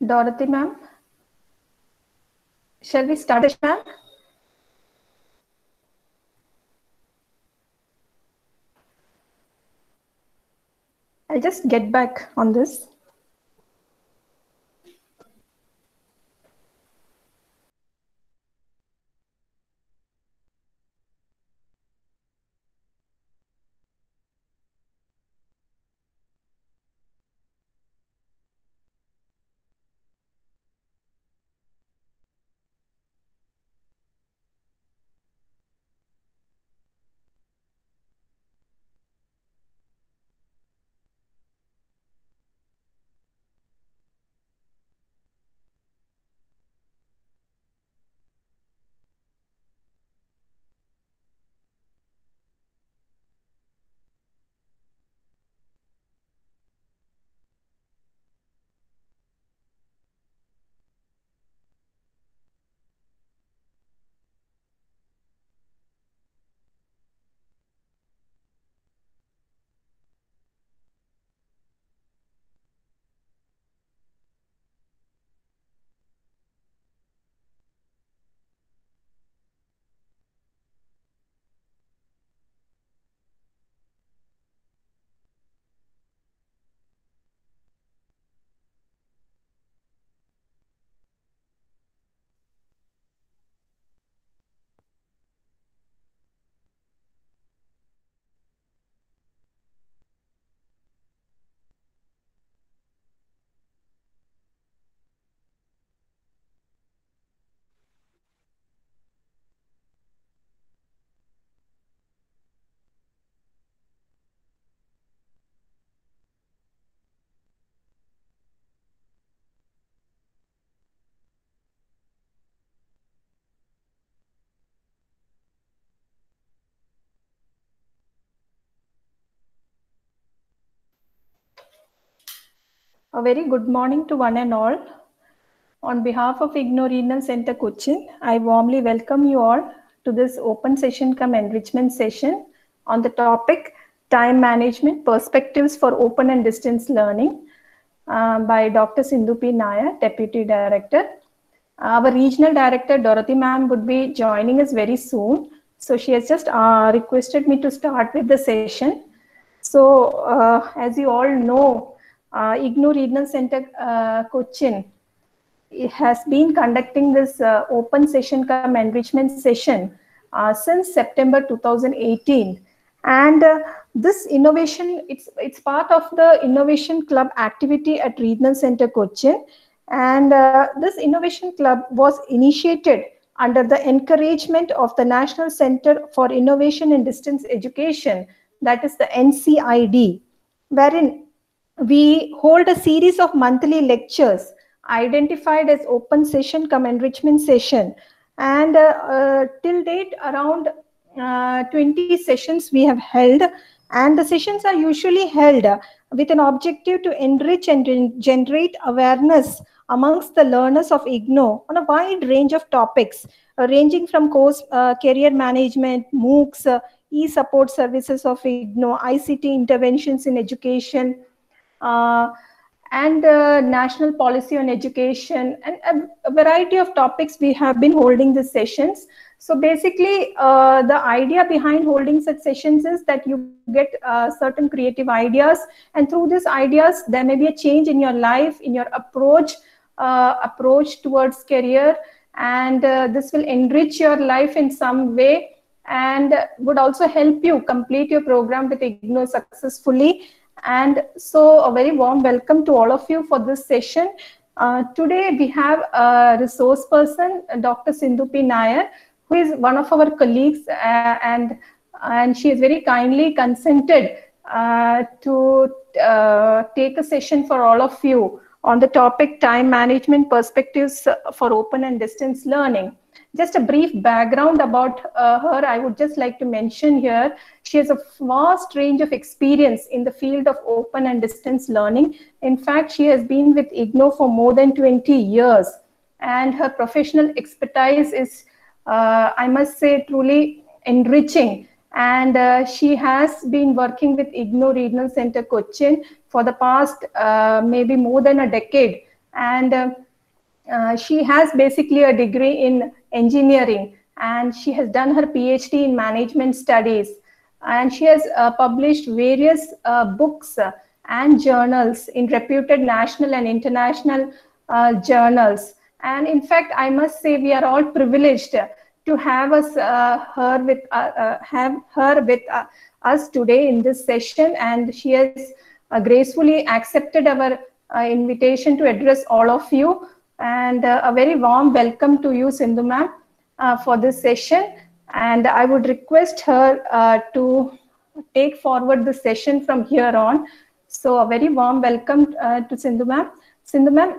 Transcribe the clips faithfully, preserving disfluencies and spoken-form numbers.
Dorothy ma'am, shall we start, ma'am? I'll just get back on this. A very good morning to one and all. On behalf of IGNOU Renal Center Cochin, I warmly welcome you all to this open session cum enrichment session on the topic Time Management Perspectives for Open and Distance Learning uh, by Doctor Sindhu P. Nair, Deputy Director. Our Regional Director Dorothy ma'am would be joining us very soon. So she has just uh, requested me to start with the session. So uh, as you all know, uh, IGNOU Renal Center uh, Cochin it has been conducting this uh, open session cum enrichment session uh, since September two thousand eighteen. And uh, this innovation, it's, it's part of the Innovation Club activity at Renal Center Cochin. And uh, this Innovation Club was initiated under the encouragement of the National Center for Innovation in Distance Education, that is the N C I D, wherein we hold a series of monthly lectures identified as open session cum enrichment session. And uh, uh, till date, around uh, twenty sessions we have held. And the sessions are usually held with an objective to enrich and generate awareness amongst the learners of IGNOU on a wide range of topics, uh, ranging from course uh, career management, MOOCs, uh, e-support services of IGNOU, I C T interventions in education, uh, and uh, national policy on education, and a, a variety of topics we have been holding these sessions. So basically, uh, the idea behind holding such sessions is that you get uh, certain creative ideas, and through these ideas, there may be a change in your life, in your approach, uh, approach towards career, and uh, this will enrich your life in some way and would also help you complete your program with IGNOU successfully. And so a very warm welcome to all of you for this session. Uh, today we have a resource person, Doctor Sindhu P. Nair, who is one of our colleagues, uh, and, and she has very kindly consented uh, to uh, take a session for all of you on the topic Time Management Perspectives for Open and Distance Learning. Just a brief background about uh, her, I would just like to mention here. She has a vast range of experience in the field of open and distance learning. In fact, she has been with IGNOU for more than twenty years. And her professional expertise is, uh, I must say, truly enriching. And uh, she has been working with IGNOU Renal Center Cochin for the past uh, maybe more than a decade. And uh, uh, she has basically a degree in engineering, and she has done her PhD in management studies. And she has uh, published various uh, books and journals in reputed national and international uh, journals. And in fact, I must say we are all privileged to have us uh, her with uh, uh, have her with uh, us today in this session, and she has uh, gracefully accepted our uh, invitation to address all of you. And uh, a very warm welcome to you, Sindhu ma'am, uh, for this session. And I would request her uh, to take forward the session from here on. So a very warm welcome uh, to Sindhu ma'am. Sindhu ma'am,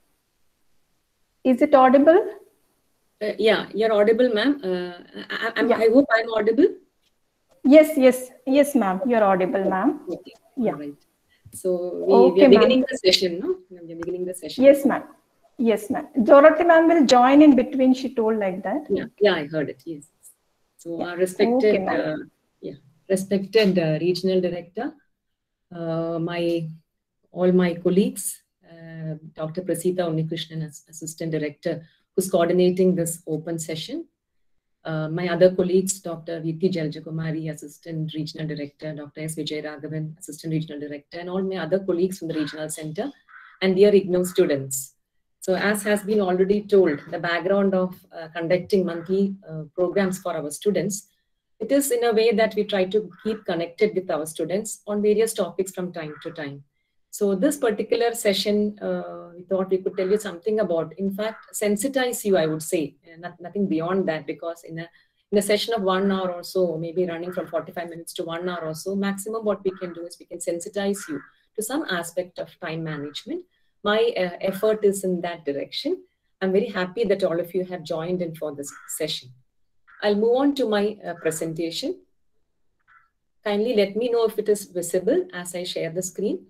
is it audible? Uh, yeah, you're audible, ma'am. Uh, I, I, yeah. I hope I'm audible. Yes, yes, yes, ma'am. You're audible, ma'am. Okay. Yeah. All right. So we, okay, we are beginning the session, no? We are beginning the session. Yes, ma'am. Yes, ma'am. Dorothy ma'am will join in between. She told like that. Yeah, yeah, I heard it. Yes. So yeah. our respected, okay, uh, yeah, respected uh, regional director, uh, my all my colleagues, uh, Doctor Prasita Unnikrishnan, assistant director, who's coordinating this open session. Uh, my other colleagues, Doctor Viti Jaljakumari, Assistant Regional Director, Doctor S. Vijay Raghavan, Assistant Regional Director, and all my other colleagues from the Regional Center, and dear IGNOU students. So as has been already told, the background of uh, conducting monthly uh, programs for our students, it is in a way that we try to keep connected with our students on various topics from time to time. So this particular session, uh, we thought we could tell you something about, in fact, sensitize you, I would say, not, nothing beyond that, because in a, in a session of one hour or so, maybe running from forty-five minutes to one hour or so, maximum what we can do is we can sensitize you to some aspect of time management. My uh, effort is in that direction. I'm very happy that all of you have joined in for this session. I'll move on to my uh, presentation. Kindly let me know if it is visible as I share the screen.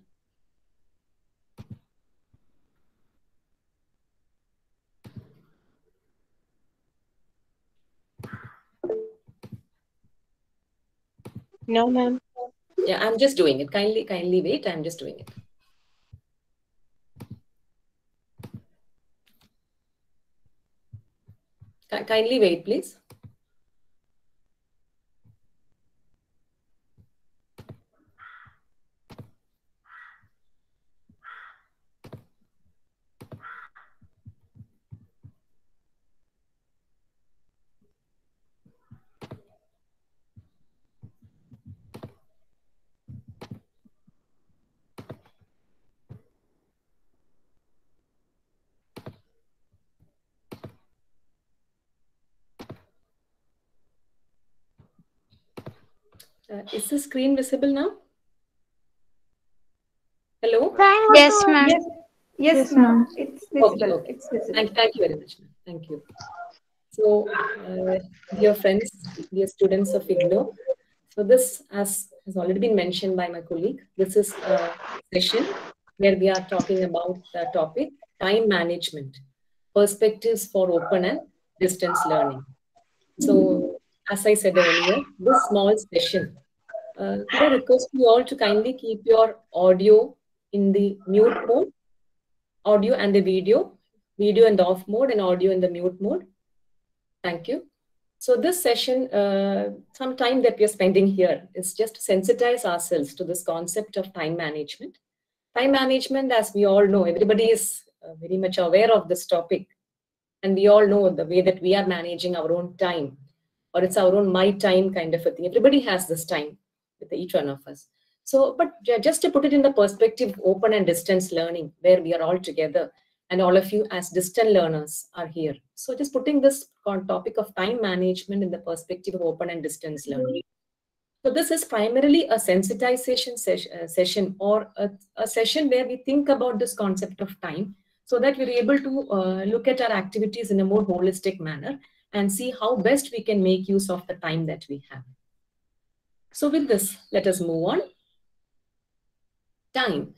No, ma'am. Yeah, I'm just doing it. Kindly, kindly wait. I'm just doing it. Kindly wait, please. Uh, is the screen visible now? Hello? Yes, ma'am. Yes, yes, yes ma'am. It's visible. Okay, okay. It's visible. Thank, thank you very much. Thank you. So, uh, dear friends, dear students of IGNOU, so this, as has already been mentioned by my colleague, this is a session where we are talking about the topic time management, perspectives for open and distance learning. So, as I said earlier, this small session, uh, could I request you all to kindly keep your audio in the mute mode, audio and the video, video in the off mode and audio in the mute mode. Thank you. So this session, uh, some time that we are spending here is just to sensitize ourselves to this concept of time management. Time management, as we all know, everybody is uh, very much aware of this topic. And we all know the way that we are managing our own time, or it's our own my time kind of a thing. Everybody has this time with each one of us. So, but just to put it in the perspective of open and distance learning, where we are all together, and all of you as distant learners are here. So just putting this topic of time management in the perspective of open and distance learning. So this is primarily a sensitization ses uh, session, or a, a session where we think about this concept of time, so that we're able to uh, look at our activities in a more holistic manner and see how best we can make use of the time that we have. So with this, let us move on. Time.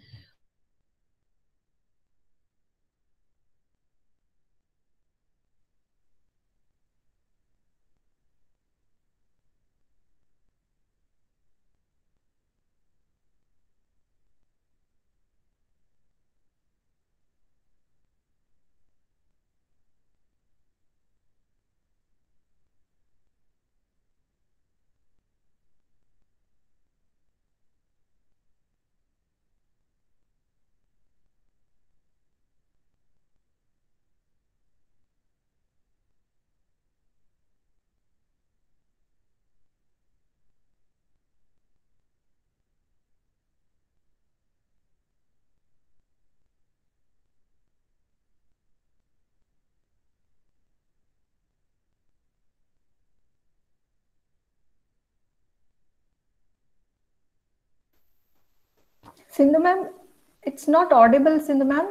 Sindhu ma'am, it's not audible, Sindhu ma'am.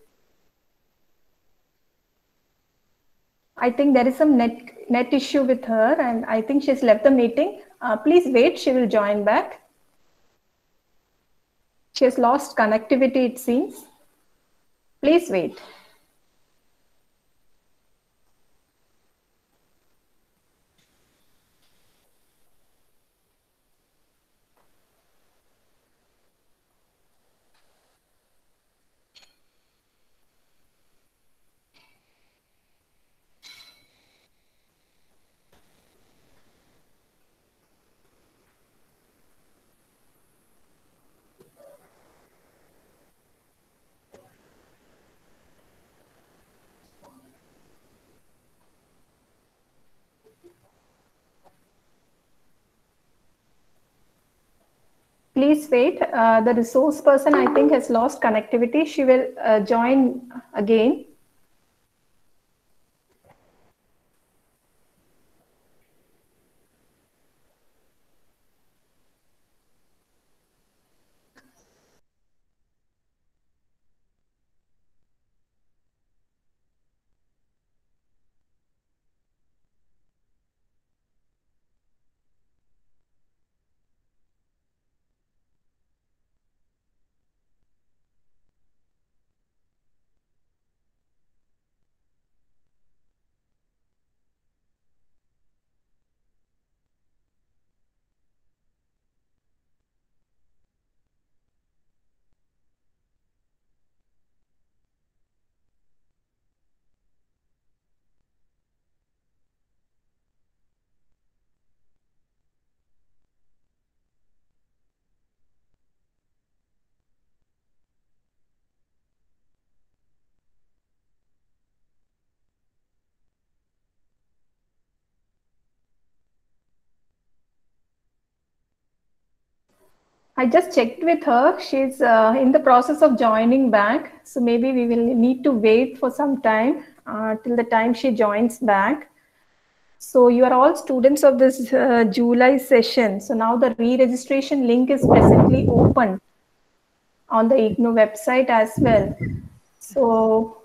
I think there is some net net issue with her, and I think she's left the meeting. Uh, please wait; she will join back. She has lost connectivity, it seems. Please wait. Please wait. Uh, the resource person, I think, has lost connectivity. She will uh, join again. I just checked with her. She's uh, in the process of joining back. So maybe we will need to wait for some time uh, till the time she joins back. So you are all students of this uh, July session. So now the re-registration link is presently open on the I G N O website as well. So,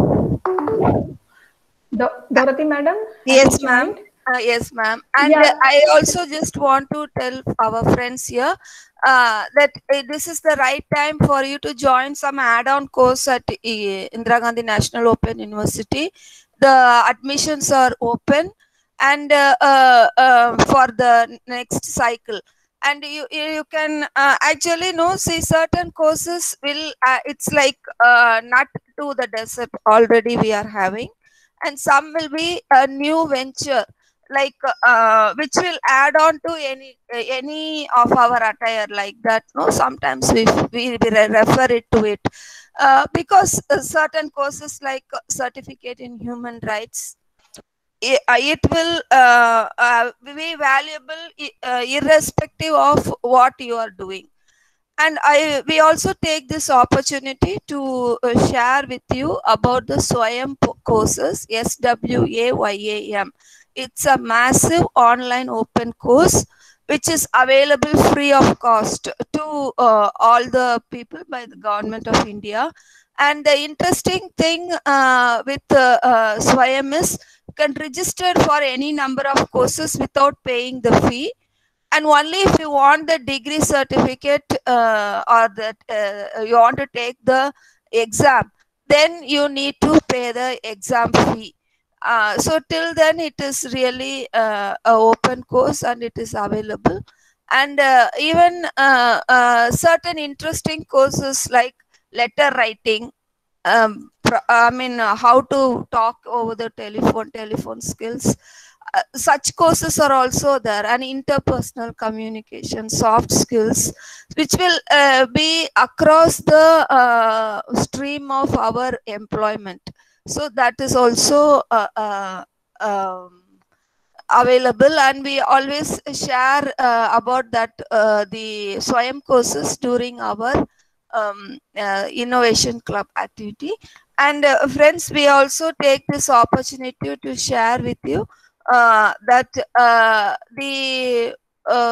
Do Dorothy madam? Yes, ma'am. Uh, yes, ma'am. And Yeah. uh, I also just want to tell our friends here uh, that uh, this is the right time for you to join some add-on course at uh, Indira Gandhi National Open University. The admissions are open and uh, uh, uh, for the next cycle. And you you can uh, actually know see certain courses will uh, it's like uh, not to the desert already we are having, and some will be a new venture like uh, which will add on to any any of our attire like that. No, sometimes we we, we refer it to it uh, because uh, certain courses like certificate in human rights, it, it will uh, uh, be valuable uh, irrespective of what you are doing. And I we also take this opportunity to uh, share with you about the Swayam courses, S W A Y A M. It's a massive online open course which is available free of cost to uh, all the people by the government of India. And the interesting thing uh, with uh, uh, Swayam is you can register for any number of courses without paying the fee. And only if you want the degree certificate uh, or that uh, you want to take the exam, then you need to pay the exam fee. Uh, so till then it is really uh, a open course and it is available. And uh, even uh, uh, certain interesting courses like letter writing, um, I mean uh, how to talk over the telephone, telephone skills. Uh, such courses are also there, and interpersonal communication, soft skills, which will uh, be across the uh, stream of our employment. So that is also uh, uh, um, available, and we always share uh, about that uh, the Swayam courses during our um, uh, innovation club activity. And uh, friends, we also take this opportunity to share with you uh, that uh, the uh,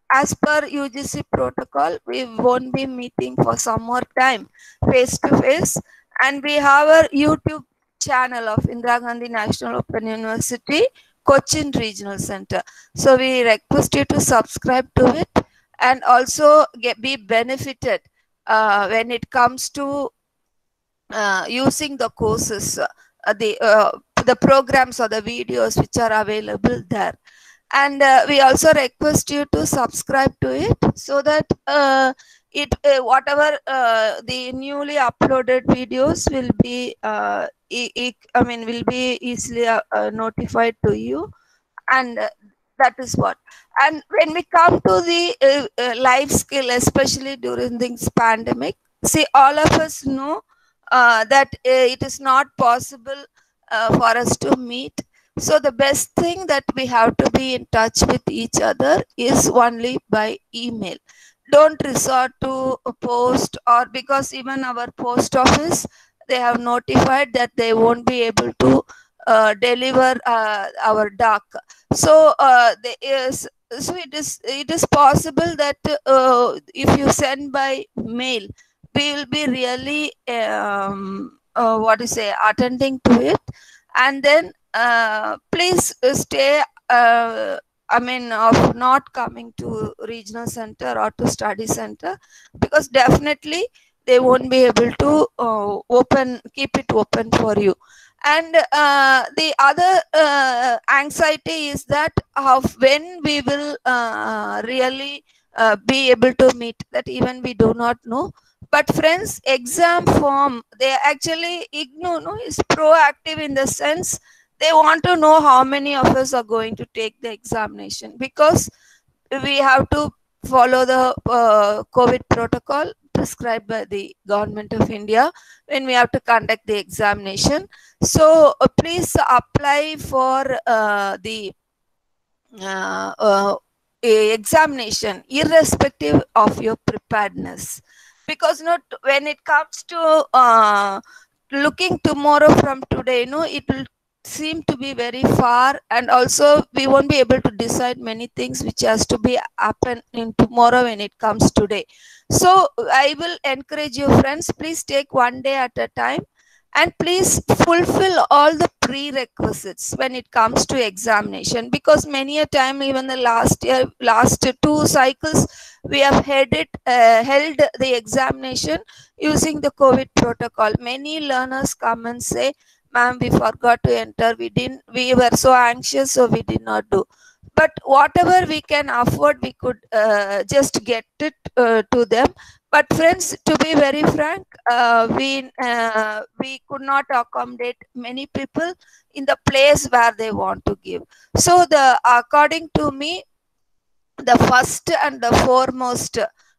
as per U G C protocol, we won't be meeting for some more time face to face. And we have our YouTube channel of Indira Gandhi National Open University, Cochin Regional Center. So we request you to subscribe to it and also get be benefited uh, when it comes to uh, using the courses, uh, the uh, the programs or the videos which are available there. And uh, we also request you to subscribe to it so that uh, it uh, whatever uh, the newly uploaded videos will be uh, e e I mean will be easily uh, uh, notified to you. And uh, that is what. And when we come to the uh, uh, life skill, especially during this pandemic, see, all of us know uh, that uh, it is not possible uh, for us to meet. So the best thing that we have to be in touch with each other is only by email. Don't resort to a post, or because even our post office, they have notified that they won't be able to uh, deliver uh, our doc. So uh, there is so it is it is possible that uh, if you send by mail, we will be really um, uh, what do you say attending to it. And then uh, please stay uh, I mean of not coming to regional center or to study center, because definitely they won't be able to uh, open keep it open for you. And uh, the other uh, anxiety is that of when we will uh, really uh, be able to meet, that even we do not know. But friends, exam form, they actually ignore, no, is proactive in the sense they want to know how many of us are going to take the examination, because we have to follow the uh, COVID protocol prescribed by the government of India when we have to conduct the examination. So uh, please apply for uh, the uh, uh, examination irrespective of your preparedness, because not when it comes to uh, looking tomorrow from today, no, it will seem to be very far, and also we won't be able to decide many things which has to be happen in tomorrow when it comes today. So I will encourage you, friends, please take one day at a time, and please fulfill all the prerequisites when it comes to examination, because many a time, even the last year, last two cycles, we have headed, uh, held the examination using the COVID protocol. Many learners come and say, ma'am, we forgot to enter, we didn't, we were so anxious, so we did not do. But whatever we can afford, we could uh, just get it uh, to them. But friends, to be very frank, uh, we uh, we could not accommodate many people in the place where they want to give. So the according to me, the first and the foremost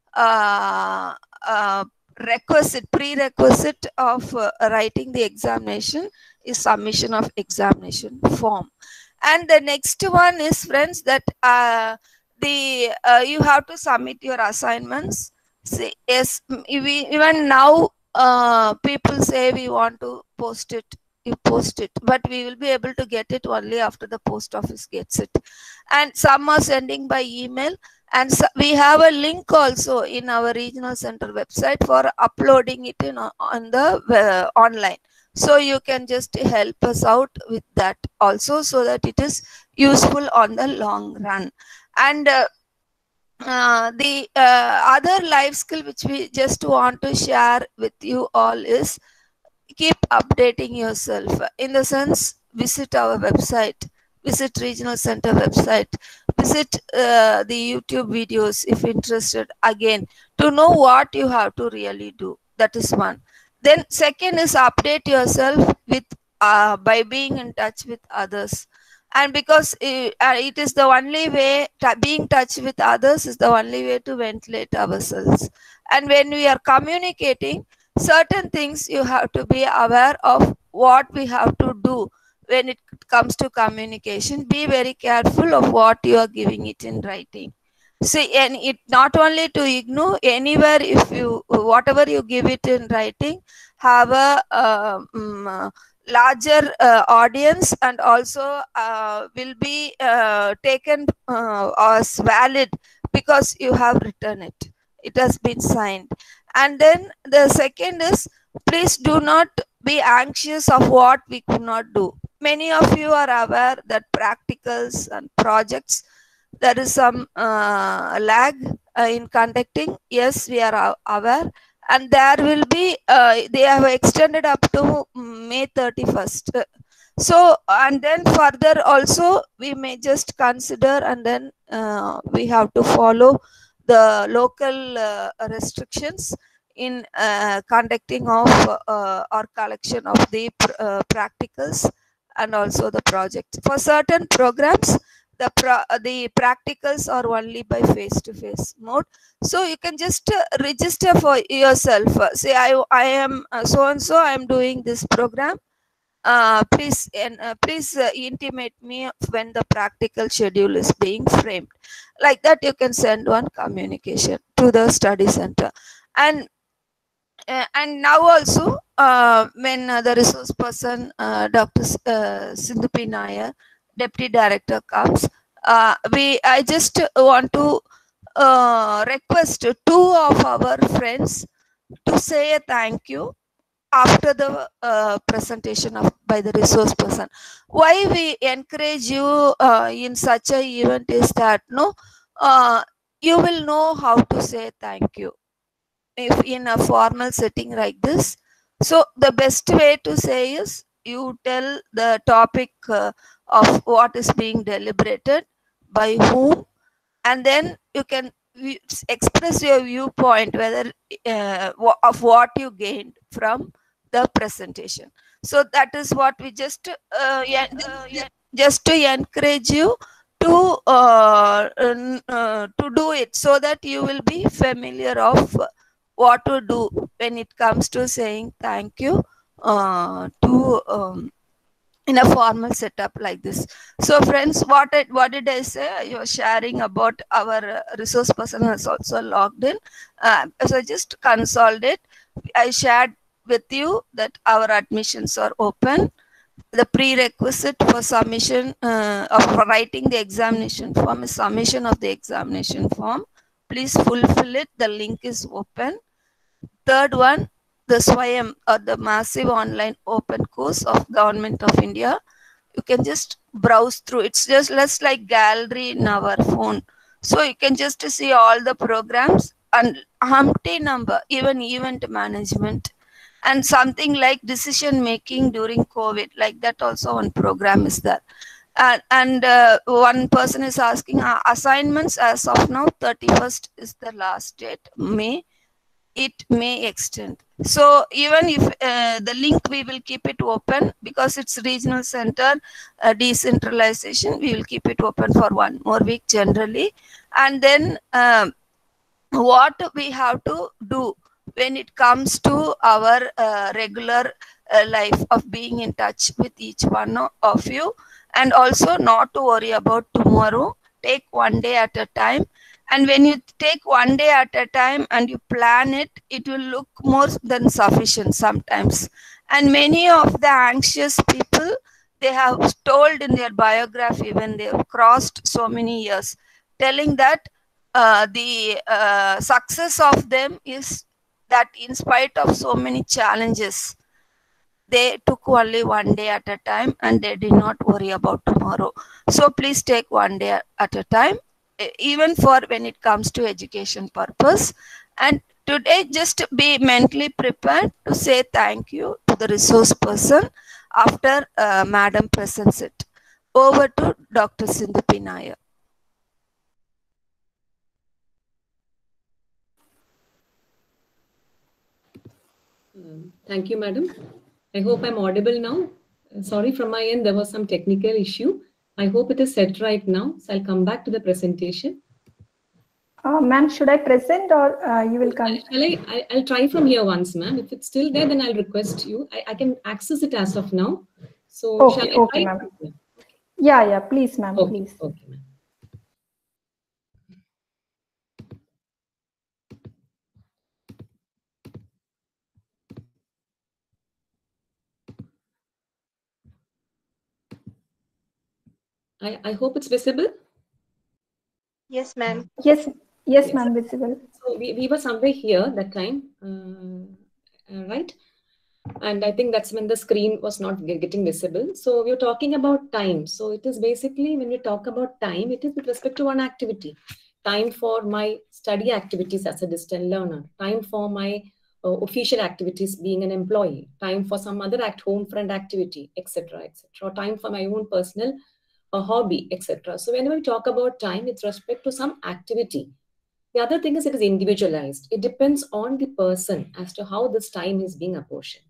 uh, uh, requisite prerequisite of uh, writing the examination is submission of examination form. And the next one is, friends, that uh, the uh, you have to submit your assignments. See, yes, we, even now uh, people say we want to post it, you post it, but we will be able to get it only after the post office gets it. And some are sending by email, and so we have a link also in our regional center website for uploading it in on the uh, online. So you can just help us out with that also, so that it is useful on the long run. And uh, Uh, the uh, other life skill which we just want to share with you all is keep updating yourself. In the sense, visit our website, visit regional center website, visit uh, the YouTube videos if interested, again, to know what you have to really do. That is one. Then second is update yourself with uh, by being in touch with others. And because it, uh, it is the only way, being in touch with others is the only way to ventilate ourselves. And when we are communicating, certain things you have to be aware of what we have to do when it comes to communication. Be very careful of what you are giving it in writing. See, and it not only to ignore, anywhere if you, whatever you give it in writing, have a uh, um, larger uh, audience, and also uh, will be uh, taken uh, as valid because you have written it. It has been signed. And then the second is, please do not be anxious of what we could not do. Many of you are aware that practicals and projects, there is some uh, lag uh, in conducting. Yes, we are aware. And there will be, uh, they have extended up to May thirty-first. So, and then further also, we may just consider, and then uh, we have to follow the local uh, restrictions in uh, conducting of uh, or collection of the pr uh, practicals and also the project. For certain programs, the pro the practicals are only by face-to-face mode. So you can just uh, register for yourself. Uh, say I I am uh, so and so. I am doing this program. Uh, please and uh, please uh, intimate me when the practical schedule is being framed. Like that, you can send one communication to the study center. And uh, and now also, uh, when uh, the resource person, uh, Doctor Uh, Sindhupi Nair, Deputy Director, comes, uh, we I just want to uh, request two of our friends to say a thank you after the uh, presentation of by the resource person. Why we encourage you uh, in such a event is that no, uh, you will know how to say thank you if in a formal setting like this. So the best way to say is you tell the topic uh, of what is being deliberated, by whom, and then you can express your viewpoint whether uh, of what you gained from the presentation. So that is what we just uh, yeah, uh, just to encourage you to uh, uh, to do it, so that you will be familiar of what to do when it comes to saying thank you uh, to um, in a formal setup like this. So friends, what I, what did I say? You are sharing about our resource person has also logged in. Uh, so I just consolidate. I shared with you that our admissions are open. The prerequisite for submission uh, of writing the examination form is submission of the examination form. Please fulfill it. The link is open. Third one, the Swayam, or the massive online open course of Government of India. You can just browse through. It's just less like gallery in our phone. So you can just see all the programs and humpty number, even event management, and something like decision making during COVID. Like that also one program is there. And, and uh, one person is asking uh, assignments as of now, thirty-first is the last date, May. It may extend. So even if uh, the link, we will keep it open because it's regional center uh, decentralization, we will keep it open for one more week generally. And then um, what we have to do when it comes to our uh, regular uh, life of being in touch with each one of you, and also not to worry about tomorrow. Take one day at a time. And when you take one day at a time and you plan it, it will look more than sufficient sometimes. And many of the anxious people, they have told in their biography when they have crossed so many years, telling that uh, the uh, success of them is that in spite of so many challenges, they took only one day at a time and they did not worry about tomorrow. So please take one day at a time, even for when it comes to education purpose. And today, just be mentally prepared to say thank you to the resource person after uh, Madam presents it. Over to Doctor Sindhupi Nair. Um, thank you, Madam. I hope I'm audible now. Sorry, from my end, there was some technical issue. I hope it is set right now. So I'll come back to the presentation. Uh, ma'am, should I present or uh, you will come? Shall I, I? I'll try from here once, ma'am. If it's still there, then I'll request you. I, I can access it as of now. So okay, shall I okay, try? ma'am. Yeah, yeah, please, ma'am, okay, please. Okay, ma'am. I, I hope it's visible. Yes, ma'am. Yes, yes, Yes. ma'am, visible. So we, we were somewhere here that time, uh, uh, right? And I think that's when the screen was not ge- getting visible. So we were talking about time. So it is basically when we talk about time, it is with respect to one activity. Time for my study activities as a distant learner. Time for my uh, official activities being an employee. Time for some other act home friend activity, et cetera, et cetera. Time for my own personal uh, hobby, et cetera. So whenever we talk about time, it's respect to some activity. The other thing is it is individualized. It depends on the person as to how this time is being apportioned.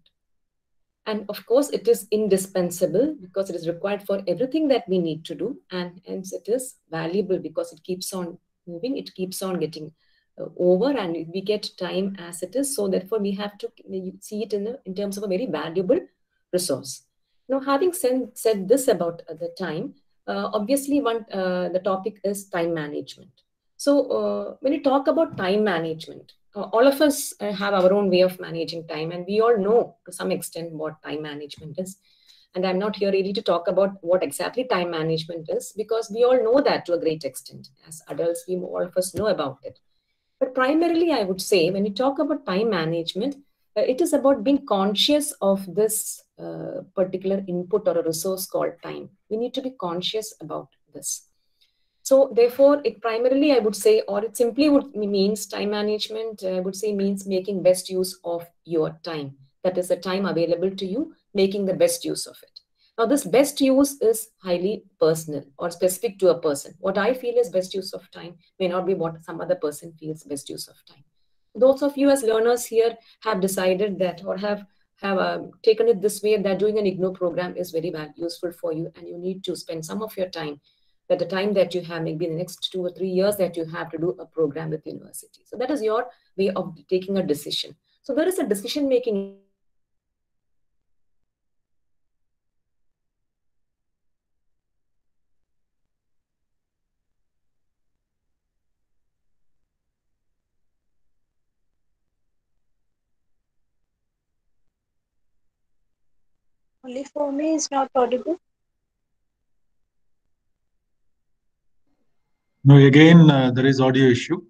And of course, it is indispensable because it is required for everything that we need to do. And hence it is valuable because it keeps on moving, it keeps on getting uh, over, and we get time as it is. So therefore, we have to see it in, a, in terms of a very valuable resource. Now, having said, said this about uh, the time, uh, obviously one uh, the topic is time management. So uh, when you talk about time management, uh, all of us uh, have our own way of managing time, and we all know to some extent what time management is. And I'm not here really to talk about what exactly time management is, because we all know that to a great extent. As adults, we all of us know about it. But primarily, I would say, when you talk about time management, uh, it is about being conscious of this uh, particular input or a resource called time. We need to be conscious about this. So therefore, it primarily, I would say, or it simply would means time management, I would say means making best use of your time. That is the time available to you, making the best use of it. Now, this best use is highly personal or specific to a person. What I feel is best use of time may not be what some other person feels best use of time. Those of you as learners here have decided that or have, have uh, taken it this way that doing an IGNOU program is very useful for you, and you need to spend some of your time, that the time that you have, maybe the next two or three years that you have to do a program with university. So that is your way of taking a decision. So there is a decision making. Only for me is not audible. No, again, uh, there is audio issue.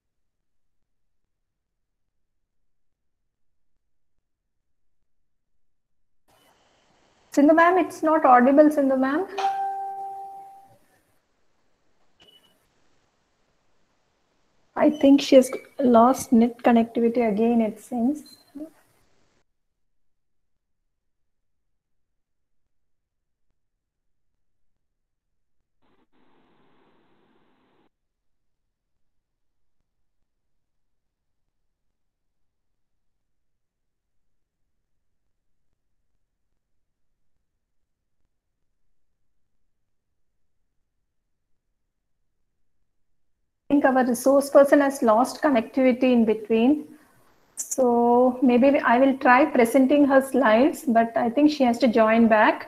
Sindhu ma'am, it's not audible, Sindhu ma'am. I think she has lost net connectivity again, it seems. I think our resource person has lost connectivity in between. So maybe I will try presenting her slides, but I think she has to join back.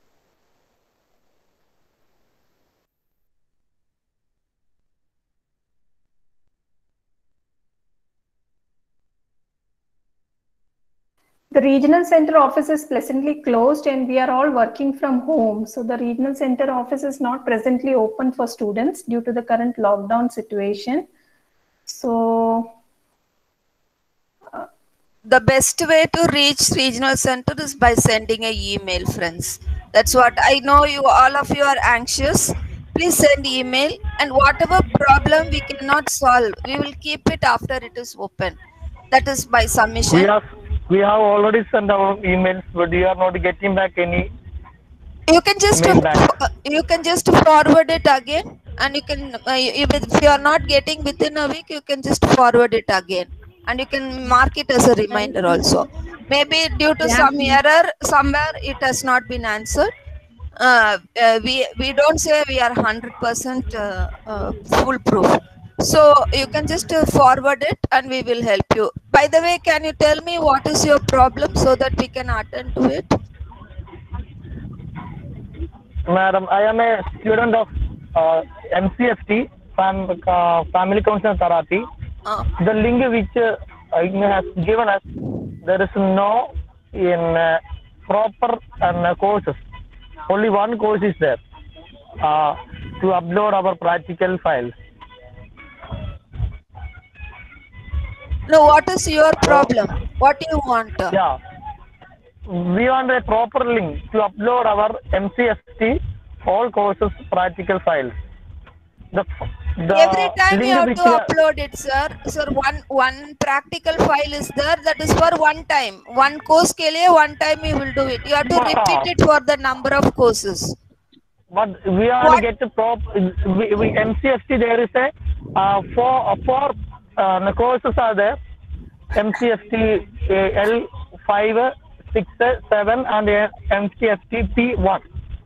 The regional center office is presently closed and we are all working from home. So the regional center office is not presently open for students due to the current lockdown situation. So uh, the best way to reach regional center is by sending an email, friends. That's what I know. You all of you are anxious. Please send email, and whatever problem we cannot solve, we will keep it after it is open. That is by submission. We have we have already sent our emails, but we are not getting back any. You can just uh, you can just forward it again, and you can uh, if you are not getting within a week, you can just forward it again, and you can mark it as a reminder also. Maybe due to yeah. some error somewhere it has not been answered. Uh, uh, we we don't say we are one hundred percent uh, uh, foolproof. So you can just uh, forward it and we will help you. By the way, can you tell me what is your problem so that we can attend to it? Madam, I am a student of uh, M C F T, fam, uh, Family Counseling Therapy. Uh, the link which uh, IGNOU has given us, there is no in uh, proper uh, courses. Only one course is there uh, to upload our practical files. No, what is your problem? What do you want? Yeah. We want a proper link to upload our M C S T all courses practical files. The, the Every time you link have which to we are- upload it, sir. Sir, one one practical file is there. That is for one time. One course ke liye one time you will do it. You have to repeat it for the number of courses. But we are What? to get the prop. We, we M C S T there is a uh, four uh, four uh, the courses are there. M C S T uh, L five, six, seven, and uh, M C S T P one.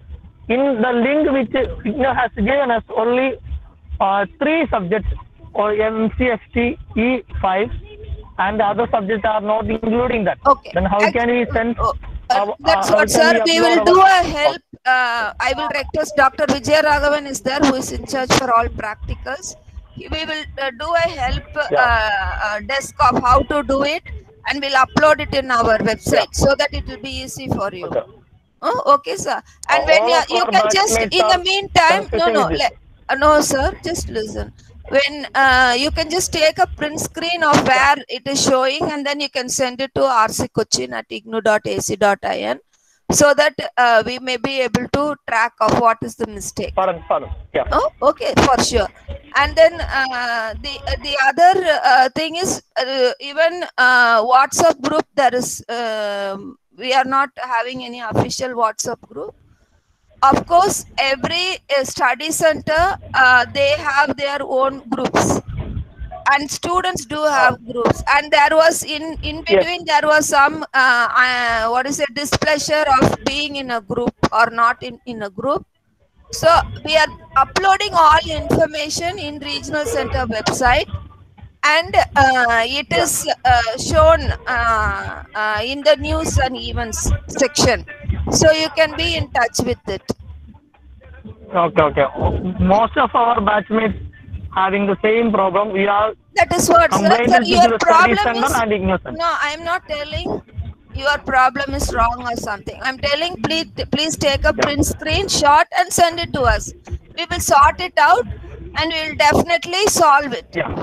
In the link which IGNOU has given us only uh, three subjects, or M C S T E five, and the other subjects are not including that. Okay. Then how can we send? Oh, uh, our, that's uh, how what, can sir. we We upload will our- do a help. Uh, I will request Doctor Vijay Raghavan is there, who is in charge for all practicals. He- We will uh, do a help uh, uh, desk of how to do it, and we'll upload it in our website so that it will be easy for you. Okay. Oh, okay, sir. And Uh, when all you, of you our can just, batchmates in the are meantime, no, confusing no, with this. le- uh, no, sir, just listen. When uh, you can just take a print screen of where it is showing, and then you can send it to r c cochin at ignou dot a c dot in, so that uh, we may be able to track of what is the mistake. Pardon, pardon. Yeah. Oh, okay, for sure. And then uh, the uh, the other uh, thing is uh, even uh, WhatsApp group. There is um, we are not having any official WhatsApp group. Of course, every uh, study center uh, they have their own groups, and students do have groups. And there was in in between there was some uh, uh, what is it displeasure of being in a group or not in in a group. So we are uploading all information in regional center website, and uh, it is uh, shown uh, uh, in the news and events section. So you can be in touch with it. Okay, okay. Most of our batchmates having the same problem. We are That is what, sir. complained Sir, to your the study problem center is and IGNOU center. no. I am not telling your problem is wrong or something. I'm telling please please take a print screenshot and send it to us. We will sort it out and we will definitely solve it. Yeah.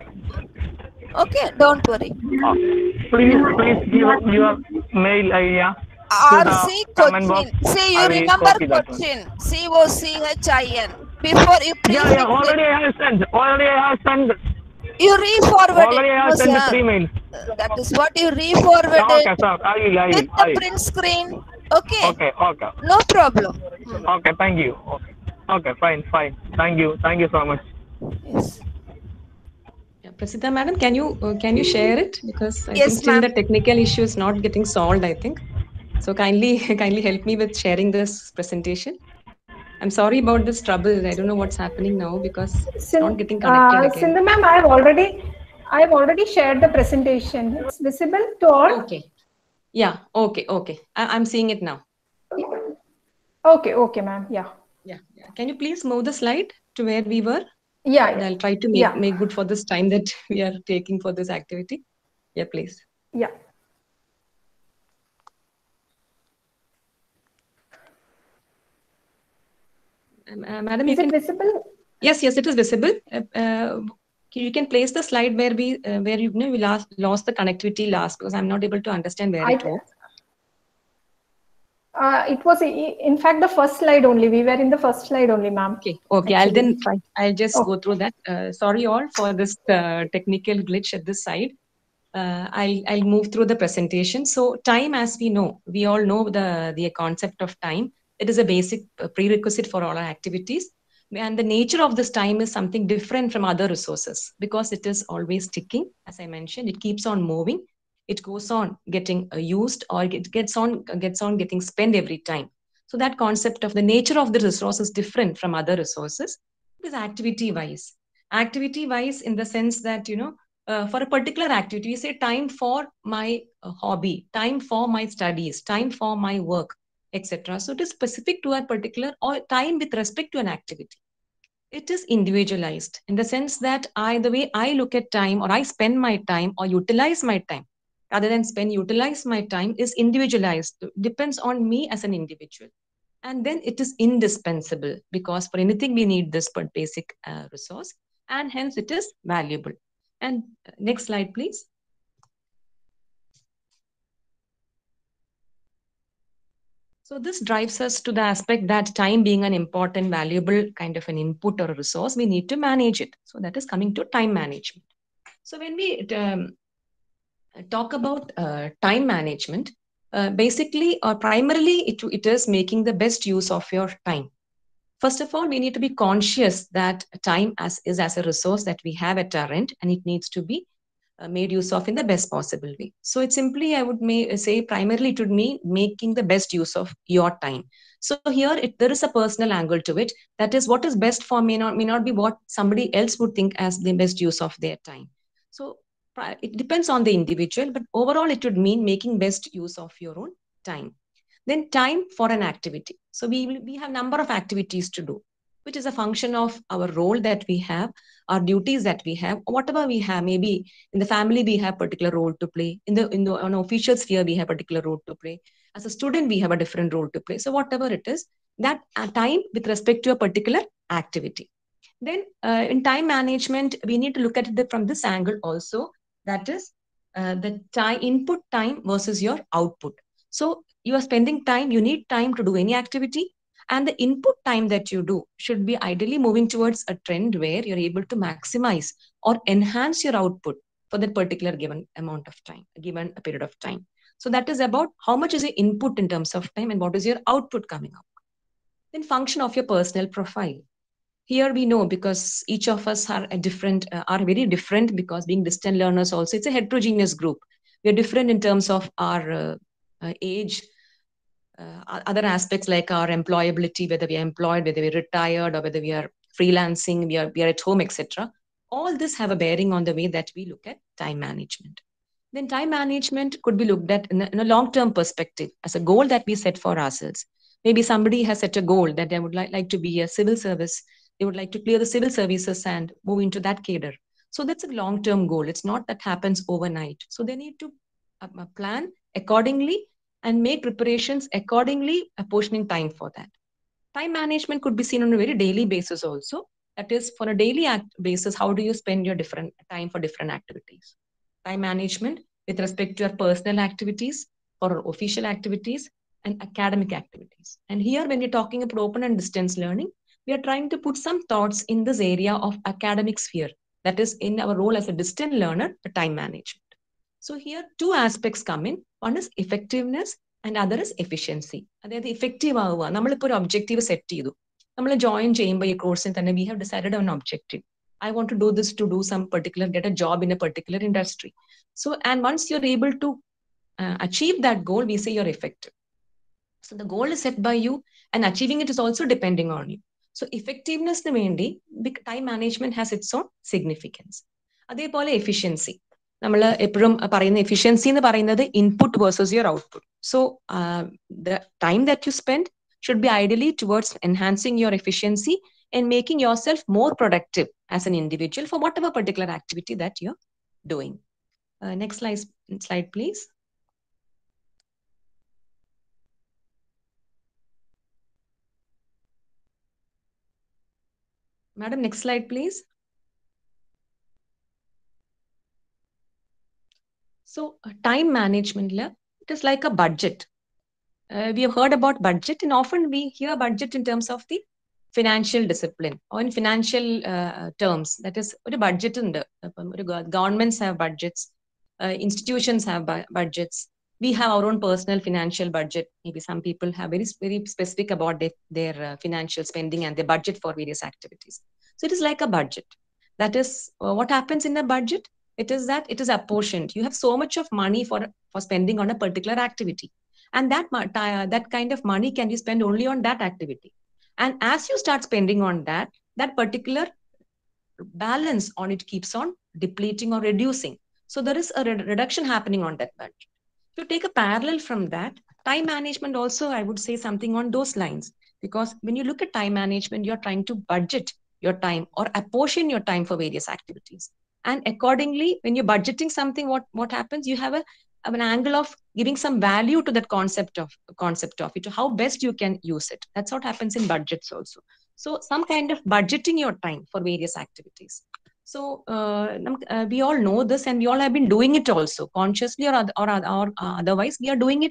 Okay, don't worry. Uh, please, please give your mail idea to R the C comment box. Cochin. See, you I will remember copy that one. Cochin. C O C H I N. Before you Yeah, prefix yeah. Already it. I have sent. Already I have sent. You re-forward Already I it. have No, sent the sir. three mails. That is what you re-forward Yeah, okay, it sir. I will. I will. with I the will. print screen. Okay, Okay, okay. no problem. Okay, thank you. Okay, okay, fine, fine. Thank you. Thank you so much. Yes. Yeah, Prasida madam, can you uh, can you share it, because I Yes, think still ma'am. the technical issue is not getting solved, I think. So kindly kindly help me with sharing this presentation. I'm sorry about this trouble. I don't know what's happening now because it's not getting connected uh, again. Sindhu ma'am, I have already, I have already shared the presentation. It's visible to all. Okay. Yeah. Okay. Okay. I, I'm seeing it now. Okay, okay, ma'am. Yeah, Yeah. Yeah. Can you please move the slide to where we were? yeah, And yeah. I'll try to make, Yeah. make good for this time that we are taking for this activity. Yeah, please. Yeah. Um, uh, madam, Is you it can. visible? Yes, yes, it is visible. Uh, uh, you can place the slide where we uh, where you know we last lost the connectivity last, because I'm not able to understand where I, it was. uh, it was, i- in fact, the first slide only. We were in the first slide only, ma'am. Okay, okay. I'll Actually. then try. I'll just Oh. go through that. Uh, sorry all for this uh, technical glitch at this side. Uh, I'll I'll move through the presentation. So time, as we know, we all know the the concept of time. It is a basic uh, prerequisite for all our activities. And the nature of this time is something different from other resources because it is always ticking. As I mentioned, it keeps on moving. It goes on getting uh, used, or it gets on gets on getting spent every time. So that concept of the nature of the resource is different from other resources. It is activity wise. Activity wise in the sense that, you know, uh, for a particular activity, we say time for my uh, hobby, time for my studies, time for my work, et cetera. So it is specific to a particular, or time with respect to an activity. It is individualized in the sense that I, the way I look at time, or I spend my time or utilize my time, rather than spend, utilize my time, is individualized. It depends on me as an individual. And then it is indispensable because for anything we need this basic uh, resource, and hence it is valuable. And next slide, please. So this drives us to the aspect that time being an important, valuable kind of an input or a resource, we need to manage it. So that is coming to time management. So when we um, talk about uh, time management, uh, basically or primarily it, it is making the best use of your time. First of all, we need to be conscious that time as, is as a resource that we have at our end, and it needs to be uh, made use of in the best possible way. So it's simply, I would may, say primarily it would mean making the best use of your time. So here it, there is a personal angle to it. That is, what is best for me not, may not be what somebody else would think as the best use of their time. So it depends on the individual, but overall it would mean making best use of your own time. Then time for an activity. So we, we have number of activities to do, which is a function of our role that we have, our duties that we have, whatever we have. Maybe in the family, we have particular role to play. In the, in the on official sphere, we have particular role to play. As a student, we have a different role to play. So whatever it is, that time with respect to a particular activity. Then uh, in time management, we need to look at it from this angle also. That is uh, the time, input time versus your output. So you are spending time, you need time to do any activity, and the input time that you do should be ideally moving towards a trend where you're able to maximize or enhance your output for that particular given amount of time, a given period of time. So that is about how much is your input in terms of time and what is your output coming out. Then function of your personal profile. Here we know, because each of us are a different, uh, are very different, because being distant learners also, it's a heterogeneous group. We are different in terms of our uh, uh, age, uh, other aspects like our employability, whether we are employed, whether we are retired, or whether we are freelancing, we are, we are at home, et cetera. All this have a bearing on the way that we look at time management. Then time management could be looked at in a, in a long-term perspective as a goal that we set for ourselves. Maybe somebody has set a goal that they would like, like to be a civil service. They would like to clear the civil services and move into that cadre. So that's a long-term goal. It's not that happens overnight. So they need to uh, plan accordingly and make preparations accordingly, apportioning time for that. Time management could be seen on a very daily basis also. That is, for a daily act basis, how do you spend your different time for different activities? Time management with respect to your personal activities, or official activities, and academic activities. And here, when we're talking about open and distance learning, we are trying to put some thoughts in this area of academic sphere. That is, in our role as a distant learner, the time management. So here, two aspects come in. One is effectiveness and other is efficiency. That is effective. We put an objective set. We join a course and we have decided on an objective. I want to do this to do some particular, get a job in a particular industry. So, and once you're able to uh, achieve that goal, we say you're effective. So the goal is set by you, and achieving it is also depending on you. So effectiveness, time management has its own significance. Adepole efficiency. Efficiency is input versus your output. So uh, the time that you spend should be ideally towards enhancing your efficiency and making yourself more productive as an individual for whatever particular activity that you're doing. Uh, next slide, slide, please. Madam, next slide, please. So uh, time management, it is like a budget. Uh, we have heard about budget, and often we hear budget in terms of the financial discipline or in financial uh, terms. That is, a budget in the governments have budgets, uh, institutions have bu budgets. We have our own personal financial budget. Maybe some people have very, very specific about their, their uh, financial spending and their budget for various activities. So it is like a budget. That is, uh, what happens in a budget? It is that it is apportioned. You have so much of money for, for spending on a particular activity. And that, uh, that kind of money can be spent only on that activity. And as you start spending on that, that particular balance on it keeps on depleting or reducing. So there is a re reduction happening on that budget. If you take a parallel from that, time management also, I would say something on those lines. Because when you look at time management, you're trying to budget your time or apportion your time for various activities. And accordingly, when you're budgeting something, what, what happens? You have a an angle of giving some value to that concept of concept of it, to how best you can use it. That's what happens in budgets also. So some kind of budgeting your time for various activities. So uh, uh, we all know this, and we all have been doing it also, consciously or, or, or uh, otherwise. We are doing it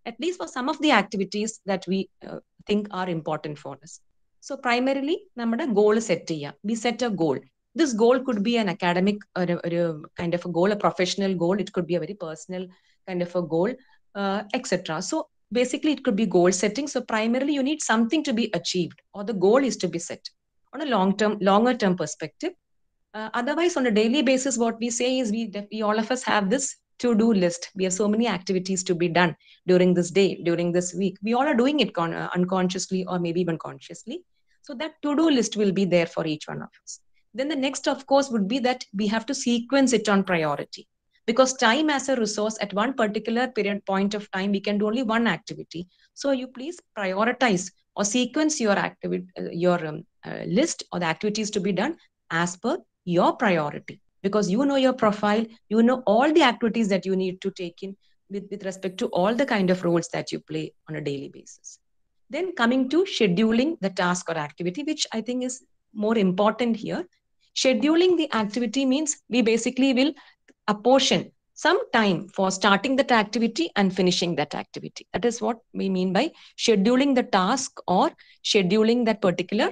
at least for some of the activities that we uh, think are important for us. So primarily, നമ്മുടെ goal set ചെയ്യുക. We set a goal. This goal could be an academic or a, or a kind of a goal, a professional goal. It could be a very personal kind of a goal, uh, et cetera. So basically, it could be goal setting. So primarily, you need something to be achieved, or the goal is to be set on a long-term, longer-term perspective. Uh, otherwise, on a daily basis, what we say is we, we all of us have this to-do list. We have so many activities to be done during this day, during this week. We all are doing it con- uh, unconsciously or maybe even consciously. So that to-do list will be there for each one of us. Then the next, of course, would be that we have to sequence it on priority. Because time as a resource, at one particular period point of time, we can do only one activity. So you please prioritize or sequence your activity, uh, your um, uh, list or the activities to be done as per your priority. Because you know your profile, you know all the activities that you need to take in with, with respect to all the kind of roles that you play on a daily basis. Then coming to scheduling the task or activity, which I think is more important here. Scheduling the activity means we basically will apportion some time for starting that activity and finishing that activity. That is what we mean by scheduling the task or scheduling that particular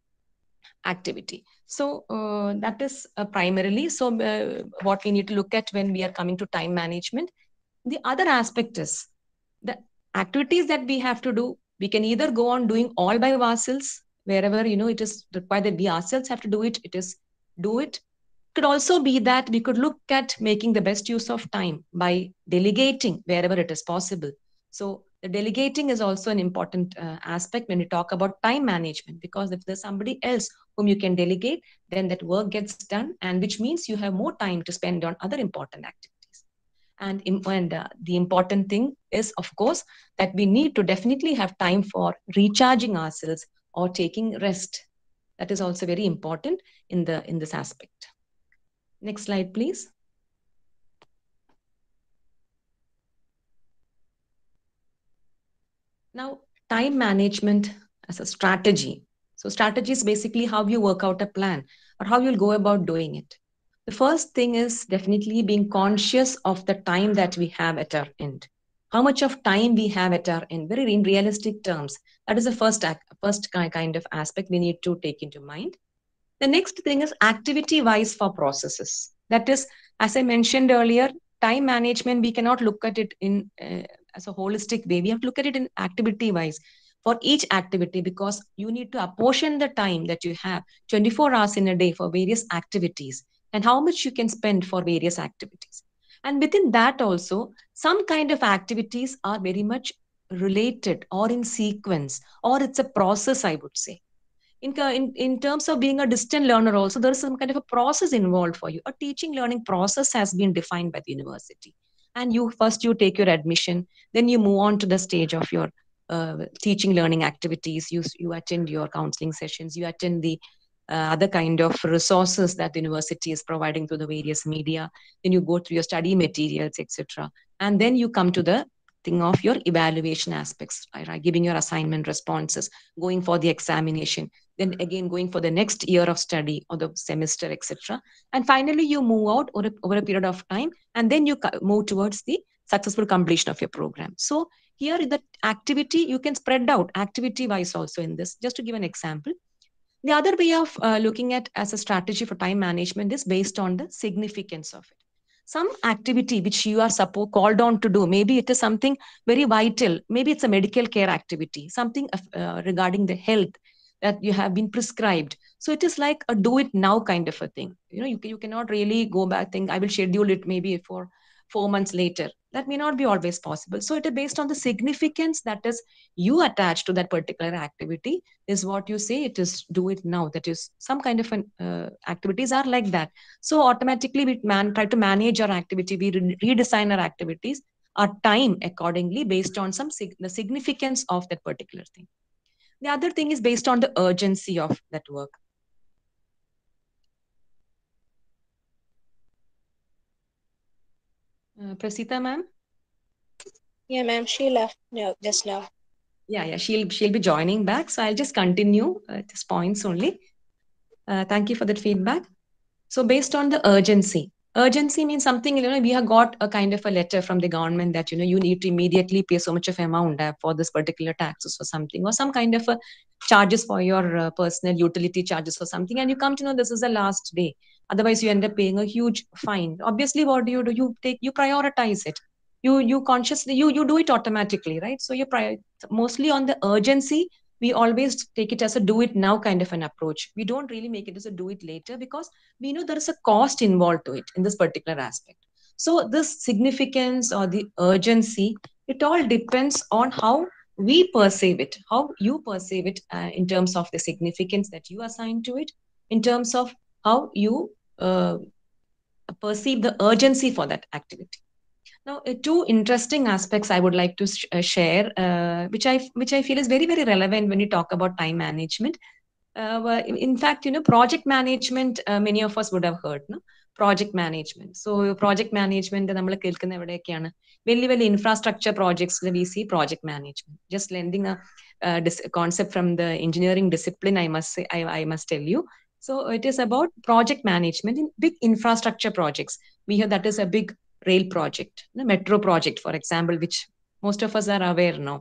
activity. So uh, that is uh, primarily so uh, what we need to look at when we are coming to time management. The other aspect is the activities that we have to do. We can either go on doing all by ourselves, wherever you know it is required that we ourselves have to do it. It is do it. It could also be that we could look at making the best use of time by delegating wherever it is possible. So the delegating is also an important uh, aspect when we talk about time management, because if there's somebody else whom you can delegate, then that work gets done, and which means you have more time to spend on other important activities. And, and uh, the important thing is, of course, that we need to definitely have time for recharging ourselves or taking rest. That is also very important in the in this aspect. Next slide, please. Now, time management as a strategy. So strategy is basically how you work out a plan or how you'll go about doing it. The first thing is definitely being conscious of the time that we have at our end. How much of time we have at our end, very in realistic terms. That is the first, first kind of aspect we need to take into mind. The next thing is activity-wise for processes. That is, as I mentioned earlier, time management, we cannot look at it in uh, as a holistic way. We have to look at it in activity-wise for each activity, because you need to apportion the time that you have twenty-four hours in a day for various activities and how much you can spend for various activities. And within that also, some kind of activities are very much related or in sequence, or it's a process, I would say. In, in, in terms of being a distant learner also, there is some kind of a process involved for you. A teaching learning process has been defined by the university. And you first you take your admission, then you move on to the stage of your uh, teaching learning activities. You, you attend your counseling sessions, you attend the uh, other kind of resources that the university is providing through the various media. Then you go through your study materials, et cetera. And then you come to the thing of your evaluation aspects, right? Giving your assignment responses, going for the examination, then again going for the next year of study or the semester, et cetera. And finally, you move out over a, over a period of time, and then you move towards the successful completion of your program. So here, the activity, you can spread out activity-wise also in this. Just to give an example, the other way of uh, looking at as a strategy for time management is based on the significance of it. Some activity which you are supposed called on to do, maybe it is something very vital, maybe it's a medical care activity, something uh, regarding the health that you have been prescribed. So it is like a do it now kind of a thing. You know, you, you cannot really go back, think I will schedule it maybe for four months later. That may not be always possible. So it is based on the significance that is you attach to that particular activity is what you say it is do it now. That is some kind of an uh, activities are like that. So automatically we man, try to manage our activity. We re- redesign our activities, our time accordingly based on some sig- the significance of that particular thing. The other thing is based on the urgency of that work. Uh, Prasita, ma'am? Yeah, ma'am, she left no, just now. Yeah, yeah, she'll she'll be joining back. So I'll just continue at this points only. Uh, thank you for that feedback. So based on the urgency, urgency means something, you know, we have got a kind of a letter from the government that, you know, you need to immediately pay so much of amount uh, for this particular taxes or something, or some kind of a charges for your uh, personal utility charges or something, and you come to know this is the last day. Otherwise, you end up paying a huge fine. Obviously, what do you do? You take, you prioritize it. You you consciously you you do it automatically, right? So you prior mostly on the urgency. We always take it as a do it now kind of an approach. We don't really make it as a do it later, because we know there is a cost involved to it in this particular aspect. So this significance or the urgency, it all depends on how we perceive it, how you perceive it uh, in terms of the significance that you assign to it, in terms of how you uh, perceive the urgency for that activity. Now, uh, two interesting aspects I would like to sh- uh, share, uh, which I which I feel is very very relevant when you talk about time management. Uh, well, in in fact, you know, project management, uh, many of us would have heard, no? Project management. So, project management, നമ്മൾ കേൾക്കുന്ന എവിടെയൊക്കെയാണ്? വലിയ വലിയ infrastructure projects, we see project management. Just lending a uh, dis- concept from the engineering discipline, I must say, I, I must tell you. So, it is about project management in big infrastructure projects. We hear that is a big rail project, the metro project, for example, which most of us are aware now,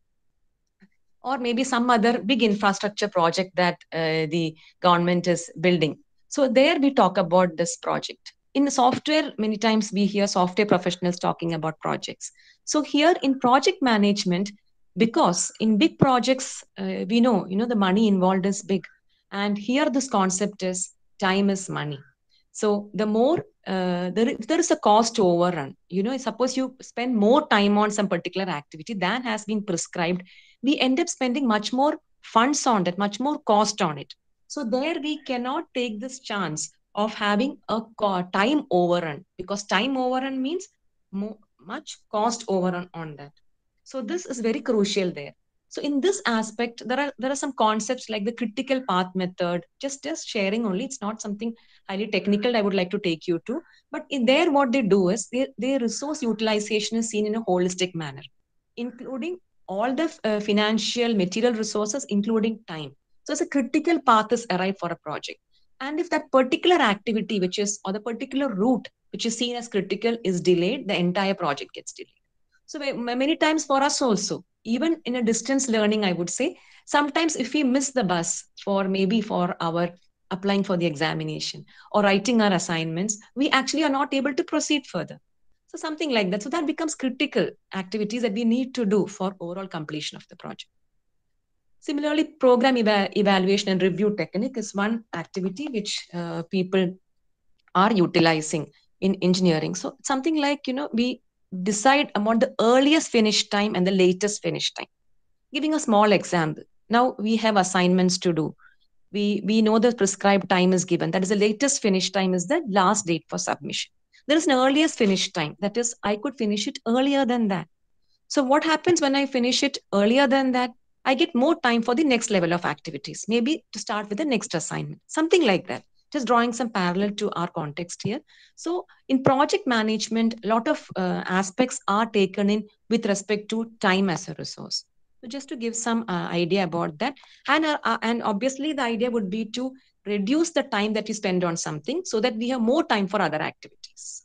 or maybe some other big infrastructure project that uh, the government is building. So there we talk about this project. In the software, many times we hear software professionals talking about projects. So here in project management, because in big projects, uh, we know, you know, the money involved is big. And here this concept is time is money. So the more uh, there, if there is a cost to overrun, you know, suppose you spend more time on some particular activity than has been prescribed, we end up spending much more funds on that, much more cost on it. So there we cannot take this chance of having a co- time overrun, because time overrun means more, much cost overrun on that. So this is very crucial there. So in this aspect, there are there are some concepts like the critical path method. Just just sharing only. It's not something highly technical I would like to take you to. But in there, what they do is their their resource utilization is seen in a holistic manner, including all the uh, financial material resources, including time. So it's a critical path is arrived for a project. And if that particular activity, which is, or the particular route, which is seen as critical, is delayed, the entire project gets delayed. So many times for us also, even in a distance learning, I would say, sometimes if we miss the bus for maybe for our applying for the examination or writing our assignments, we actually are not able to proceed further. So something like that. So that becomes critical activities that we need to do for overall completion of the project. Similarly, program eva- evaluation and review technique is one activity which uh, people are utilizing in engineering. So something like, you know, we decide about the earliest finish time and the latest finish time. Giving a small example. Now we have assignments to do. We, we know the prescribed time is given. That is the latest finish time is the last date for submission. There is an earliest finish time. That is, I could finish it earlier than that. So what happens when I finish it earlier than that? I get more time for the next level of activities, maybe to start with the next assignment, something like that. Just drawing some parallel to our context here. So in project management, a lot of uh, aspects are taken in with respect to time as a resource. So just to give some uh, idea about that. And, uh, uh, and obviously the idea would be to reduce the time that you spend on something so that we have more time for other activities.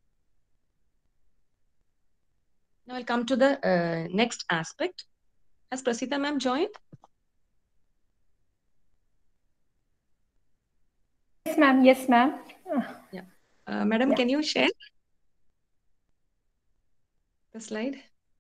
Now I'll come to the uh, next aspect. Has Prasita ma'am joined? Yes, ma'am. Yes, ma'am. Yeah. Uh, madam, Yeah. can you share the slide?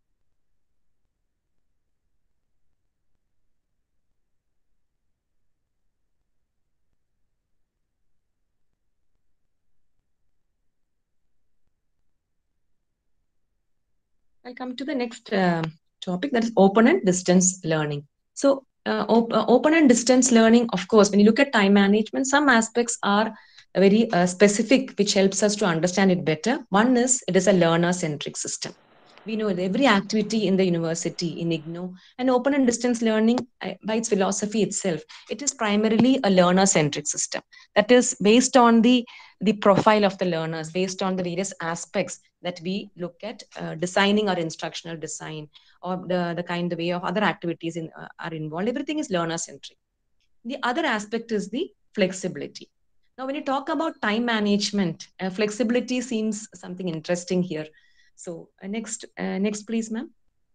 I'll come to the next uh, topic, that is open and distance learning. So uh, op- uh, open and distance learning, of course, when you look at time management, some aspects are very uh, specific, which helps us to understand it better. One is it is a learner-centric system. We know that every activity in the university, in IGNOU, and open and distance learning, uh, by its philosophy itself, it is primarily a learner-centric system. That is based on the, the profile of the learners, based on the various aspects that we look at uh, designing our instructional design, or the, the kind of way of other activities in, uh, are involved. Everything is learner-centric. The other aspect is the flexibility. Now, when you talk about time management, uh, flexibility seems something interesting here. So uh, next, uh, next, please, ma'am.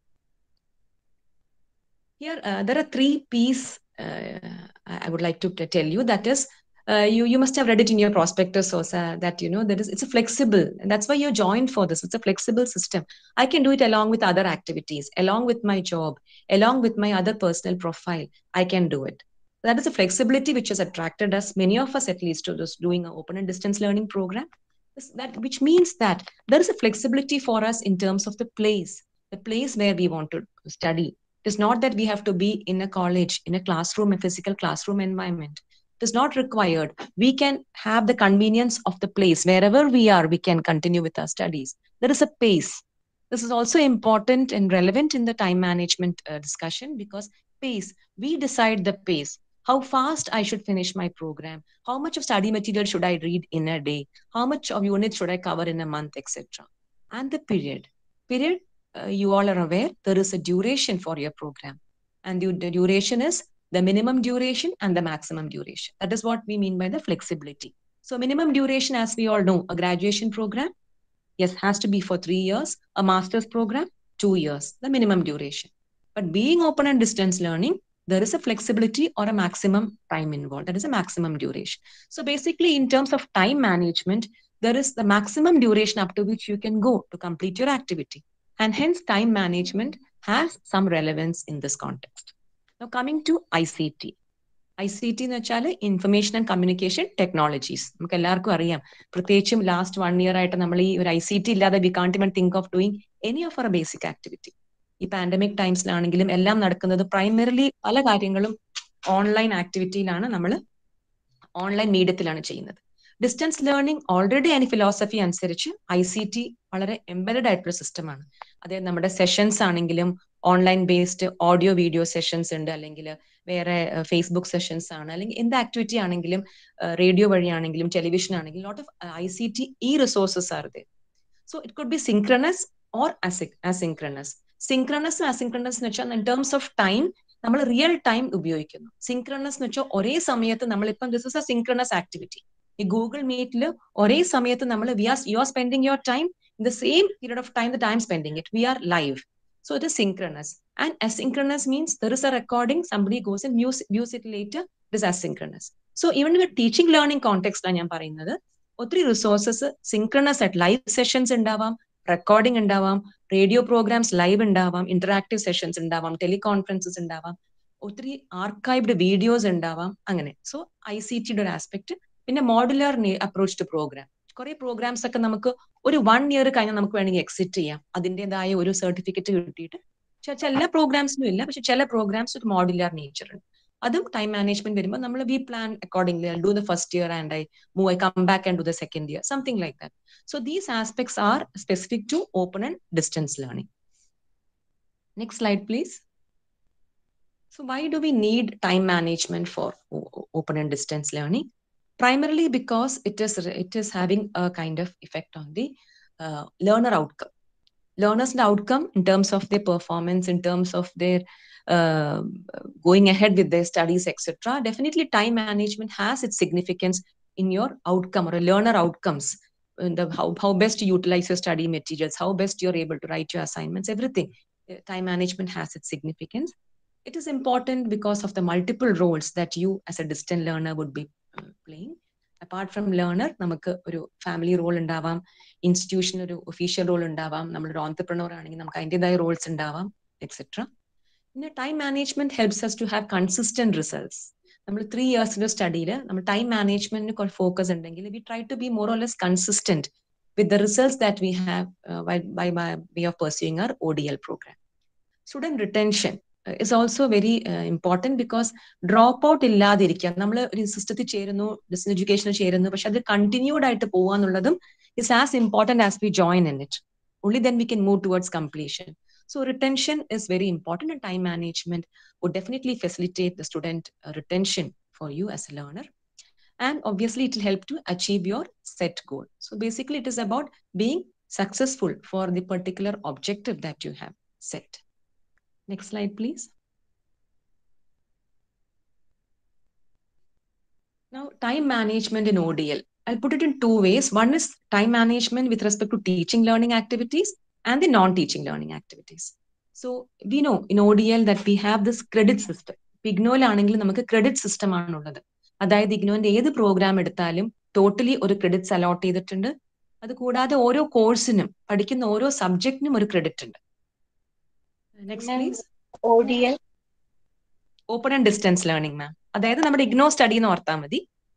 Here, uh, there are three P's uh, I would like to tell you. That is, uh, you you must have read it in your prospectus also, that you know that is it's a flexible, and that's why you're joined for this. It's a flexible system. I can do it along with other activities, along with my job, along with my other personal profile. I can do it. That is a flexibility which has attracted us, many of us at least, to this doing an open and distance learning program. That which means that there is a flexibility for us in terms of the place, the place where we want to study. It is not that we have to be in a college, in a classroom, a physical classroom environment. It is not required. We can have the convenience of the place. Wherever we are, we can continue with our studies. There is a pace. This is also important and relevant in the time management uh, discussion, because pace, we decide the pace. How fast I should finish my program. How much of study material should I read in a day? How much of units should I cover in a month, et cetera. And the period. Period, Uh, you all are aware, there is a duration for your program. And the, the duration is the minimum duration and the maximum duration. That is what we mean by the flexibility. So minimum duration, as we all know, a graduation program, yes, has to be for three years. A master's program, two years, the minimum duration. But being open and distance learning, there is a flexibility or a maximum time involved. That is a maximum duration. So basically, in terms of time management, there is the maximum duration up to which you can go to complete your activity. And hence, time management has some relevance in this context. Now, coming to I C T. I C T എന്ന് വെച്ചാൽ information and communication technologies. നമുക്ക് എല്ലാവർക്കും അറിയാം, പ്രത്യേകിച്ചും last one year ആയിട്ട് നമ്മൾ ഈ ഒരു ഐ സി ടി ഇല്ലാതെ we can't even think of doing any of our basic activity. ഈ പാൻഡമിക് ടൈംസിലാണെങ്കിലും എല്ലാം നടക്കുന്നത് പ്രൈമറിലി പല കാര്യങ്ങളും ഓൺലൈൻ ആക്ടിവിറ്റിയിലാണ്, നമ്മൾ ഓൺലൈൻ മീഡിയത്തിലാണ് ചെയ്യുന്നത്. ഡിസ്റ്റൻസ് ലേണിംഗ് ഓൾറെഡി അതിന് ഫിലോസഫി അനുസരിച്ച് ഐ സി ടി വളരെ എംബഡഡ് ആയിട്ടുള്ള സിസ്റ്റമാണ്. അതായത് നമ്മുടെ സെഷൻസ് ആണെങ്കിലും online based audio video sessions ഉണ്ട്, അല്ലെങ്കിൽ വേറെ ഫേസ്ബുക്ക് സെഷൻസ് ആണ്, അല്ലെങ്കിൽ എന്ത് ആക്ടിവിറ്റി ആണെങ്കിലും റേഡിയോ വഴിയാണെങ്കിലും ടെലിവിഷൻ ആണെങ്കിലും lot of I C T E resources are there. So it could be synchronous or asynchronous. സിൻക്രണസും അസിൻക്രണസ് എന്ന് വെച്ചാൽ ഇൻ ടേംസ് ഓഫ് ടൈം നമ്മൾ റിയൽ ടൈം ഉപയോഗിക്കുന്നു. സിൻക്രണസ് എന്ന് വെച്ചാൽ ഒരേ സമയത്ത് നമ്മളിപ്പം this is a synchronous activity. ഈ ഗൂഗിൾ മീറ്റിൽ ഒരേ സമയത്ത് നമ്മൾ we are you are spending your time in the same period of time that I am spending it. We are live. So it is synchronous. And asynchronous means there is a recording, somebody goes and views, views it later. It is asynchronous. So even in a teaching learning context, I am പറയുന്നത് ഒത്തിരി resources synchronous ആയിട്ട് live sessions ഉണ്ടാവാം, recording ഉണ്ടാവാം, radio programmes live ഉണ്ടാവാം, interactive sessions ഉണ്ടാവാം, teleconferences ഉണ്ടാവാം, ഒത്തിരി archived videos ഉണ്ടാവാം, അങ്ങനെ. സോ ഐ സി ടിയുടെ ഒരു ആസ്പെക്ട്. പിന്നെ മോഡുലർ അപ്രോച്ച് ടു പ്രോഗ്രാം. കുറെ പ്രോഗ്രാംസ് ഒക്കെ നമുക്ക് ഒരു വൺ ഇയർ കഴിഞ്ഞാൽ നമുക്ക് വേണമെങ്കിൽ എക്സിറ്റ് ചെയ്യാം, അതിൻ്റെതായ ഒരു സർട്ടിഫിക്കറ്റ് കിട്ടിയിട്ട്. പക്ഷെ എല്ലാ പ്രോഗ്രാംസിനും ഇല്ല, പക്ഷെ ചില പ്രോഗ്രാംസ് ഒരു മോഡുലാർ നേച്ചർ ഉണ്ട്. അതും ടൈം മാനേജ്മെന്റ് വരുമ്പോൾ നമ്മൾ we plan accordingly. I do the first year and I move I come back and do the second year, something like that. So these aspects are specific to open and distance learning. Next slide please. So why do we need time management for open and distance learning? Primarily because it is it is having a kind of effect on the uh, learner outcome. Learners' outcome in terms of their performance, in terms of their uh, going ahead with their studies, et cetera. Definitely, time management has its significance in your outcome or a learner outcomes. In the, how, how best you utilize your study materials, how best you're able to write your assignments, everything. Time management has its significance. It is important because of the multiple roles that you as a distant learner would be playing. Apart from learner, നമുക്ക് ഒരു family role ഉണ്ടാവാം, ഇൻസ്റ്റിറ്റ്യൂഷനിൽ ഒരു official role ഉണ്ടാവാം, നമ്മളൊരു entrepreneur ആണെങ്കിൽ നമുക്ക് അതിൻ്റെതായ Rolls ഉണ്ടാവാം, എക്സെട്ര. പിന്നെ time management helps us to have consistent results. നമ്മൾ ത്രീ ഇയേഴ്സിന്റെ സ്റ്റഡിയിൽ നമ്മൾ ടൈം മാനേജ്മെന്റിന് ഫോക്കസ് ഉണ്ടെങ്കിൽ we try to be more or less consistent with the results that we have by way of pursuing our O D L programme. Student retention is also very uh, important because drop out ഇല്ലാതിരിക്കുക. നമ്മൾ ഒരു സിസ്റ്റത്തിൽ ചേരുന്നു, distance എഡ്യൂക്കേഷനിൽ ചേരുന്നു, പക്ഷെ അത് continued ആയിട്ട് പോവാന്നുള്ളതും is as important as we join in it. Only then we can move towards completion. So retention is very important, and time management would definitely facilitate the student uh, retention for you as a learner. And obviously it will help to achieve your set goal. So basically it is about being successful for the particular objective that you have set. Next slide, please. Now, time management in O D L. I'll put it in two ways. One is time management with respect to teaching learning activities and the non-teaching learning activities. So we know in O D L that we have this credit system. Ignore ആണെങ്കിൽ നമുക്ക് credit system ആണുള്ളത്. അതായത് ഇഗ്നോന്റെ ഏത് programme എടുത്താലും totally ഒരു credits allot ചെയ്തിട്ടുണ്ട്. അത് കൂടാതെ ഓരോ കോഴ്സിനും പഠിക്കുന്ന ഓരോ സബ്ജക്റ്റിനും ഒരു ക്രെഡിറ്റ് ഉണ്ട്. Next please. O D L open and distance learning ma'am. അതായത് നമ്മുടെ ഇഗ്നോ സ്റ്റഡി എന്ന് ഓർത്താൽ മതി.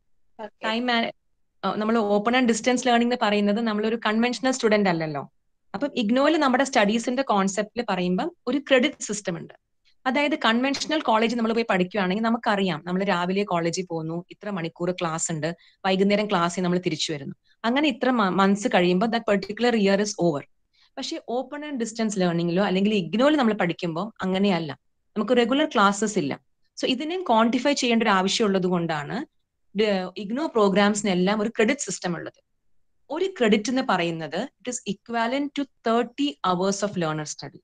ടൈം നമ്മൾ ഓപ്പൺ ആൻഡ് ഡിസ്റ്റൻസ് ലേണിംഗ് എന്ന് പറയുന്നത് നമ്മളൊരു കൺവെൻഷണൽ സ്റ്റുഡന്റ് അല്ലല്ലോ. അപ്പം ഇഗ്നോയിൽ നമ്മുടെ സ്റ്റഡീസിന്റെ കോൺസെപ്റ്റിൽ പറയുമ്പോൾ ഒരു ക്രെഡിറ്റ് സിസ്റ്റം ഉണ്ട്. അതായത് കൺവെൻഷണൽ കോളേജിൽ നമ്മൾ പോയി പഠിക്കുകയാണെങ്കിൽ നമുക്കറിയാം നമ്മൾ രാവിലെ കോളേജിൽ പോകുന്നു, ഇത്ര മണിക്കൂർ ക്ലാസ് ഉണ്ട്, വൈകുന്നേരം ക്ലാസ്സിൽ നമ്മൾ തിരിച്ചു വരുന്നു. അങ്ങനെ ഇത്ര മന്ത്സ് കഴിയുമ്പോൾ that particular year is over. പക്ഷേ ഓപ്പൺ ആൻഡ് ഡിസ്റ്റൻസ് ലേണിംഗിലോ അല്ലെങ്കിൽ ഇഗ്നോയിൽ നമ്മൾ പഠിക്കുമ്പോൾ അങ്ങനെയല്ല, നമുക്ക് റെഗുലർ ക്ലാസ്സസ് ഇല്ല. സോ ഇതിനെ ക്വാണ്ടിഫൈ ചെയ്യേണ്ട ഒരു ആവശ്യമുള്ളത് കൊണ്ടാണ് ഇഗ്നോ പ്രോഗ്രാംസിനെല്ലാം ഒരു ക്രെഡിറ്റ് സിസ്റ്റം ഉള്ളത്. ഒരു ക്രെഡിറ്റ് എന്ന് പറയുന്നത് it is equivalent to thirty hours of learner study.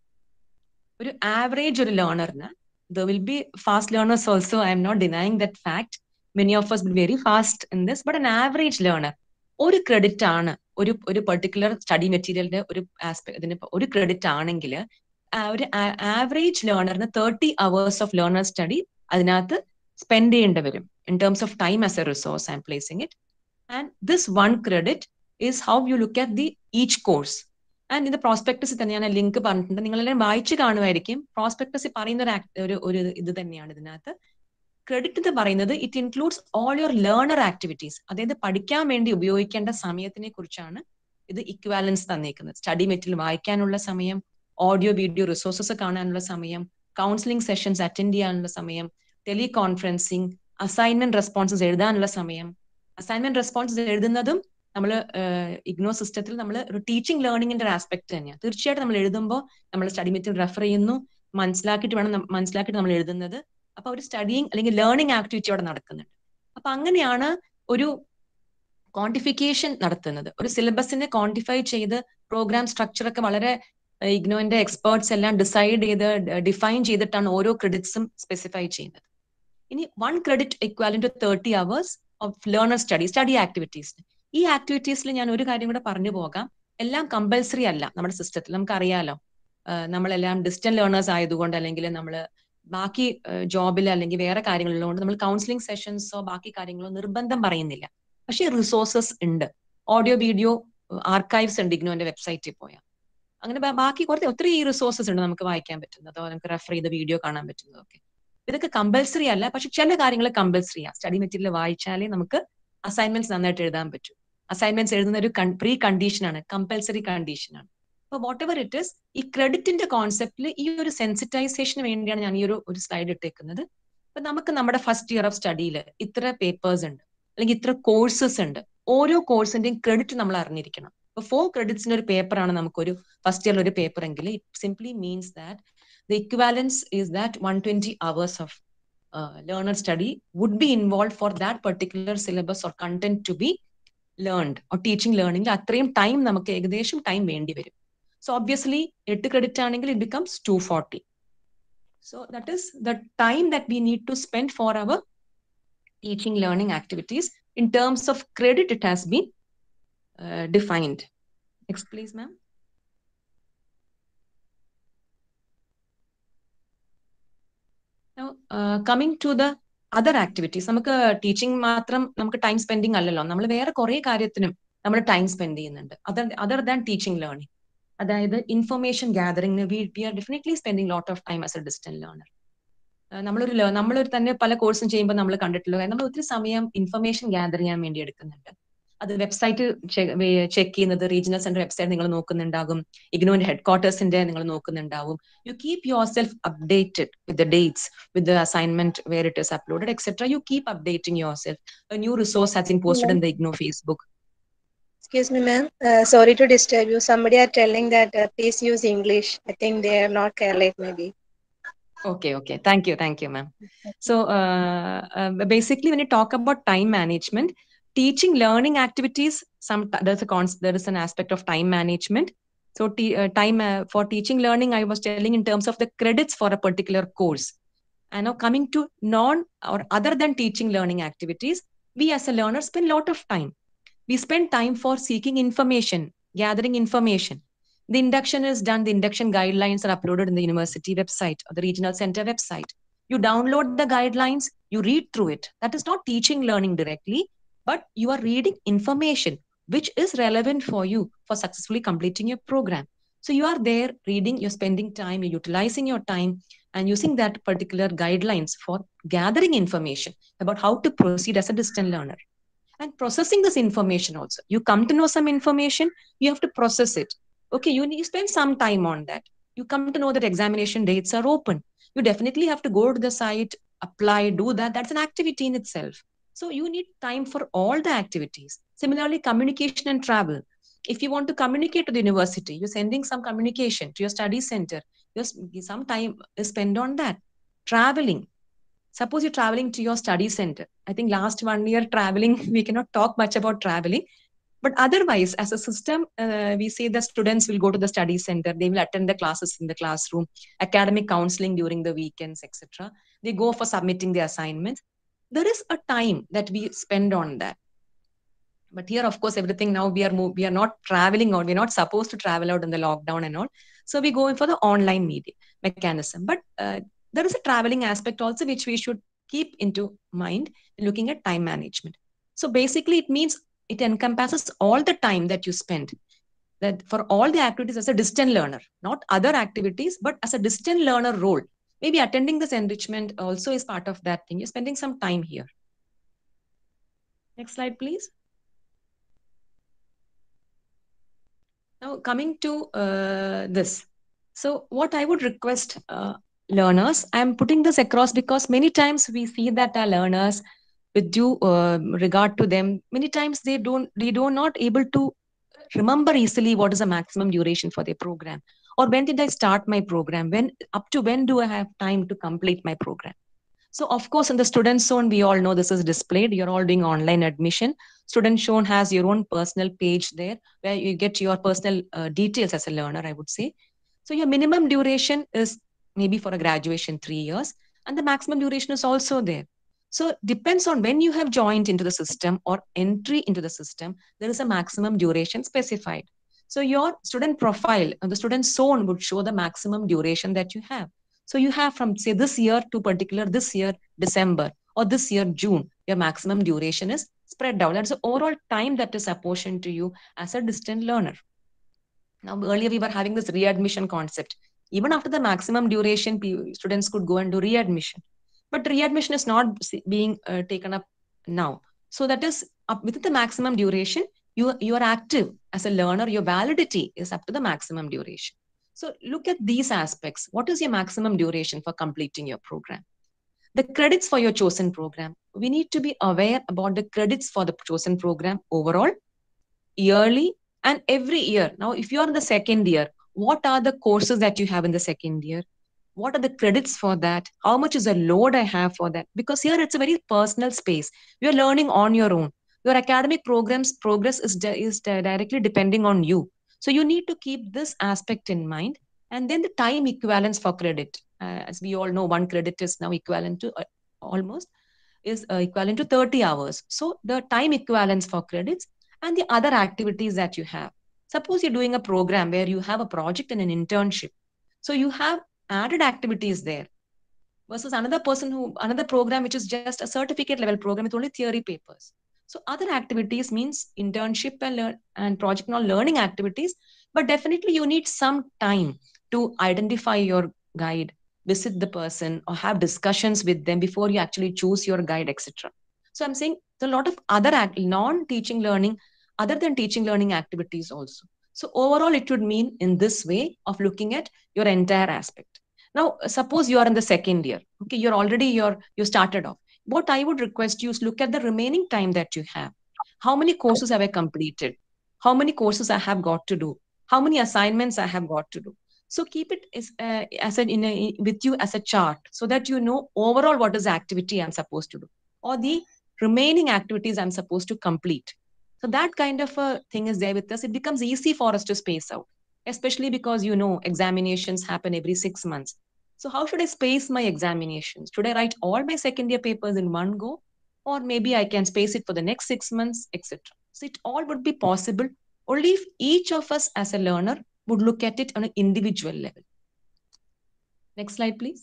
ഒരു ആവറേജ് ഒരു ലേണറിന് there will be fast learners also, I'm not denying that fact, many of us will be very fast in this, but an average learner ഒരു credit ആണ് ഒരു ഒരു particular study മെറ്റീരിയലിന്റെ ഒരു aspect ഇതിന് ഒരു ക്രെഡിറ്റ് ആണെങ്കിൽ ഒരു ആവറേജ് ലേണറിന് thirty hours of learner study അതിനകത്ത് സ്പെൻഡ് ചെയ്യേണ്ടി വരും in terms of time as a resource. I'm placing it and this one credit is how you look at the each course. And ഇത് പ്രോസ്പെക്ടസിൽ തന്നെ ഞാൻ link പറഞ്ഞിട്ടുണ്ട്, നിങ്ങളെല്ലാം വായിച്ചു കാണുമായിരിക്കും. പ്രോസ്പെക്ടസിൽ പറയുന്ന ഒരു ഒരു ഇത് തന്നെയാണ് ഇതിനകത്ത്. ക്രെഡിറ്റ് എന്ന് പറയുന്നത് it includes all your learner activities. അതായത് പഠിക്കാൻ വേണ്ടി ഉപയോഗിക്കേണ്ട സമയത്തിനെ കുറിച്ചാണ് ഇത് ഇക്വാലൻസ് തന്നേക്കുന്നത്. സ്റ്റഡി മെറ്റീരിയൽ വായിക്കാനുള്ള സമയം, ഓഡിയോ വീഡിയോ റിസോഴ്സസ് കാണാനുള്ള സമയം, കൗൺസിലിംഗ് സെഷൻസ് അറ്റൻഡ് ചെയ്യാനുള്ള സമയം, ടെലികോൺഫറൻസിങ്, അസൈൻമെന്റ് റെസ്പോൺസസ് എഴുതാനുള്ള സമയം. അസൈൻമെന്റ് റെസ്പോൺസസ് എഴുതുന്നതും നമ്മൾ ഇഗ്നോ സിസ്റ്റത്തിൽ നമ്മൾ ഒരു ടീച്ചിങ് ലേണിംഗിന്റെ ഒരു ആസ്പെക്ട് തന്നെയാണ്. തീർച്ചയായിട്ടും നമ്മൾ എഴുതുമ്പോൾ നമ്മൾ സ്റ്റഡി മെറ്റീരിയൽ റെഫർ ചെയ്യുന്നു, മനസ്സിലാക്കിയിട്ട് വേണം മനസ്സിലാക്കിയിട്ട് നമ്മൾ എഴുതുന്നത്. അപ്പൊ ഒരു സ്റ്റഡിങ് അല്ലെങ്കിൽ ലേണിംഗ് ആക്ടിവിറ്റി അവിടെ നടക്കുന്നുണ്ട്. അപ്പൊ അങ്ങനെയാണ് ഒരു ക്വാണ്ടിഫിക്കേഷൻ നടത്തുന്നത്. ഒരു സിലബസിനെ ക്വാണ്ടിഫൈ ചെയ്ത് പ്രോഗ്രാം സ്ട്രക്ചർ ഒക്കെ വളരെ ഇഗ്നോന്റെ എക്സ്പേർട്സ് എല്ലാം ഡിസൈഡ് ചെയ്ത് ഡിഫൈൻ ചെയ്തിട്ടാണ് ഓരോ ക്രെഡിറ്റ്സും സ്പെസിഫൈ ചെയ്യുന്നത്. ഇനി one credit equivalent to thirty hours of learner study study activities. ഈ ആക്ടിവിറ്റീസിൽ ഞാൻ ഒരു കാര്യം കൂടെ പറഞ്ഞു പോകാം. എല്ലാം കമ്പൽസറി അല്ല നമ്മുടെ സിസ്റ്റത്തിൽ. നമുക്കറിയാലോ നമ്മളെല്ലാം ഡിസ്റ്റന്റ് ലേണേഴ്സ് ആയതുകൊണ്ട് അല്ലെങ്കിൽ നമ്മൾ ബാക്കി ജോബിൽ അല്ലെങ്കിൽ വേറെ കാര്യങ്ങളുള്ളതുകൊണ്ട് നമ്മൾ കൗൺസിലിംഗ് സെഷൻസോ ബാക്കി കാര്യങ്ങളോ നിർബന്ധം പറയുന്നില്ല. പക്ഷേ റിസോഴ്സസ് ഉണ്ട്, ഓഡിയോ വീഡിയോ ആർക്കൈവ്സ് ഉണ്ട് ഇഗ്നോന്റെ വെബ്സൈറ്റിൽ പോയാൽ. അങ്ങനെ ബാക്കി കുറച്ച് ഒത്തിരി റിസോഴ്സസ് ഉണ്ട് നമുക്ക് വായിക്കാൻ പറ്റുന്നതോ നമുക്ക് റെഫർ ചെയ്ത് വീഡിയോ കാണാൻ പറ്റുന്നതൊക്കെ. ഇതൊക്കെ കമ്പൽസറി അല്ല, പക്ഷെ ചില കാര്യങ്ങൾ കമ്പൽസറി ആണ്. സ്റ്റഡി മെറ്റീരിയൽ വായിച്ചാലേ നമുക്ക് അസൈൻമെന്റ്സ് നന്നായിട്ട് എഴുതാൻ പറ്റും. അസൈൻമെന്റ്സ് എഴുതുന്ന ഒരു പ്രീ കണ്ടീഷൻ ആണ്, കമ്പൽസറി കണ്ടീഷൻ ആണ്. അപ്പൊ വാട്ട് എവർ ഇറ്റ് ഇസ്, ഈ ക്രെഡിറ്റിന്റെ കോൺസെപ്റ്റിൽ ഈ ഒരു സെൻസിറ്റൈസേഷന് വേണ്ടിയാണ് ഞാൻ ഈ ഒരു ഒരു സ്ലൈഡ് ഇട്ടേക്കുന്നത്. അപ്പൊ നമുക്ക് നമ്മുടെ ഫസ്റ്റ് ഇയർ ഓഫ് സ്റ്റഡിയിൽ ഇത്ര പേപ്പേഴ്സ് ഉണ്ട് അല്ലെങ്കിൽ ഇത്ര കോഴ്സസ് ഉണ്ട്. ഓരോ കോഴ്സിന്റെയും ക്രെഡിറ്റ് നമ്മൾ അറിഞ്ഞിരിക്കണം. ഇപ്പൊ ഫോർ ക്രെഡിറ്റ്സിന്റെ ഒരു പേപ്പറാണ് നമുക്കൊരു ഫസ്റ്റ് ഇയറിൽ ഒരു പേപ്പർ എങ്കിൽ it simply means that the equivalence is that one twenty hours of learner study would be involve for that particular syllabus or content to be learned. Or teaching ലേണിംഗിൽ അത്രയും time നമുക്ക് ഏകദേശം time വേണ്ടി വരും. So obviously, eight credit angle it becomes two forty. So that is the time that we need to spend for our teaching learning activities. In terms of credit, it has been uh, defined. Next, please, ma'am. Now, uh, coming to the other activities, നമുക്ക് teaching മാത്രം നമുക്ക് time spending അല്ലല്ലോ, നമ്മൾ വേറെ കുറെ കാര്യത്തിനും നമ്മൾ time spend ചെയ്യുന്നുണ്ട് other other than teaching learning. അതായത് information gathering we we are definitely spending lot of time as a distant learner. നമ്മളൊരു നമ്മളൊരു തന്നെ പല കോഴ്സും ചെയ്യുമ്പോൾ നമ്മൾ കണ്ടിട്ടുള്ള നമ്മൾ ഒത്തിരി സമയം ഇൻഫർമേഷൻ ഗ്യാദർ ചെയ്യാൻ വേണ്ടി എടുക്കുന്നുണ്ട്. അത് വെബ്സൈറ്റ് ചെക്ക് ചെയ്യുന്നത് റീജിയണൽ സെന്റർ വെബ്സൈറ്റ് നിങ്ങൾ നോക്കുന്നുണ്ടാകും, ഇഗ്നോന്റെ ഹെഡ് ക്വാർട്ടേഴ്സിന്റെ നിങ്ങൾ നോക്കുന്നുണ്ടാവും. You keep yourself updated with the dates, with the assignment where it is uploaded etcetera. You keep updating yourself. A new resource has been posted in the IGNOU Facebook. Excuse me, ma'am. Uh, sorry to disturb you. Somebody are telling that uh, please use English. I think they are not Kerala, maybe. Okay, okay. Thank you, thank you, ma'am. So uh, uh, basically, when you talk about time management, teaching learning activities, some there's a concept, there is an aspect of time management. So t- uh, time uh, for teaching learning, I was telling in terms of the credits for a particular course. And now coming to non or other than teaching learning activities, we as a learner spend a lot of time. We spend time for seeking information, gathering information. The induction is done, the induction guidelines are uploaded in the university website or the regional center website. You download the guidelines, you read through it. That is not teaching learning directly, but you are reading information which is relevant for you for successfully completing your program. So you are there reading, you're spending time, you're utilizing your time and using that particular guidelines for gathering information about how to proceed as a distant learner. And processing this information also. You come to know some information, you have to process it. Okay, you need to spend some time on that. You come to know that examination dates are open. You definitely have to go to the site, apply, do that. That's an activity in itself. So you need time for all the activities. Similarly, communication and travel. If you want to communicate to the university, you're sending some communication to your study center. Just some time is spent on that. Traveling. Suppose you're traveling to your study center. I think last one year traveling, we cannot talk much about traveling. But otherwise, as a system, uh, we say the students will go to the study center. They will attend the classes in the classroom, academic counseling during the weekends, et cetera. They go for submitting the assignments. There is a time that we spend on that. But here, of course, everything now we are move, we are not traveling out. We're not supposed to travel out in the lockdown and all. So we go in for the online media mechanism. But uh, there is a traveling aspect also, which we should keep into mind looking at time management. So basically, it means it encompasses all the time that you spend that for all the activities as a distant learner, not other activities, but as a distant learner role. Maybe attending this enrichment also is part of that thing. You're spending some time here. Next slide, please. Now coming to uh, this. So what I would request uh, learners, I'm putting this across because many times we see that our learners, with due uh, regard to them, many times they don't, they do not able to remember easily what is the maximum duration for their program. Or when did I start my program? When up to when do I have time to complete my program? So of course, in the student zone, we all know this is displayed. You're all doing online admission. Student zone has your own personal page there where you get your personal uh, details as a learner, I would say. So your minimum duration is maybe for a graduation, three years. And the maximum duration is also there. So depends on when you have joined into the system or entry into the system, there is a maximum duration specified. So your student profile and the student zone would show the maximum duration that you have. So you have from say this year to particular this year, December, or this year, June, your maximum duration is spread out. That's the overall time that is apportioned to you as a distant learner. Now, earlier we were having this readmission concept. Even after the maximum duration, students could go and do readmission. But readmission is not being uh, taken up now. So that is up within the maximum duration, you, you are active as a learner, your validity is up to the maximum duration. So look at these aspects. What is your maximum duration for completing your program? The credits for your chosen program. We need to be aware about the credits for the chosen program overall, yearly, and every year. Now, if you are in the second year, what are the courses that you have in the second year? What are the credits for that? How much is the load I have for that? Because here it's a very personal space. You're learning on your own. Your academic programs progress is, is directly depending on you. So you need to keep this aspect in mind. And then the time equivalence for credit. Uh, as we all know, one credit is now equivalent to uh, almost is uh, equivalent to thirty hours. So the time equivalence for credits and the other activities that you have. Suppose you're doing a program where you have a project and an internship. So you have added activities there versus another person who, another program, which is just a certificate level program with only theory papers. So other activities means internship and, learn, and project and all learning activities, but definitely you need some time to identify your guide, visit the person or have discussions with them before you actually choose your guide, et cetera. So I'm saying there's a lot of other non-teaching learning, other than teaching learning activities also. So overall, it would mean in this way of looking at your entire aspect. Now, suppose you are in the second year. Okay, you're already, you're, you started off. What I would request you is look at the remaining time that you have. How many courses have I completed? How many courses I have got to do? How many assignments I have got to do? So keep it as, uh, as an, in a, with you as a chart so that you know overall what is the activity I'm supposed to do or the remaining activities I'm supposed to complete. So that kind of a thing is there with us. It becomes easy for us to space out, especially because, you know, examinations happen every six months. So how should I space my examinations? Should I write all my second year papers in one go? or maybe I can space it for the next six months, et cetera. So it all would be possible only if each of us as a learner would look at it on an individual level. Next slide, please.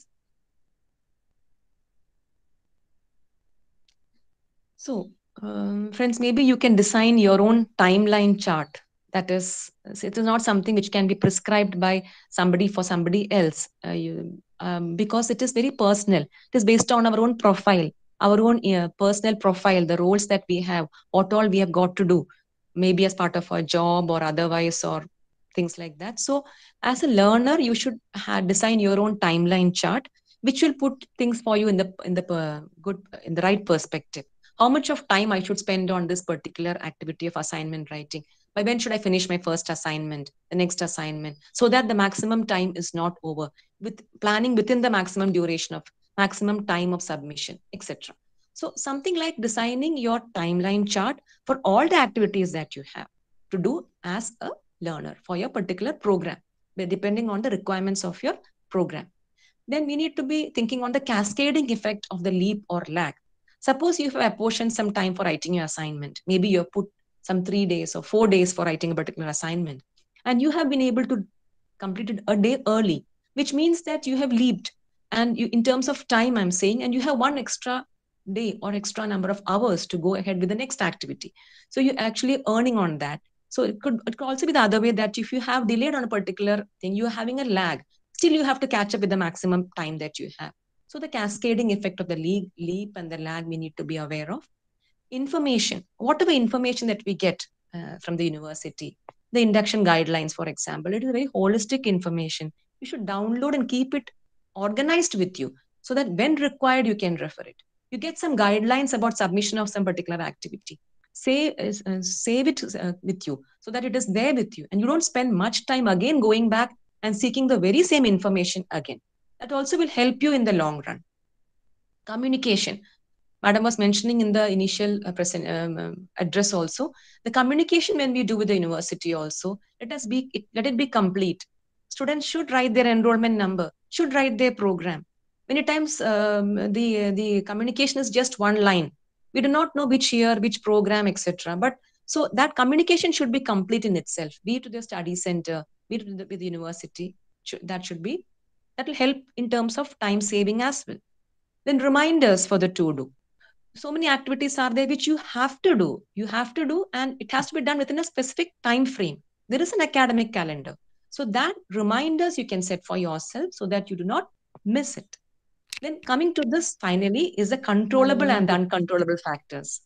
So, um, friends, maybe you can design your own timeline chart. That is, it is not something which can be prescribed by somebody for somebody else, uh, you, um, because it is very personal. It is based on our own profile, our own uh, personal profile, the roles that we have, what all we have got to do, maybe as part of our job or otherwise, or things like that. So, as a learner, you should have, design your own timeline chart, which will put things for you in the in the uh, good in the right perspective. How much of time I should spend on this particular activity of assignment writing? By when should I finish my first assignment, the next assignment, so that the maximum time is not over, with planning within the maximum duration of maximum time of submission, et cetera. So something like designing your timeline chart for all the activities that you have to do as a learner for your particular program, depending on the requirements of your program. Then we need to be thinking on the cascading effect of the leap or lag. Suppose you have apportioned some time for writing your assignment. Maybe you have put some three days or four days for writing a particular assignment, and you have been able to complete it a day early, which means that you have leaped. And you, in terms of time, I'm saying, and you have one extra day or extra number of hours to go ahead with the next activity. So you're actually earning on that. So it could, it could also be the other way, that if you have delayed on a particular thing, you're having a lag. Still, you have to catch up with the maximum time that you have. So the cascading effect of the leap, leap and the lag we need to be aware of. Information, whatever information that we get uh, from the university, the induction guidelines, for example, it is very holistic information. You should download and keep it organized with you so that when required, you can refer it. You get some guidelines about submission of some particular activity. Save, uh, save it uh, with you so that it is there with you. And you don't spend much time again going back and seeking the very same information again. That also will help you in the long run. Communication. Madam was mentioning in the initial uh, present, um, address also, the communication when we do with the university also, let us be, it, let it be complete. Students should write their enrollment number, should write their program. Many times um, the, the communication is just one line. We do not know which year, which program, et cetera. But so that communication should be complete in itself, be it to the study center, be it with the, with the university. Should, that should be, that will help in terms of time saving as well. Then reminders for the to-do. So many activities are there which you have to do. You have to do, and it has to be done within a specific time frame. There is an academic calendar. So that reminders you can set for yourself so that you do not miss it. Then coming to this finally is the controllable and the uncontrollable factors.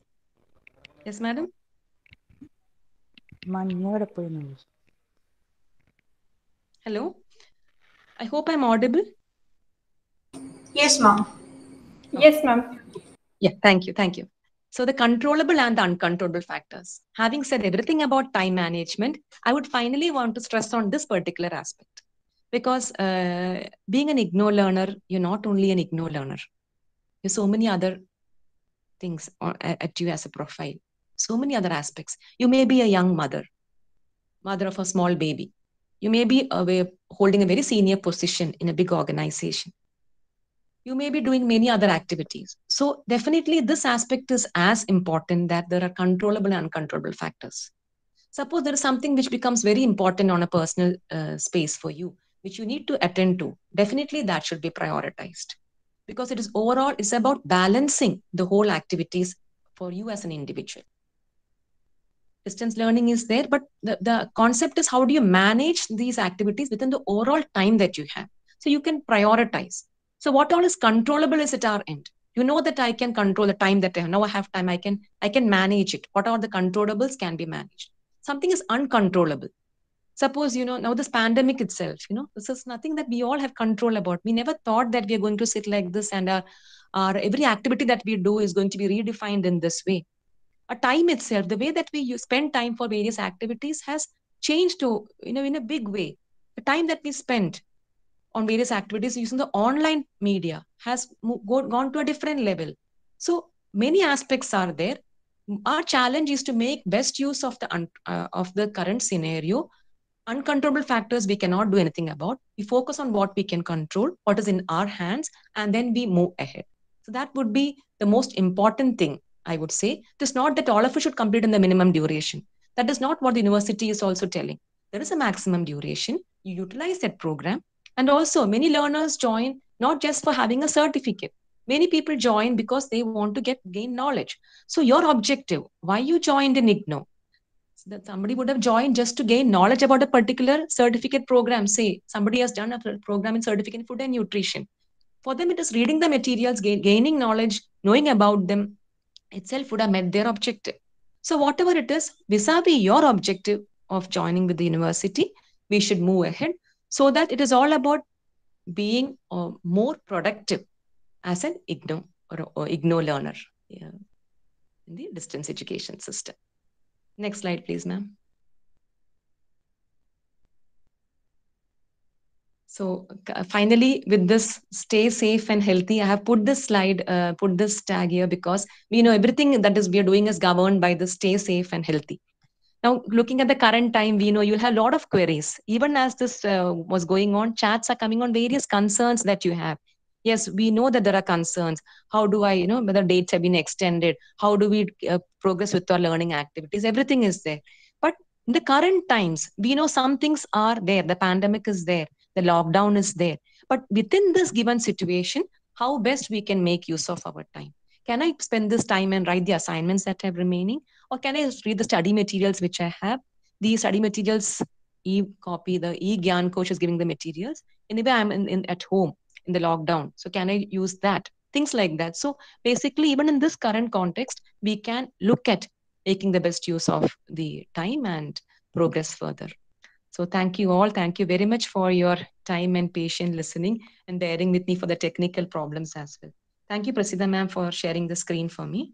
Yes, madam? Hello? I hope I'm audible. Yes, ma'am. Yes, ma'am. Yeah, thank you. Thank you. So the controllable and the uncontrollable factors. Having said everything about time management, I would finally want to stress on this particular aspect. Because uh, being an IGNOU learner, you're not only an IGNOU learner. There's so many other things at you as a profile. So many other aspects. You may be a young mother, mother of a small baby. You may be away, holding a very senior position in a big organization. You may be doing many other activities. So definitely this aspect is as important, that there are controllable and uncontrollable factors. Suppose there is something which becomes very important on a personal uh, space for you, which you need to attend to. Definitely that should be prioritized, because it is overall, it's about balancing the whole activities for you as an individual. Distance learning is there, but the, the concept is how do you manage these activities within the overall time that you have. So you can prioritize. So what all is controllable is at our end. You know that I can control the time that I have. Now I have time, I can, I can manage it. What are the controllables can be managed. Something is uncontrollable. Suppose, you know, now this pandemic itself, you know, this is nothing that we all have control about. We never thought that we are going to sit like this and our, our every activity that we do is going to be redefined in this way. A time itself, the way that we spend time for various activities has changed to, you know, in a big way. The time that we spend on various activities using the online media has go, gone to a different level. So many aspects are there. Our challenge is to make best use of the uh, of the current scenario. Uncontrollable factors we cannot do anything about. We focus on what we can control, what is in our hands, and then we move ahead. So that would be the most important thing, I would say. It is not that all of it should complete in the minimum duration. That is not what the university is also telling. There is a maximum duration. You utilize that program. And also, many learners join not just for having a certificate. Many people join because they want to get gain knowledge. So your objective, why you joined in IGNOU, that somebody would have joined just to gain knowledge about a particular certificate program. Say somebody has done a program in certificate in food and nutrition. For them, it is reading the materials, gain, gaining knowledge, knowing about them itself would have met their objective. So whatever it is, vis-a-vis your objective of joining with the university, we should move ahead so that it is all about being uh, more productive as an IGNOU or, or IGNOU learner, yeah, in the distance education system. Next slide, please, ma'am. So uh, finally, with this stay safe and healthy, I have put this slide, uh, put this tag here because we know everything that is we are doing is governed by the stay safe and healthy. Now, looking at the current time, we know you'll have a lot of queries. Even as this uh, was going on, chats are coming on various concerns that you have. Yes, we know that there are concerns. How do I, you know, whether dates have been extended? How do we uh, progress with our learning activities? Everything is there. But in the current times, we know some things are there. The pandemic is there. The lockdown is there. But within this given situation, how best we can make use of our time? Can I spend this time and write the assignments that have remaining? Or can I read the study materials which I have? The study materials, e-copy, the e-Gyan coach is giving the materials. Anyway, I'm in, in, at home in the lockdown. So can I use that? Things like that. So basically, even in this current context, we can look at making the best use of the time and progress further. So thank you all. Thank you very much for your time and patient listening and bearing with me for the technical problems as well. Thank you, Prasida ma'am, for sharing the screen for me.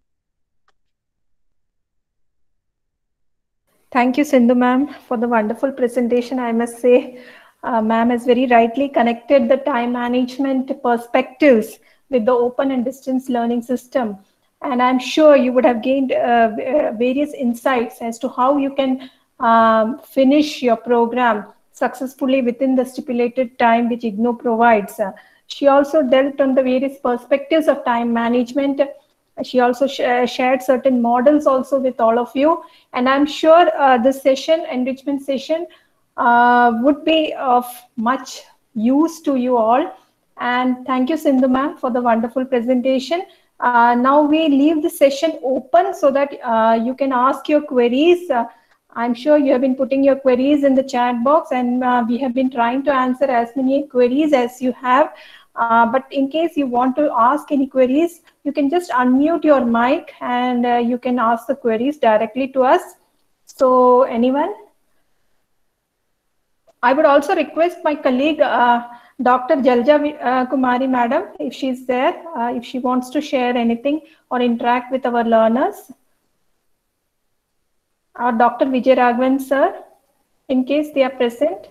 Thank you, Sindhu ma'am, for the wonderful presentation. I must say, uh, ma'am has very rightly connected the time management perspectives with the open and distance learning system. And I'm sure you would have gained uh, various insights as to how you can um, finish your program successfully within the stipulated time which IGNOU provides. Uh, she also dealt on the various perspectives of time management. She also sh shared certain models also with all of you. And I'm sure uh, this session, enrichment session, uh, would be of much use to you all. And thank you, Sindhu ma'am, for the wonderful presentation. Uh, now we leave the session open so that uh, you can ask your queries. Uh, I'm sure you have been putting your queries in the chat box, and uh, we have been trying to answer as many queries as you have. Uh, but in case you want to ask any queries, you can just unmute your mic and uh, you can ask the queries directly to us. So anyone? I would also request my colleague, uh, Doctor Jalja uh, Kumari Madam, if she's there, uh, if she wants to share anything or interact with our learners. Or Doctor Vijay Raghavan sir, in case they are present.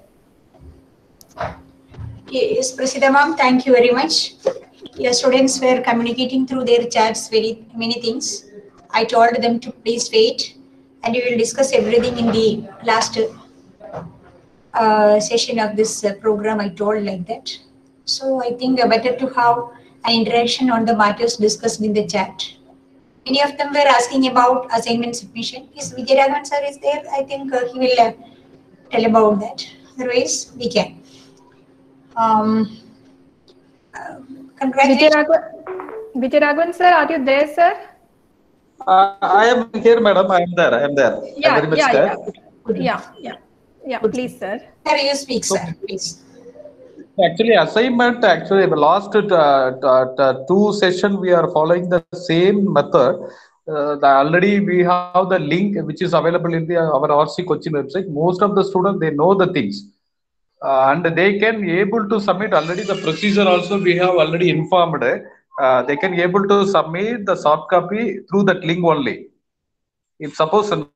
Yes, Prasida ma'am, thank you very much. Your students were communicating through their chats very many things. I told them to please wait, and we will discuss everything in the last uh, session of this uh, program. I told like that. So I think uh, better to have an interaction on the matters discussed in the chat. Many of them were asking about assignment submission. Is Vijay Raghavan sir is there? I think uh, he will uh, tell about that. Otherwise, we can. Um, uh, congratulations. Vijay Raghavan sir, are you there, sir? Uh, I am here, madam. I am there. I am there. Yeah, very much yeah, there. yeah, yeah, yeah, yeah. Please, sir. Sir, you speak, sir. Please. Actually, assignment. Actually, the last uh, two session we are following the same method. Uh, the, already we have the link which is available in the our R C Cochin website. Most of the students they know the things. Uh, and they can able to submit already the procedure also we have already informed. Uh, they can able to submit the soft copy through that link only. If suppose uh,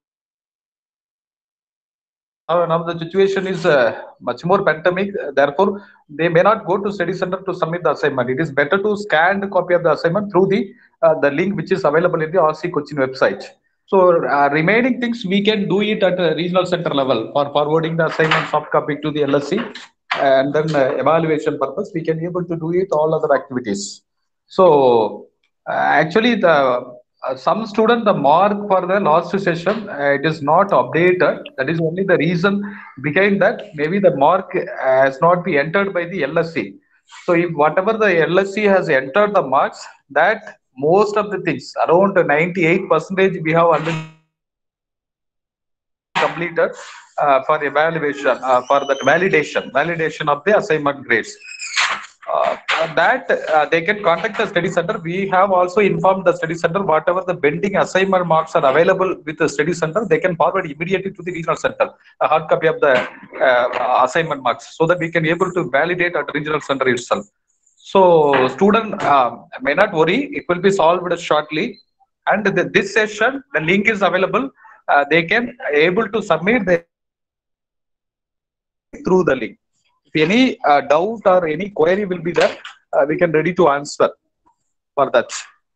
now the situation is uh, much more pandemic, therefore they may not go to study center to submit the assignment. It is better to scan the copy of the assignment through the uh, the link which is available in the R C Cochin website. So uh, remaining things we can do it at a regional center level for forwarding the assignment soft copy to the L S C, and then uh, evaluation purpose we can able to do it all other activities. So Uh, actually, the uh, some student the mark for the last session uh, it is not updated. That is only the reason behind that. Maybe the mark has not been entered by the L S C. So if whatever the L S C has entered the marks, that most of the things around ninety-eight percentage we have already completed uh, for evaluation uh, for that validation validation of the assignment grades. Uh, that uh, they can contact the study center. We have also informed the study center whatever the pending assignment marks are available with the study center, they can forward immediately to the regional center a hard copy of the uh, assignment marks, so that we can able to validate at regional center itself. So student uh, may not worry, it will be solved shortly. And the, this session, the link is available. Uh, they can able to submit the through the link. If any uh, doubt or any query will be there, uh, we can ready to answer for that.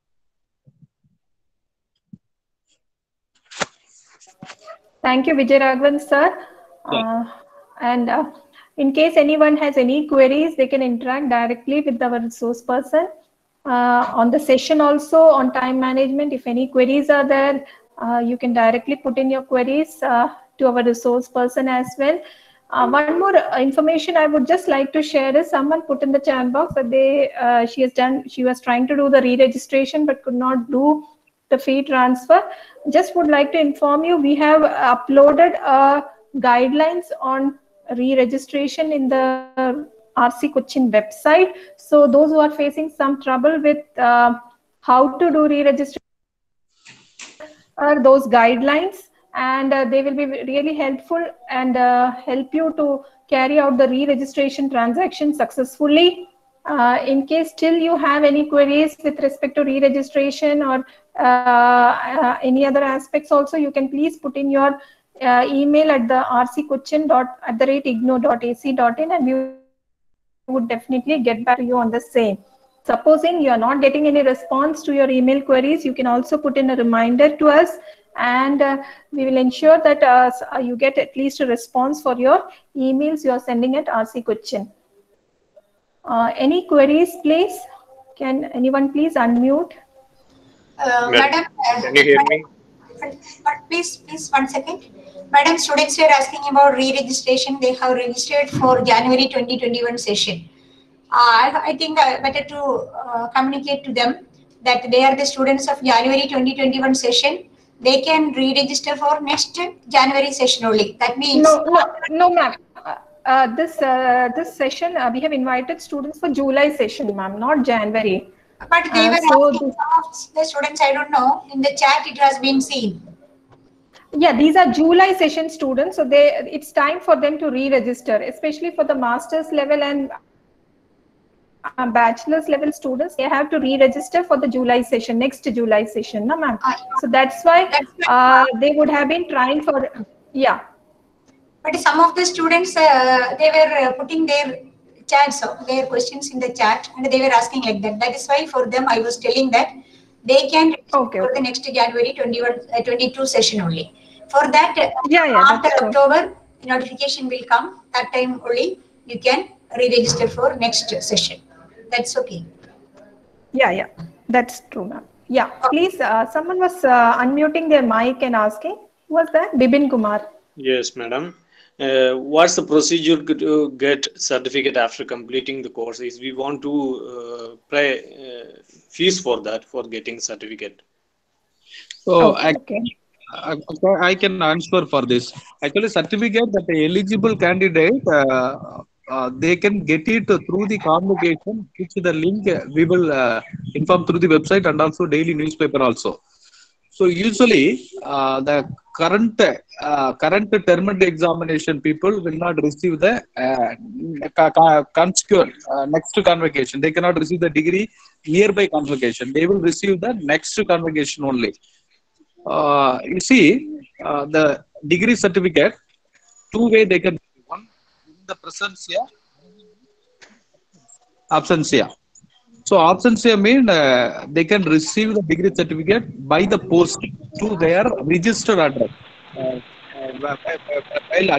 Thank you, Vijay Raghavan, sir. Uh, and uh, in case anyone has any queries, they can interact directly with our resource person. Uh, on the session also, on time management, if any queries are there, uh, you can directly put in your queries uh, to our resource person as well. Uh, one more information I would just like to share is someone put in the chat box that they uh, she has done she was trying to do the re-registration but could not do the fee transfer. Just would like to inform you, we have uploaded uh, guidelines on re-registration in the R C Cochin website. So those who are facing some trouble with uh, how to do re-registration are those guidelines, and uh, they will be really helpful and uh, help you to carry out the re-registration transaction successfully. Uh, in case still you have any queries with respect to re-registration or uh, uh, any other aspects also, you can please put in your uh, email at the rccochin dot at the rate igno dot a c dot in, and we would definitely get back to you on the same. Supposing you are not getting any response to your email queries, you can also put in a reminder to us, and uh, we will ensure that uh, you get at least a response for your emails you are sending at R C Cochin. Uh, any queries, please? Can anyone please unmute? Uh, Madam, uh, can you hear me? But, but please, please, one second. Madam, students were asking about re-registration. They have registered for January twenty twenty-one session. Uh, I, I think uh, better to uh, communicate to them that they are the students of January twenty twenty-one session. They can re-register for next January session only. That means no, no, no, ma'am. Uh, uh, this uh, this session uh, we have invited students for July session, ma'am, not January. But they uh, were so asking some of the students. I don't know. In the chat, it has been seen. Yeah, these are July session students, so they it's time for them to re-register, especially for the master's level and uh, bachelor's level students. They have to re-register for the July session, next July session, no, ma'am. So that's why uh, they would have been trying for, yeah. But some of the students, uh, they were uh, putting their chats, their questions in the chat, and they were asking like that. That is why for them I was telling that they can okay, for okay. the next January twenty-one, uh, twenty-two session only. For that, yeah, yeah, after October, notification will come. That time only you can re-register for next session. That's okay. Yeah, yeah, that's true, ma'am. Yeah, please, uh, someone was uh, unmuting their mic and asking. Who was that? Bibin Kumar. Yes, madam. Uh, what's the procedure to get certificate after completing the course? Is we want to uh, pay uh, fees for that, for getting certificate? So, okay, okay. I, I can answer for this. Actually, certificate that the eligible candidate, uh, uh, they can get it through the convocation, which the link we will uh, inform through the website and also daily newspaper also. So usually uh, the current uh, current term examination people will not receive the uh, consequent uh, next convocation. They cannot receive the degree nearby convocation. They will receive the next convocation only. Uh, you see, uh, the degree certificate, two way they can, one in the presence here, absence here. So options here mean uh, they can receive the degree certificate by the post to their registered address. Uh, uh, while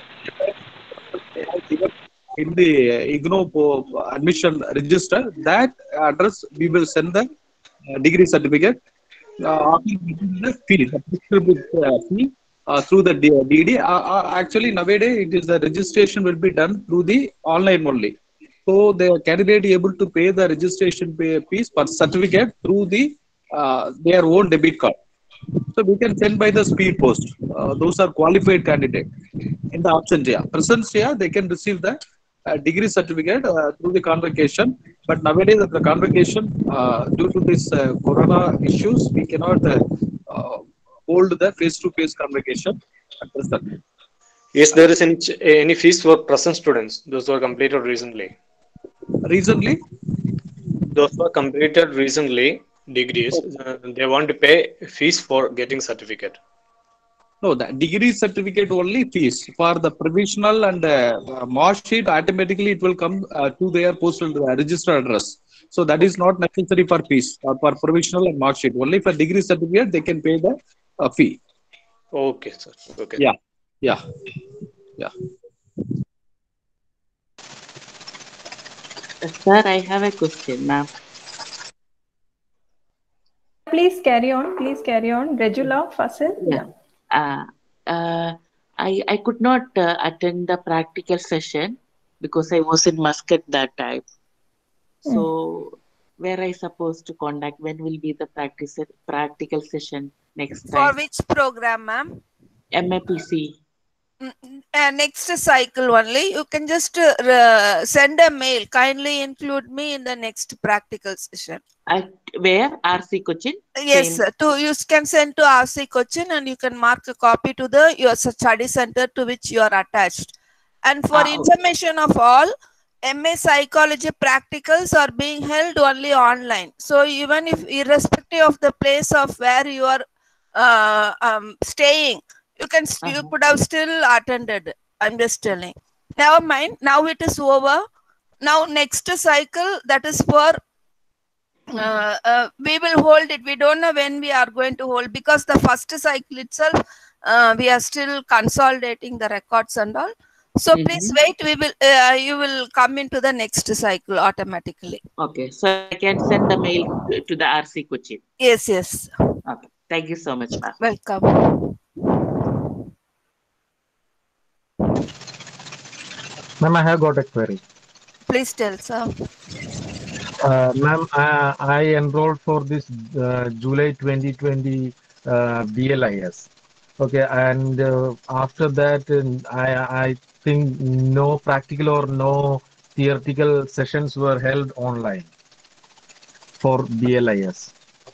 in the IGNOU admission register, that address we will send the uh, degree certificate. Uh, after getting the fee, the prescribed uh, fee uh, through the D- DD. Uh, uh, actually, nowadays it is the registration will be done through the online only. So the candidate able to pay the registration pay fees per certificate through the uh, their own debit card. So we can send by the speed post. Uh, those are qualified candidate. In the option J, present J, they can receive the uh, degree certificate uh, through the convocation. But nowadays, the convocation, uh, due to this uh, corona issues, we cannot uh, uh, hold the face-to-face convocation at present. Yes, there is any, any fees for present students, those who are completed recently. Recently? Those who are completed recently degrees, uh, they want to pay fees for getting certificate. No, the degree certificate only fees. For the provisional and uh, uh, mark sheet, automatically it will come uh, to their postal uh, register address. So that is not necessary for fees or for provisional and mark sheet. Only for degree certificate, they can pay the uh, fee. Okay, sir. Okay. Yeah, yeah, yeah. Sir, I have a question, ma'am. Please carry on. Please carry on. Regula, Fasil. Yeah. Uh, uh, I, I could not uh, attend the practical session because I was in Muscat that time. So, mm. where I supposed to contact? When will be the practice practical session next time? For which program, ma'am? M A P C. Uh, next cycle only. You can just uh, send a mail. Kindly include me in the next practical session. At where? R C Cochin? Yes, sir. To, you can send to R C Cochin and you can mark a copy to the your study center to which you are attached. And for ah, information okay. of all, M A Psychology practicals are being held only online. So even if irrespective of the place of where you are uh, um, staying, you can uh-huh. you could have still attended. I'm just telling. Never mind. Now it is over. Now next cycle, that is for uh, uh, we will hold it. We don't know when we are going to hold because the first cycle itself uh, we are still consolidating the records and all. So mm-hmm. please wait. We will uh, you will come into the next cycle automatically. Okay. So I can send the mail to the R C Cochin. Yes. Yes. Okay. Thank you so much, ma'am. Welcome. Ma'am, I have got a query. Please tell, sir. Uh, Ma'am, I, I enrolled for this uh, July twenty twenty uh, B L I S. Okay, and uh, after that, uh, I, I think no practical or no theoretical sessions were held online for B L I S.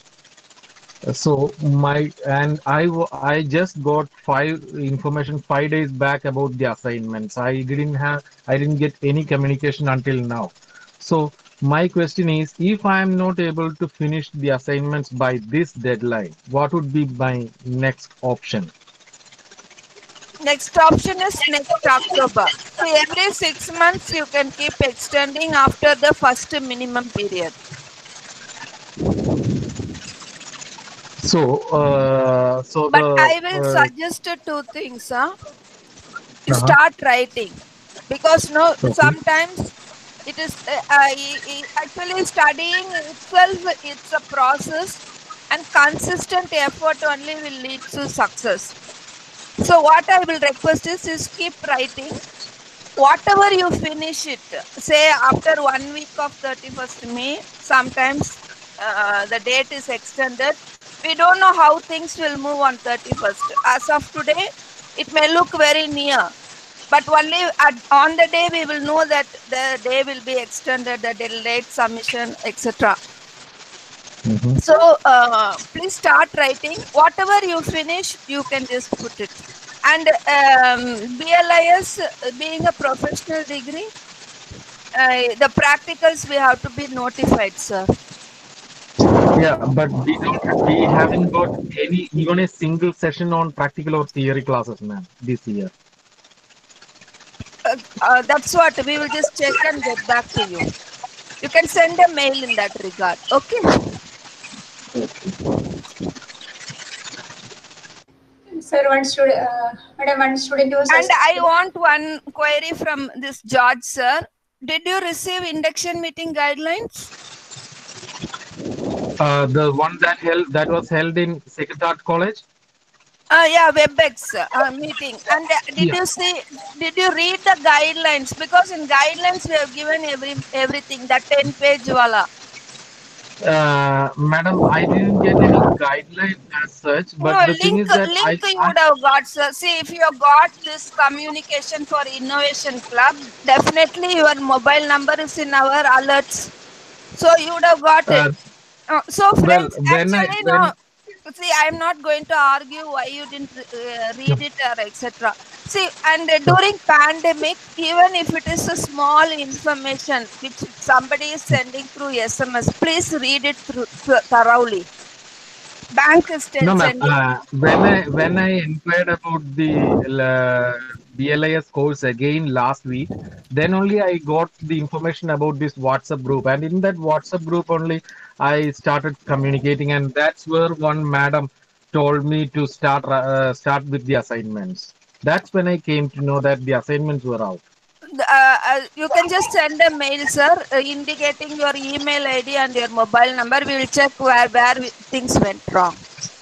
So my and I I just got five information five days back about the assignments. I didn't have I didn't get any communication until now. So my question is, if I am not able to finish the assignments by this deadline, what would be my next option? Next option is next October. So every six months you can keep extending after the first minimum period. So, uh, so but the, I will uh, suggest two things. Huh? You uh-huh. start writing because no, okay. sometimes it is uh, uh, actually studying itself. It's a process, and consistent effort only will lead to success. So what I will request is, is keep writing. Whatever you finish it, say after one week of thirty-first May, sometimes uh, the date is extended. We don't know how things will move on thirty-first. As of today, it may look very near. But only at, on the day we will know that the day will be extended, the delayed submission, et cetera. Mm-hmm. So uh, please start writing. Whatever you finish, you can just put it. And um, B L I S being a professional degree, uh, the practicals we have to be notified, sir. Yeah, but we don't. We haven't got any even a single session on practical or theory classes, ma'am, this year. Uh, uh, that's what we will just check and get back to you. You can send a mail in that regard. Okay. Sir, one student, uh, madam, one student was. And I want one query from this George, sir. Did you receive induction meeting guidelines? Uh, the one that held that was held in Sacred Heart College. Uh, yeah, WebEx uh, meeting. And uh, did Yeah. you see? Did you read the guidelines? Because in guidelines we have given every everything. That ten page wala. Uh, madam, I didn't get any guidelines as such, but No, the thing link is that link I, you I would have got, sir. See, if you have got this communication for innovation club, definitely your mobile number is in our alerts. So you would have got it. uh, Uh, so well, friends, when I actually no. when See, I am not going to argue why you didn't uh, read it or et cetera. See, and uh, during pandemic, even if it is a small information which somebody is sending through S M S, please read it through thoroughly. Bank is no, ma'am. sending. Uh, when I when I inquired about the uh, B L I S course again last week, then only I got the information about this WhatsApp group, and in that WhatsApp group only I started communicating, and that's where one madam told me to start uh, start with the assignments. That's when I came to know that the assignments were out. Uh, uh, you can just send a mail, sir, uh, indicating your email I D and your mobile number. We will check where where we, things went wrong.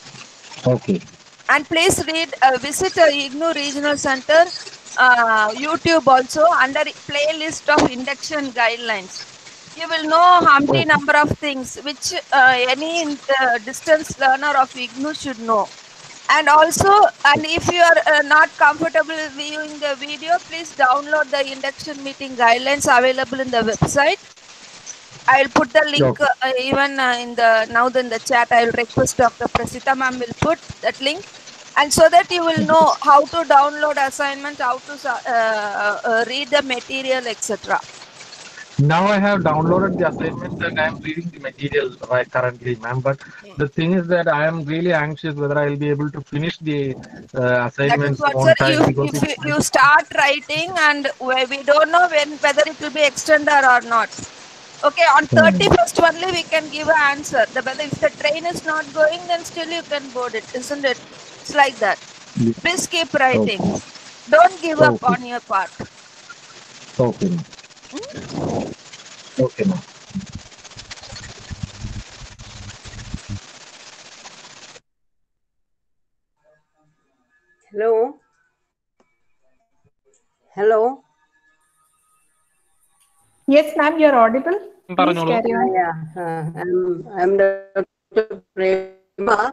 Okay. And please read, uh, visit uh, IGNOU Regional Center, uh, YouTube also under playlist of induction guidelines. You will know humpty number of things which uh, any uh, distance learner of IGNOU should know. And also, and if you are uh, not comfortable viewing the video, please download the induction meeting guidelines available in the website. I will put the link Okay. uh, even uh, in the now in the chat. I will request Doctor Prasita ma'am will put that link, and so that you will know how to download assignment, how to uh, uh, read the material, et cetera. Now I have downloaded the assignments and I am reading the material right currently, ma'am. But the thing is that I am really anxious whether I will be able to finish the uh, assignments That is what, on sir. time You, because if it's you, you start writing and we don't know when whether it will be extended or not. Okay, on thirty-first only we can give an answer. The whether if the train is not going, then still you can board it, isn't it? It's like that. Please keep writing. Okay. Don't give up Okay. on your part. Okay, ma'am. Hmm? Okay, ma'am. Hello. Hello. Yes, ma'am, you're audible. Please Paranjolu. carry on. Yeah, uh, I'm I'm Doctor Prema.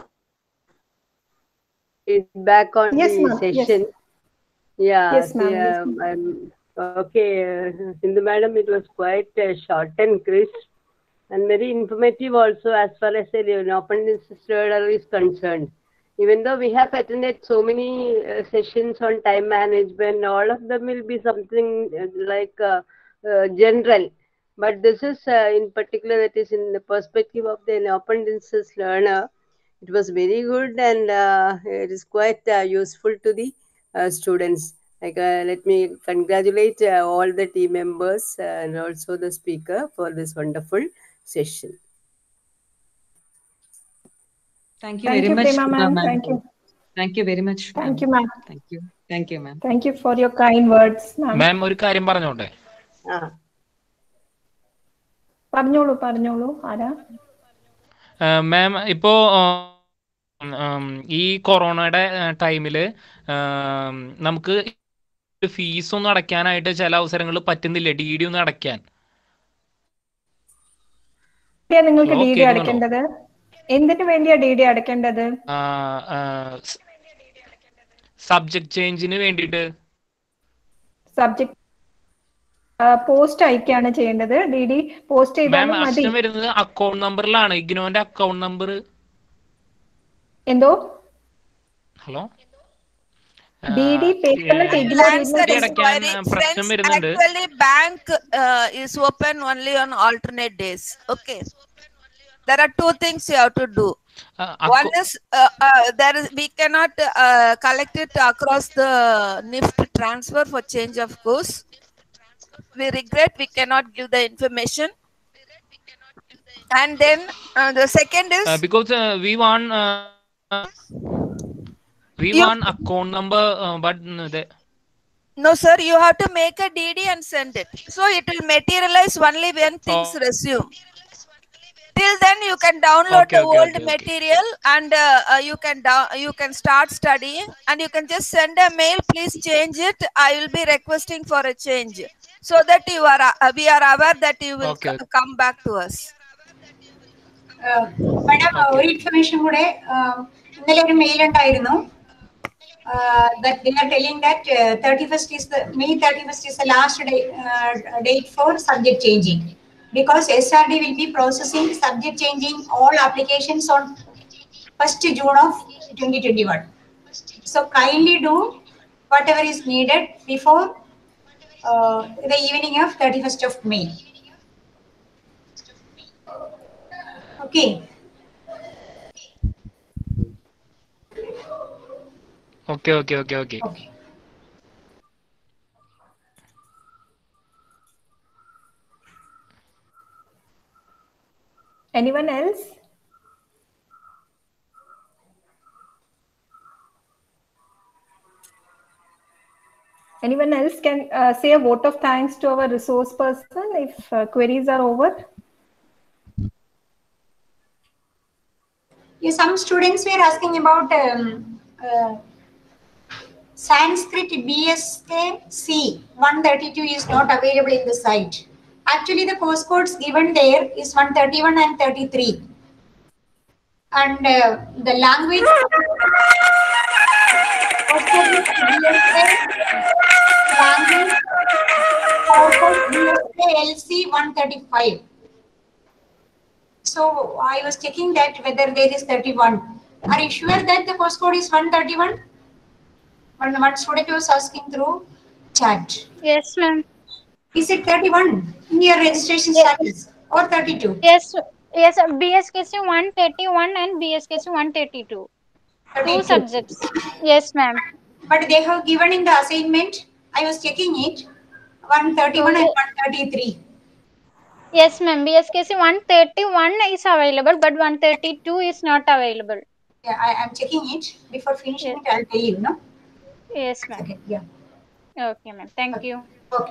Feedback on Yes, the ma'am. Yes. session. Yeah, Yes, see, ma'am. Yes, um, ma'am. I'm okay. Uh, Sindhu madam, it was quite uh, short and crisp and very informative also as far as an open learner is concerned. Even though we have attended so many uh, sessions on time management, all of them will be something uh, like uh, uh, general. But this is uh, in particular, that is in the perspective of the open distance learner. It was very good and uh, it is quite uh, useful to the uh, students. Like, uh, let me congratulate uh, all the team members uh, and also the speaker for this wonderful session. Thank you Thank very you, much, Prema Shweta ma'am. ma'am. Thank you. Thank you very much, Thank ma'am. you, ma'am. Thank you. Thank you, ma'am. Thank you for your kind words, ma'am. Ma'am ഒരു കാര്യം പറഞ്ഞോട്ടെ? Ah. പറഞ്ഞോളൂ പറഞ്ഞോളൂ ആരാ? മാം ഇപ്പോ ഈ കൊറോണയുടെ ടൈമിൽ നമുക്ക് ഫീസ് ഒന്നും അടയ്ക്കാനായിട്ട് ചില അവസരങ്ങളിൽ പറ്റുന്നില്ല, ഡി ഡി ഒന്നും അടയ്ക്കാൻ. നിങ്ങൾക്ക് ഡി ഡി അടയ്ക്കേണ്ടത് എന്തിനു വേണ്ടിയാ ഡി ഡി അടയ്ക്കേണ്ടത്? സബ്ജക്ട് ചേഞ്ചിന് വേണ്ടിയിട്ട്. സബ്ജക്ട് പോസ്റ്റ് അയക്കാണ് ചെയ്യേണ്ടത്. ഡി ഡി പോസ്റ്റ് ചെയ്താലും മതി. വരുന്നത് അക്കൗണ്ട് നമ്പറിലാണ്, ഇഗ്നോന്റെ അക്കൗണ്ട് നമ്പർ. എന്തോ? Hello. Actually, bank uh, is open only on alternate days. Okay. There are two things you have to do. Uh, One is uh, uh, there is we cannot uh, collect it across the N I F T transfer for change of course. We regret we cannot give the information. And then uh, the second is uh, because uh, we want uh, we you want account number, uh, but the no sir, you have to make a D D and send it. So it will materialize only when things oh. resume. Till then, you can download Okay, the okay, old okay, okay. material and uh, uh, you can down, you can start studying, and you can just send a mail. Please change it. I will be requesting for a change, so that you are uh, we are aware that you will Okay. c- come back to us. Madam ഒരു information കൂടെ ഇന്നലെ ഒരു mail ഉണ്ടായിരുന്നു that they are telling that uh, thirty-first is the May thirty-first is the last day, uh, date for subject changing, because S R D will be processing subject changing all applications on first June of twenty twenty-one. So kindly do whatever is needed before uh, the evening of thirty-first of May. Okay. Okay, okay, okay, okay. Okay. Anyone else? Anyone else can uh, say a vote of thanks to our resource person if uh, queries are over? Yeah, some students were asking about um, uh, Sanskrit B S K C one thirty-two is not available in the site. Actually, the course codes given there is one thirty-one and thirty-three. And uh, the language language B S K L C one thirty-five. So I was checking that whether there is thirty-one. Are you sure that the course code is one thirty-one? One, one student was asking through chat. Yes, ma'am. Is it thirty-one in your registration Yes. status or thirty-two? Yes, yes, B S K C one thirty-one and B S K C one thirty-two. Two subjects. Yes, ma'am. But they have given in the assignment, I was checking it, one thirty-one and one thirty-three. Yes, ma'am. B S K C one thirty-one is available, but one thirty-two is not available. Yeah, I am checking it. Before finishing Yes. it, I'll tell you, no? Yes, ma'am. Okay, yeah. Okay, ma'am. Thank you. Okay.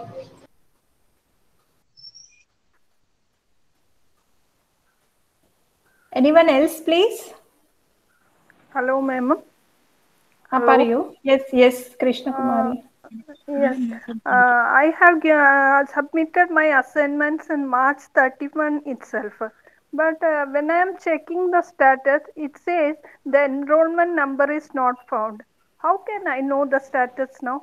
Anyone else, please? Hello, ma'am. How Hello. are you? Yes, yes, Krishna Kumari. Yes, uh, I have uh, submitted my assignments in March thirty-first itself. But uh, when I am checking the status, it says the enrollment number is not found. How can I know the status now?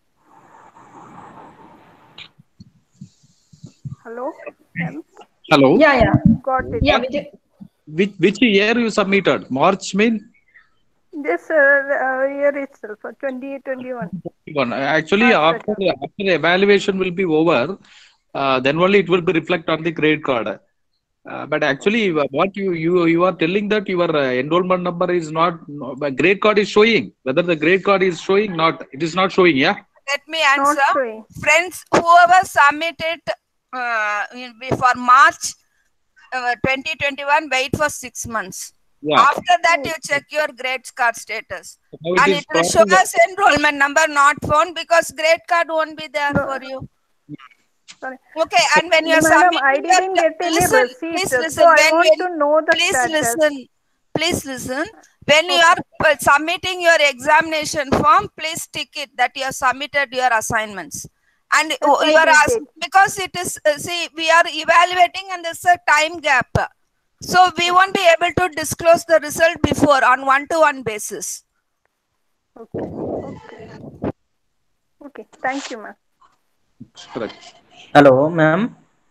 Hello? ma'am? Hello. Yeah, yeah. Got it. Yeah, Vijay. Which which year you submitted? March mean? This uh, uh, year itself, uh, twenty twenty-one. One. Actually, March after the, after the evaluation will be over, uh, then only it will be reflect on the grade card. Uh, but actually, uh, what you you you are telling that your uh, enrollment number is not, no, but grade card is showing. Whether the grade card is showing, not it is not showing. Yeah. Let me answer. showing. Friends, whoever submitted uh, in- before March uh, twenty twenty-one, wait for six months. Yeah. After that, you check your grade card status. Now it And is it will show processed. us enrollment number not found, because grade card won't be there for you. Sorry. Okay, and when you're Madam, submitting I your- didn't get any listen, receipt, please so listen. I When, want when, to know the please status. listen. Please listen. When you are uh, submitting your examination form, please tick it that you have submitted your assignments. And Yes, you I are did asked, because it is, uh, see, we are evaluating and there's a time gap. So we won't be able to disclose the result before on one-to-one basis. Okay. Okay. Okay. Thank you, ma'am. Correct. Hello, ma'am.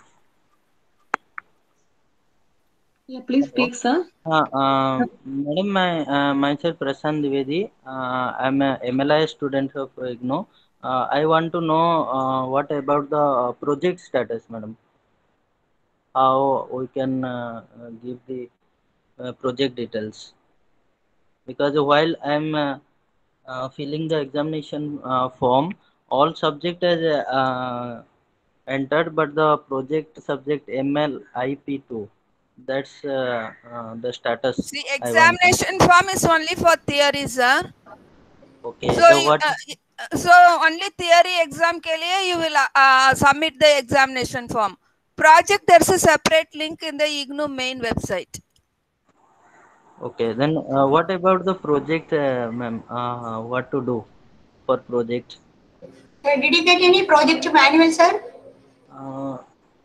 Yeah, please speak, sir. Uh, uh, Madam, my, uh, myself Prashant Dwivedi. Uh, I'm a M L I student of IGNOU. Uh, I want to know uh, what about the uh, project status, madam. How we can uh, uh, give the uh, project details? Because while I'm uh, uh, filling the examination uh, form, all subject is uh, entered, but the project subject M L I P two. That's uh, uh, the status. See, I want to know. examination form is only for theory, sir. Okay. So, So you- what? uh, so only theory exam ke liye you will uh, uh, submit the examination form. project, there's a separate link in the I G N O main website. Okay, then uh, what about the project, uh, ma'am? Uh, what to do for project? Uh, did you get any project manual, sir? Uh,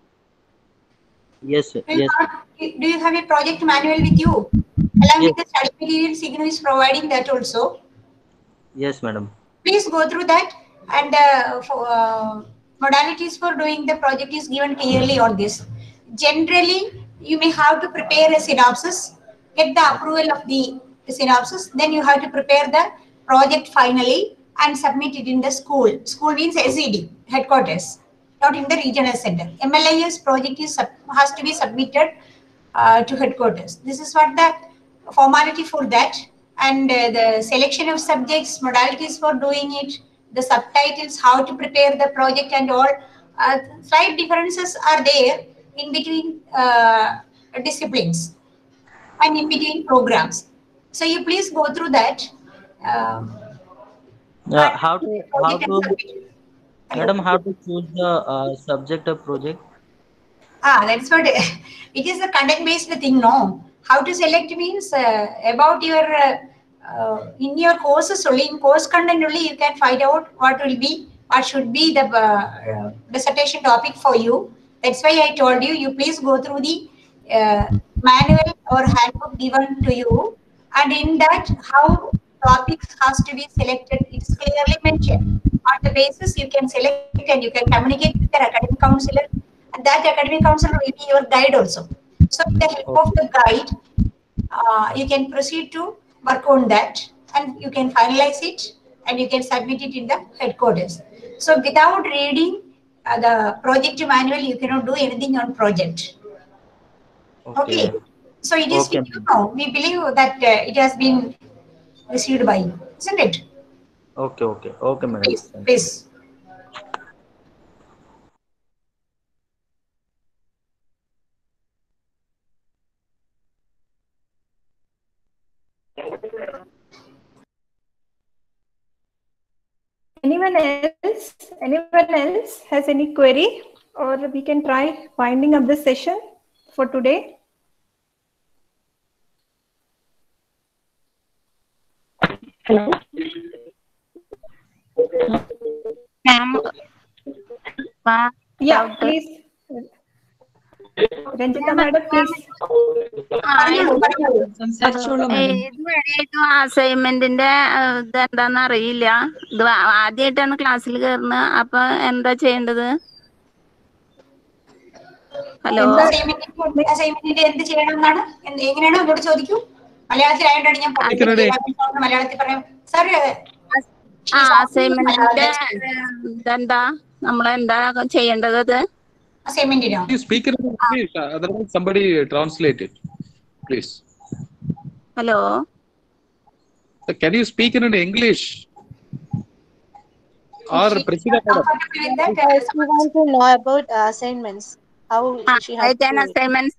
yes, Do you, yes, have, do you have a project manual with you? Along yes, with the study materials, I G N O is providing that also. yes, madam. Please go through that, and uh, for, uh, modalities for doing the project is given clearly on this. Generally, you may have to prepare a synopsis, get the approval of the, the synopsis, then you have to prepare the project finally and submit it in the school. School means S E D, headquarters, not in the regional center. M L I S project is has to be submitted uh, to headquarters. This is what the formality for that, and uh, the selection of subjects, modalities for doing it, the subtitles, how to prepare the project, and all. Uh, slight differences are there in between uh, disciplines and in between programs. So you please go through that. Um, Uh, how to how to madam how to choose the uh, subject of project? Ah, that's what it is, a content based thing, no? How to select means uh, about your uh, uh, in your courses only, in course content only you can find out what will be, what should be the uh, dissertation topic for you. That's why I told you, you please go through the uh, manual or handbook given to you, and in that how topics has to be selected, it's clearly mentioned. On the basis you can select and you can communicate with your academic counselor, and that academic counselor will be your guide also. So with the help of the guide, uh, you can proceed to work on that, and you can finalize it and you can submit it in the headquarters. So without reading uh, the project manual, you cannot do anything on project. Okay. okay. So it is, okay. You know, we believe that uh, it has been received by you, isn't it? Okay, okay, okay, madam. Please, please. Anyone else? Anyone else has any query, or we can try winding up the session for today? Hello. Ma'am. Yeah, please. Ranjita madam, please. ഇതുവരെയായിട്ടും അസൈൻമെന്റിന്റെ ഇത് എന്താന്ന് അറിയില്ല. ഇത് ആദ്യമായിട്ടാണ് ക്ലാസ്സിൽ കയറുന്നത്. അപ്പൊ എന്താ ചെയ്യേണ്ടത്? ഹലോ, അസൈൻമെന്റിന്റെ എന്ത് ചെയ്യണം എന്നാണ്, എങ്ങനെയാണോ എന്നോട് ചോദിക്കൂ. മലയാളത്തിലായിട്ടാണ് ഞാൻ മലയാളത്തിൽ പറയാം സാർ. ആ അസൈൻമെന്റിന്റെ ഇതെന്താ, നമ്മളെന്താ ചെയ്യേണ്ടത്? അത് അസൈൻമെന്റിനോ? You speak in English, otherwise somebody translate it, please. Hello. So can you speak in English? Or Priscilla madam? We want to know about uh, assignments. How she has to assignments.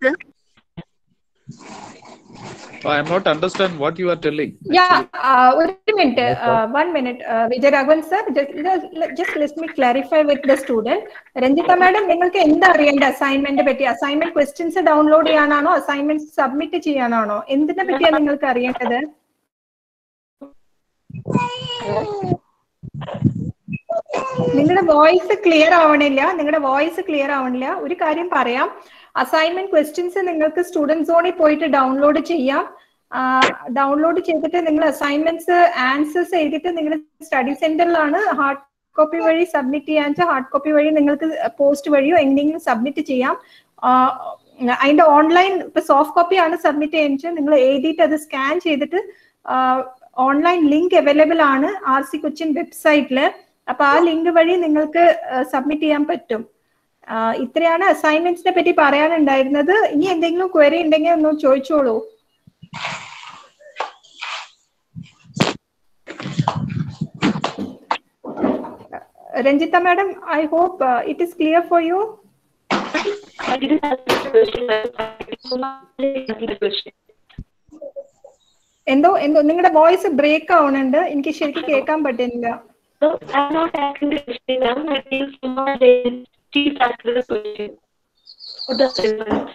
Oh, I am not understand what you are telling. Yeah, uh, one minute, uh, one minute, uh, Vijay Raghavan sir, just, just let me clarify with the student. Ranjita madam, നിങ്ങൾക്ക് എന്താ അറിയേണ്ട assignment പറ്റി? Assignment questions download ചെയ്യാനാണോ, assignment submit ചെയ്യാനാണോ, എന്തിനെ പറ്റിയാണ് നിങ്ങൾക്ക് അറിയേണ്ടത്? നിങ്ങളുടെ വോയിസ് ക്ലിയർ ആവണില്ല, നിങ്ങളുടെ വോയിസ് ക്ലിയർ ആവണില്ല. ഒരു കാര്യം പറയാം, അസൈൻമെന്റ് ക്വസ്റ്റ്യൻസ് നിങ്ങൾക്ക് സ്റ്റുഡന്റ് സോണിൽ പോയിട്ട് ഡൗൺലോഡ് ചെയ്യാം. ഡൗൺലോഡ് ചെയ്തിട്ട് നിങ്ങൾ അസൈൻമെന്റ്സ് ആൻസേഴ്സ് എഴുതിയിട്ട് നിങ്ങളുടെ സ്റ്റഡി സെന്ററിലാണ് ഹാർഡ് കോപ്പി വഴി സബ്മിറ്റ് ചെയ്യാൻ വെച്ചാൽ ഹാർഡ് കോപ്പി വഴി നിങ്ങൾക്ക് പോസ്റ്റ് വഴിയോ എങ്ങനെയെങ്കിലും സബ്മിറ്റ് ചെയ്യാം. അതിന്റെ ഓൺലൈൻ ഇപ്പൊ സോഫ്റ്റ് കോപ്പി ആണ് സബ്മിറ്റ് ചെയ്യാൻ വെച്ചാൽ നിങ്ങൾ എഴുതിയിട്ട് അത് സ്കാൻ ചെയ്തിട്ട് ഓൺലൈൻ ലിങ്ക് അവൈലബിൾ ആണ് ആർ സി കൊച്ചിൻ വെബ്സൈറ്റില്. അപ്പൊ ആ ലിങ്ക് വഴി നിങ്ങൾക്ക് സബ്മിറ്റ് ചെയ്യാൻ പറ്റും. ഇത്രയാണ് അസൈൻമെന്റ്സിനെ പറ്റി പറയാനുണ്ടായിരുന്നത്. ഇനി എന്തെങ്കിലും ക്വയറി ഉണ്ടെങ്കിൽ ഒന്ന് ചോദിച്ചോളൂ. Ranjita madam, I hope uh, it is clear for you. I didn't ask the question. എന്തോ എന്തോ നിങ്ങളുടെ വോയിസ് ബ്രേക്ക് ആവുന്നുണ്ട്, എനിക്ക് ശരിക്കും കേൾക്കാൻ പറ്റുന്നില്ല. So I'm not asking the question. I'm asking someone else. Please ask the question. What assignment?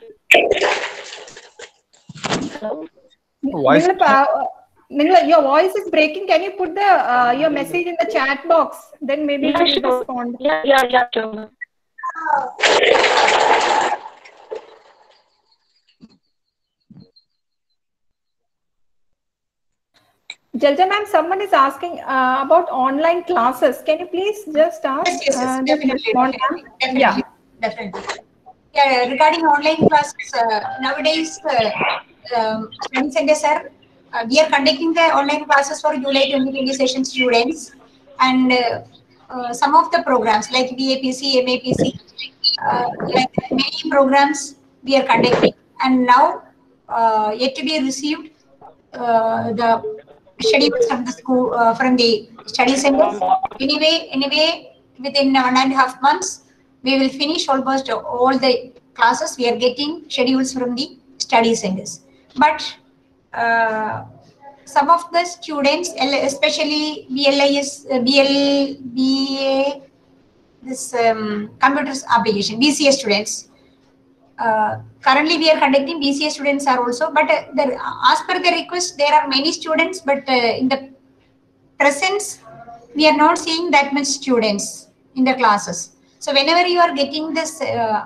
Hello? Voice. Ningla, uh, Ningla, your voice is breaking. Can you put the uh, your message in the chat box? Then maybe Yeah, we will sure. respond. Yeah, yeah, yeah, sure. Jalja ma'am, someone is asking uh, about online classes. Can you please just ask? Yes, yes, yes, uh, definitely, respond, definitely, ma'am? definitely, Yeah. definitely. Yeah, regarding online classes, uh, nowadays, uh, um, study centers are, uh, we are conducting the online classes for July twenty twenty session students, and uh, uh, some of the programs like B A P C, M A P C, uh, like many programs we are conducting, and now uh, yet to be received uh, the schedules from the school, uh, from the study centers. Anyway, anyway, within one and a half months, we will finish almost all the classes. We are getting schedules from the study centers. But uh, some of the students, especially B L I S, uh, B L, B A, this um, computers application, B C A students. Uh, currently, we are conducting B C A students are also, but uh, the, as per the request, there are many students, but uh, in the presence, we are not seeing that much students in the classes. So whenever you are getting this uh,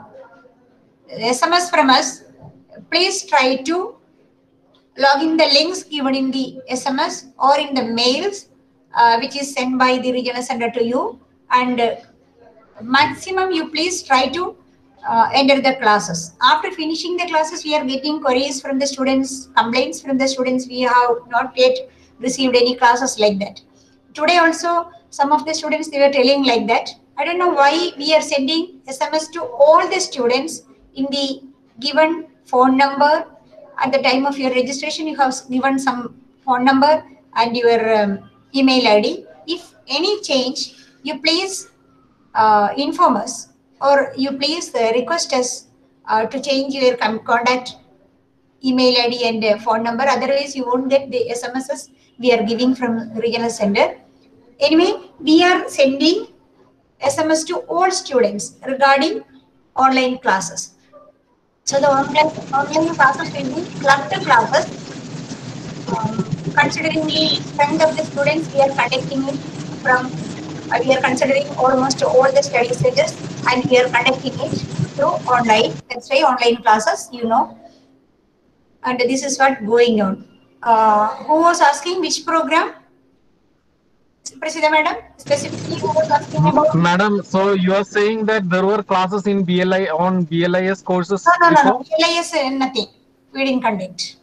S M S from us, please try to log in the links given in the S M S or in the mails, uh, which is sent by the regional center to you, and uh, maximum you please try to uh, enter the classes. After finishing the classes, we are getting queries from the students, complaints from the students. We have not yet received any classes like that. Today also, some of the students, they were telling like that. I don't know why we are sending S M S to all the students in the given phone number. At the time of your registration, you have given some phone number and your um, email I D. If any change, you please uh, inform us, or you please uh, request us uh, to change your contact email I D and uh, phone number. Otherwise, you won't get the S M Ses we are giving from regional center. Anyway, we are sending S M S to all students regarding online classes. So the online, online classes will be cluster classes. Um, considering the strength of the students, we are conducting it from, uh, we are considering almost all the study stages, and we are conducting it through online. That's why online classes, you know. And this is what going on. Uh, who was asking which program? Prasida madam, specifically who was asking about? Madam, so you are saying that there were classes in B L I on B L I S courses No, no, no, before? no. B L I S, uh, nothing. We didn't conduct.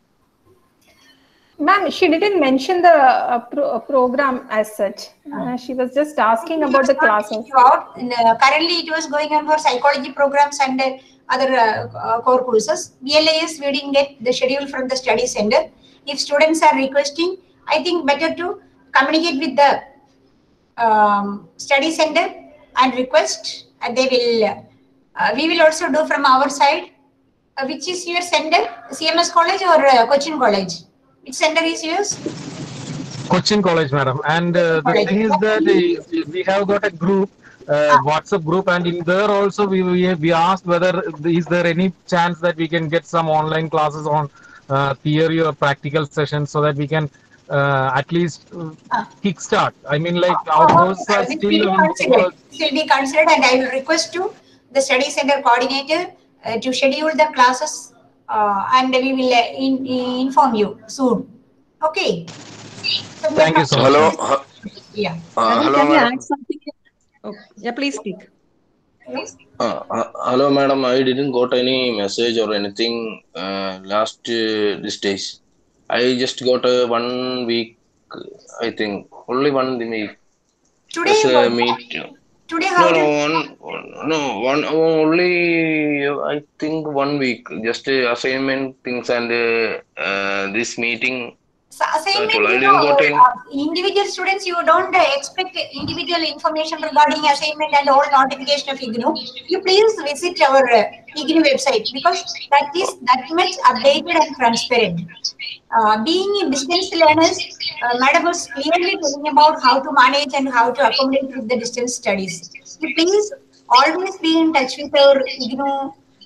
Ma'am, she didn't mention the uh, pro uh, program as such. Uh, she was just asking about the classes. About, uh, currently, it was going on for psychology programs and uh, other uh, uh, core courses. B L I S, we didn't get the schedule from the study center. If students are requesting, I think better to communicate with the um, study center and request. And they will. Uh, we will also do from our side. Uh, which is your center? C M S College or uh, Cochin College? Which center is yours? Cochin College, madam. And uh, the thing is that uh, we have got a group, uh, WhatsApp group, and in there also we, we we asked whether is there any chance that we can get some online classes on uh, theory or practical sessions so that we can uh, at least uh, kickstart. I mean, like our courses are This still will on. be considered. This will be considered, and I will request to the study center coordinator uh, to schedule the classes, uh, and we will uh, in, in inform you soon. Okay. So Thank you so much. Hello. ma'am. Uh, Yeah. uh, hello, Can we madam. add something? Oh, yeah, please speak. Uh, uh, hello, madam. I didn't got any message or anything uh, last uh, these days. I just got uh, one week, I think, only one week. Today As you a got meet. Today No, how no, did one, one- no, one only. I think one week. Just uh, assignment things and uh, uh, this meeting. So That assignment, all. I you didn't know, got any. uh, individual students, you don't uh, expect individual information regarding assignment and all notification of I G N U. You please visit our uh, I G N U website, because that is that much updated and transparent. Uh, being in distance learners, uh, Madam was clearly telling about how to manage and how to accommodate with the distance studies. You please always be in touch with our I G N U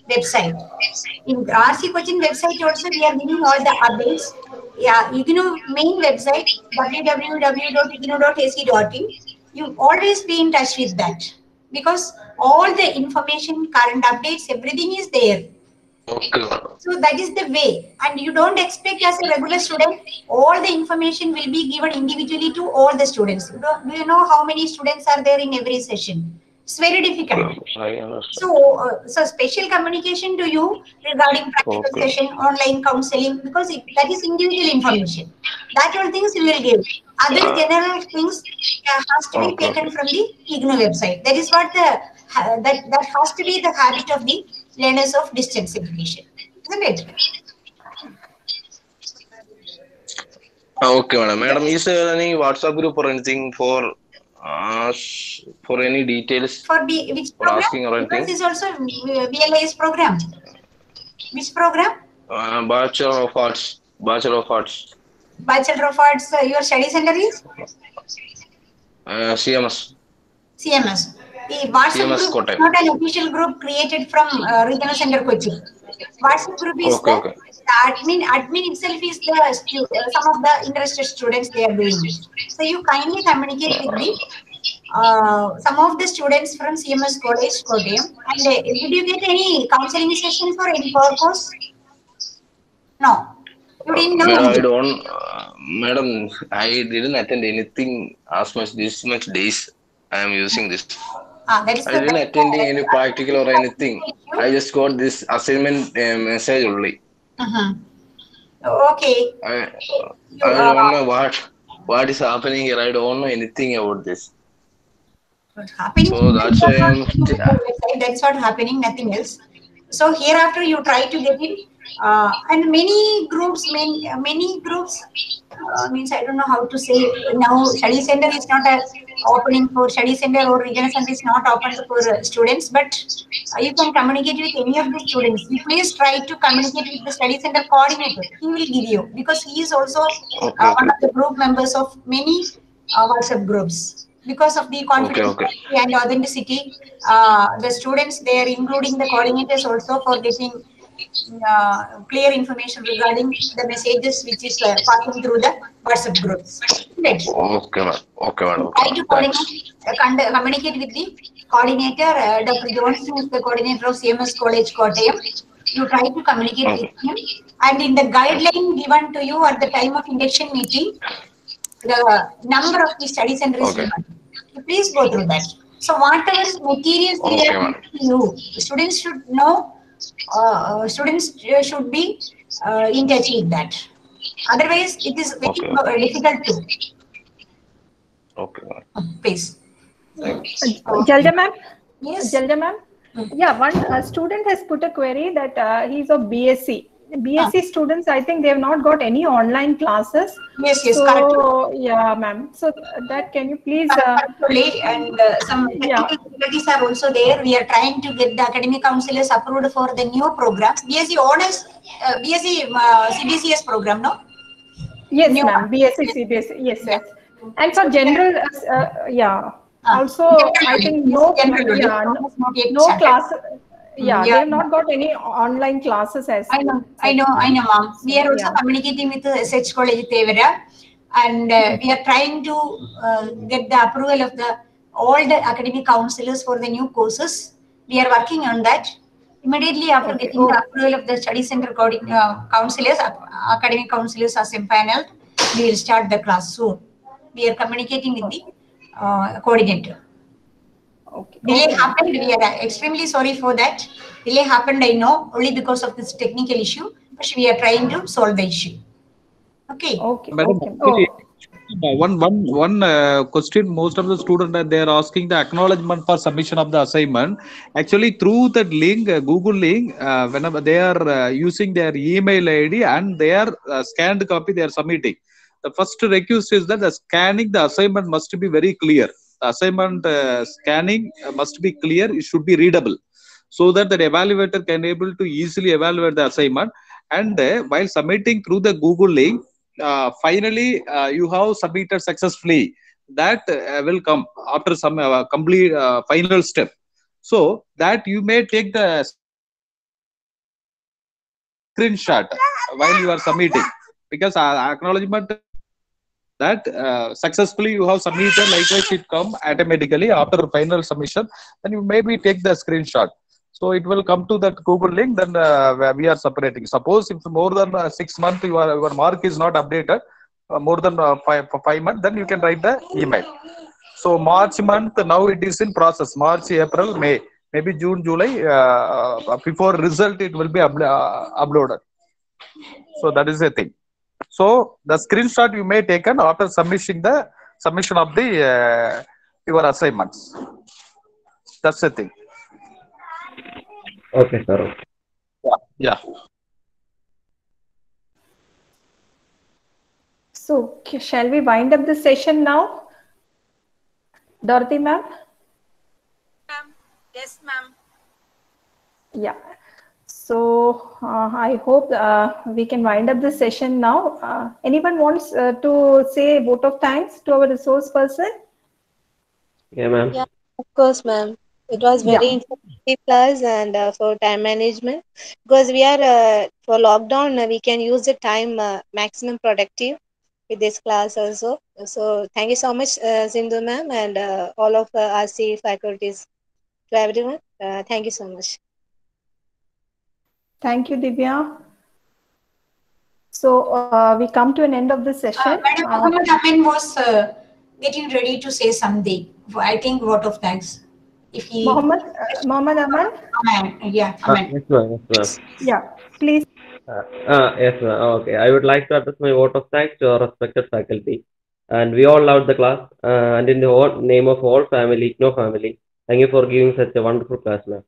website. In R C Cochin website also we are giving all the updates. Yeah, I G N O main website w w w dot I G N O dot A C dot in. You always be in touch with that because all the information, current updates, everything is there. Okay. So that is the way, and you don't expect as a regular student all the information will be given individually to all the students. Do do you know how many students are there in every session? It's very difficult. I understand. So, uh, so special communication to you regarding practical Okay. session, online counseling, because it, that is individual information. That all things we will give. Other Uh, general things uh, has to be Okay. taken from the I G N O website. That is what the uh, that that has to be the habit of the learners of distance education, isn't it? Okay, madam. Madam, is there any WhatsApp group or anything for us for any details For the which for program? asking or Because anything? this also uh, B L I's program. Which program? Uh, Bachelor of Arts. Bachelor of Arts. Bachelor of Arts. Uh, your study center is Uh, C M S. C M S. The WhatsApp C M S group is Kottayam. not an official group created from uh, Regional Center Cochin. WhatsApp group is Okay, the, okay. the admin. Admin itself is the stu- uh, some of the interested students they are doing it. So you kindly communicate with the uh, some of the students from C M S College Kottayam. And uh, did you get any counseling sessions or any power course? No. You didn't know Madam, I anything. don't. Uh, madam, I didn't attend anything as much this much days. I am using this. Ah, that is I the didn't best. attend any practical or anything. I just got this assignment uh, message only. Uh-huh. Okay. I, You, I uh, don't know what what is happening here. I don't know anything about this. What's happening? So that's why I'm. That's what happening, nothing else. So hereafter you try to get it, uh, and many groups, many many groups uh, means I don't know how to say it. Now study center is not a opening for study center or regional center is not open for uh, students, but uh, you can communicate with any of the students. You please try to communicate with the study center coordinator. He will give you because he is also uh, Okay, one okay. of the group members of many uh, WhatsApp groups. Because of the Okay, confidentiality okay. and authenticity, uh, the students there, including the coordinators, also for getting uh, clear information regarding the messages which is uh, passing through the WhatsApp groups. Right. Okay, madam. Okay, madam. Try Okay, to madam. Thanks. coordinate, uh, con- communicate with the coordinator. Uh, Doctor Johnson is the coordinator of C M S College Kottayam. You try to communicate Okay. with him, and in the guideline given to you at the time of induction meeting, the number of the study center is Okay. given. You please go through that. So whatever materials we Okay, are madam. giving you, students should know. Uh, students uh, should be uh, in touch with that. Otherwise, it is very Okay. uh, difficult to Okay, madam. face. Jalja ma'am? Yes. Jalja ma'am? Yeah, one uh, student has put a query that uh, he's of B S c. B S c students, I think they have not got any online classes. Yes, yes, so, correct. yeah, ma'am. So that can you please? Uh, Actually, and uh, some technical difficulties are also there. We are trying to get the academic counselors approved for the new program. B S c honors, uh, B S c uh, C B C S program, no? Yes, New ma'am. one. B S c, C B S E. Yes, yes. And for general, uh, uh, yeah. Ah, Also, I think no, general, yeah, yes, no, not yet no started. class. Yeah, Yeah. they have not got any online classes as. I know, I know, I know, ma'am. We are also Yeah. communicating with the S H College Tevera, and uh, we are trying to uh, get the approval of the all the academic counselors for the new courses. We are working on that. Immediately after Okay. getting Oh. the approval of the study center coordin- uh, counselors, uh, academic counselors as empaneled, we will start the class soon. We are communicating with the uh, coordinator. Okay. Delay Okay. happened. We are extremely sorry for that. Delay happened, I know, only because of this technical issue, but we are trying to solve the issue. Okay. Okay. Madam, Okay. actually, Oh. one one one uh, question. Most of the students are they are asking the acknowledgement for submission of the assignment. Actually, through that link, uh, Google link, uh, whenever they are uh, using their email I D and their uh, scanned copy, they are submitting. The first request is that the scanning the assignment must be very clear. The assignment uh, scanning uh, must be clear. It should be readable, so that the evaluator can able to easily evaluate the assignment. And uh, while submitting through the Google link, uh, finally uh, you have submitted successfully. That uh, will come after some uh, complete uh, final step. So that you may take the screenshot while you are submitting, because uh, acknowledgement that uh, successfully you have submitted, likewise it come automatically after final submission, then you maybe take the screenshot. So it will come to that Google link, then uh, we are separating. Suppose if more than uh, six months your, your mark is not updated, uh, more than uh, five, five months, then you can write the email. So March month, now it is in process. March, April, May, maybe June, July, uh, before result it will be up, uh, uploaded. So that is the thing. So the screenshot you may taken after submission the submission of the uh, your assignments. That's the thing. Okay, sir. Yeah. Yeah. So shall we wind up the session now, Dorothy ma'am? Yes, ma'am. Yeah. So uh, I hope uh, we can wind up the session now. Uh, anyone wants uh, to say a vote of thanks to our resource person? Yeah, ma'am. Yeah, of course, ma'am. It was very Yeah. informative class and uh, for time management, because we are uh, for lockdown, uh, we can use the time uh, maximum productive with this class also. So thank you so much, uh, Sindhu ma'am, and uh, all of uh, R C faculties, to everyone. Uh, thank you so much. Thank you, Divya. So uh, we come to an end of the session. Uh, Madam Muhammad Amin was uh, getting ready to say something. I think vote of thanks. If he Muhammad, uh, Muhammad Aman? Aman, yeah, Uh, Aman. yes, ma'am. Yes, ma'am. Yeah, please. Uh, uh, yes, ma'am. Okay. I would like to address my vote of thanks to our respected faculty. And we all loved the class. Uh, and in the whole name of all family, I G N O family, thank you for giving such a wonderful class, ma'am.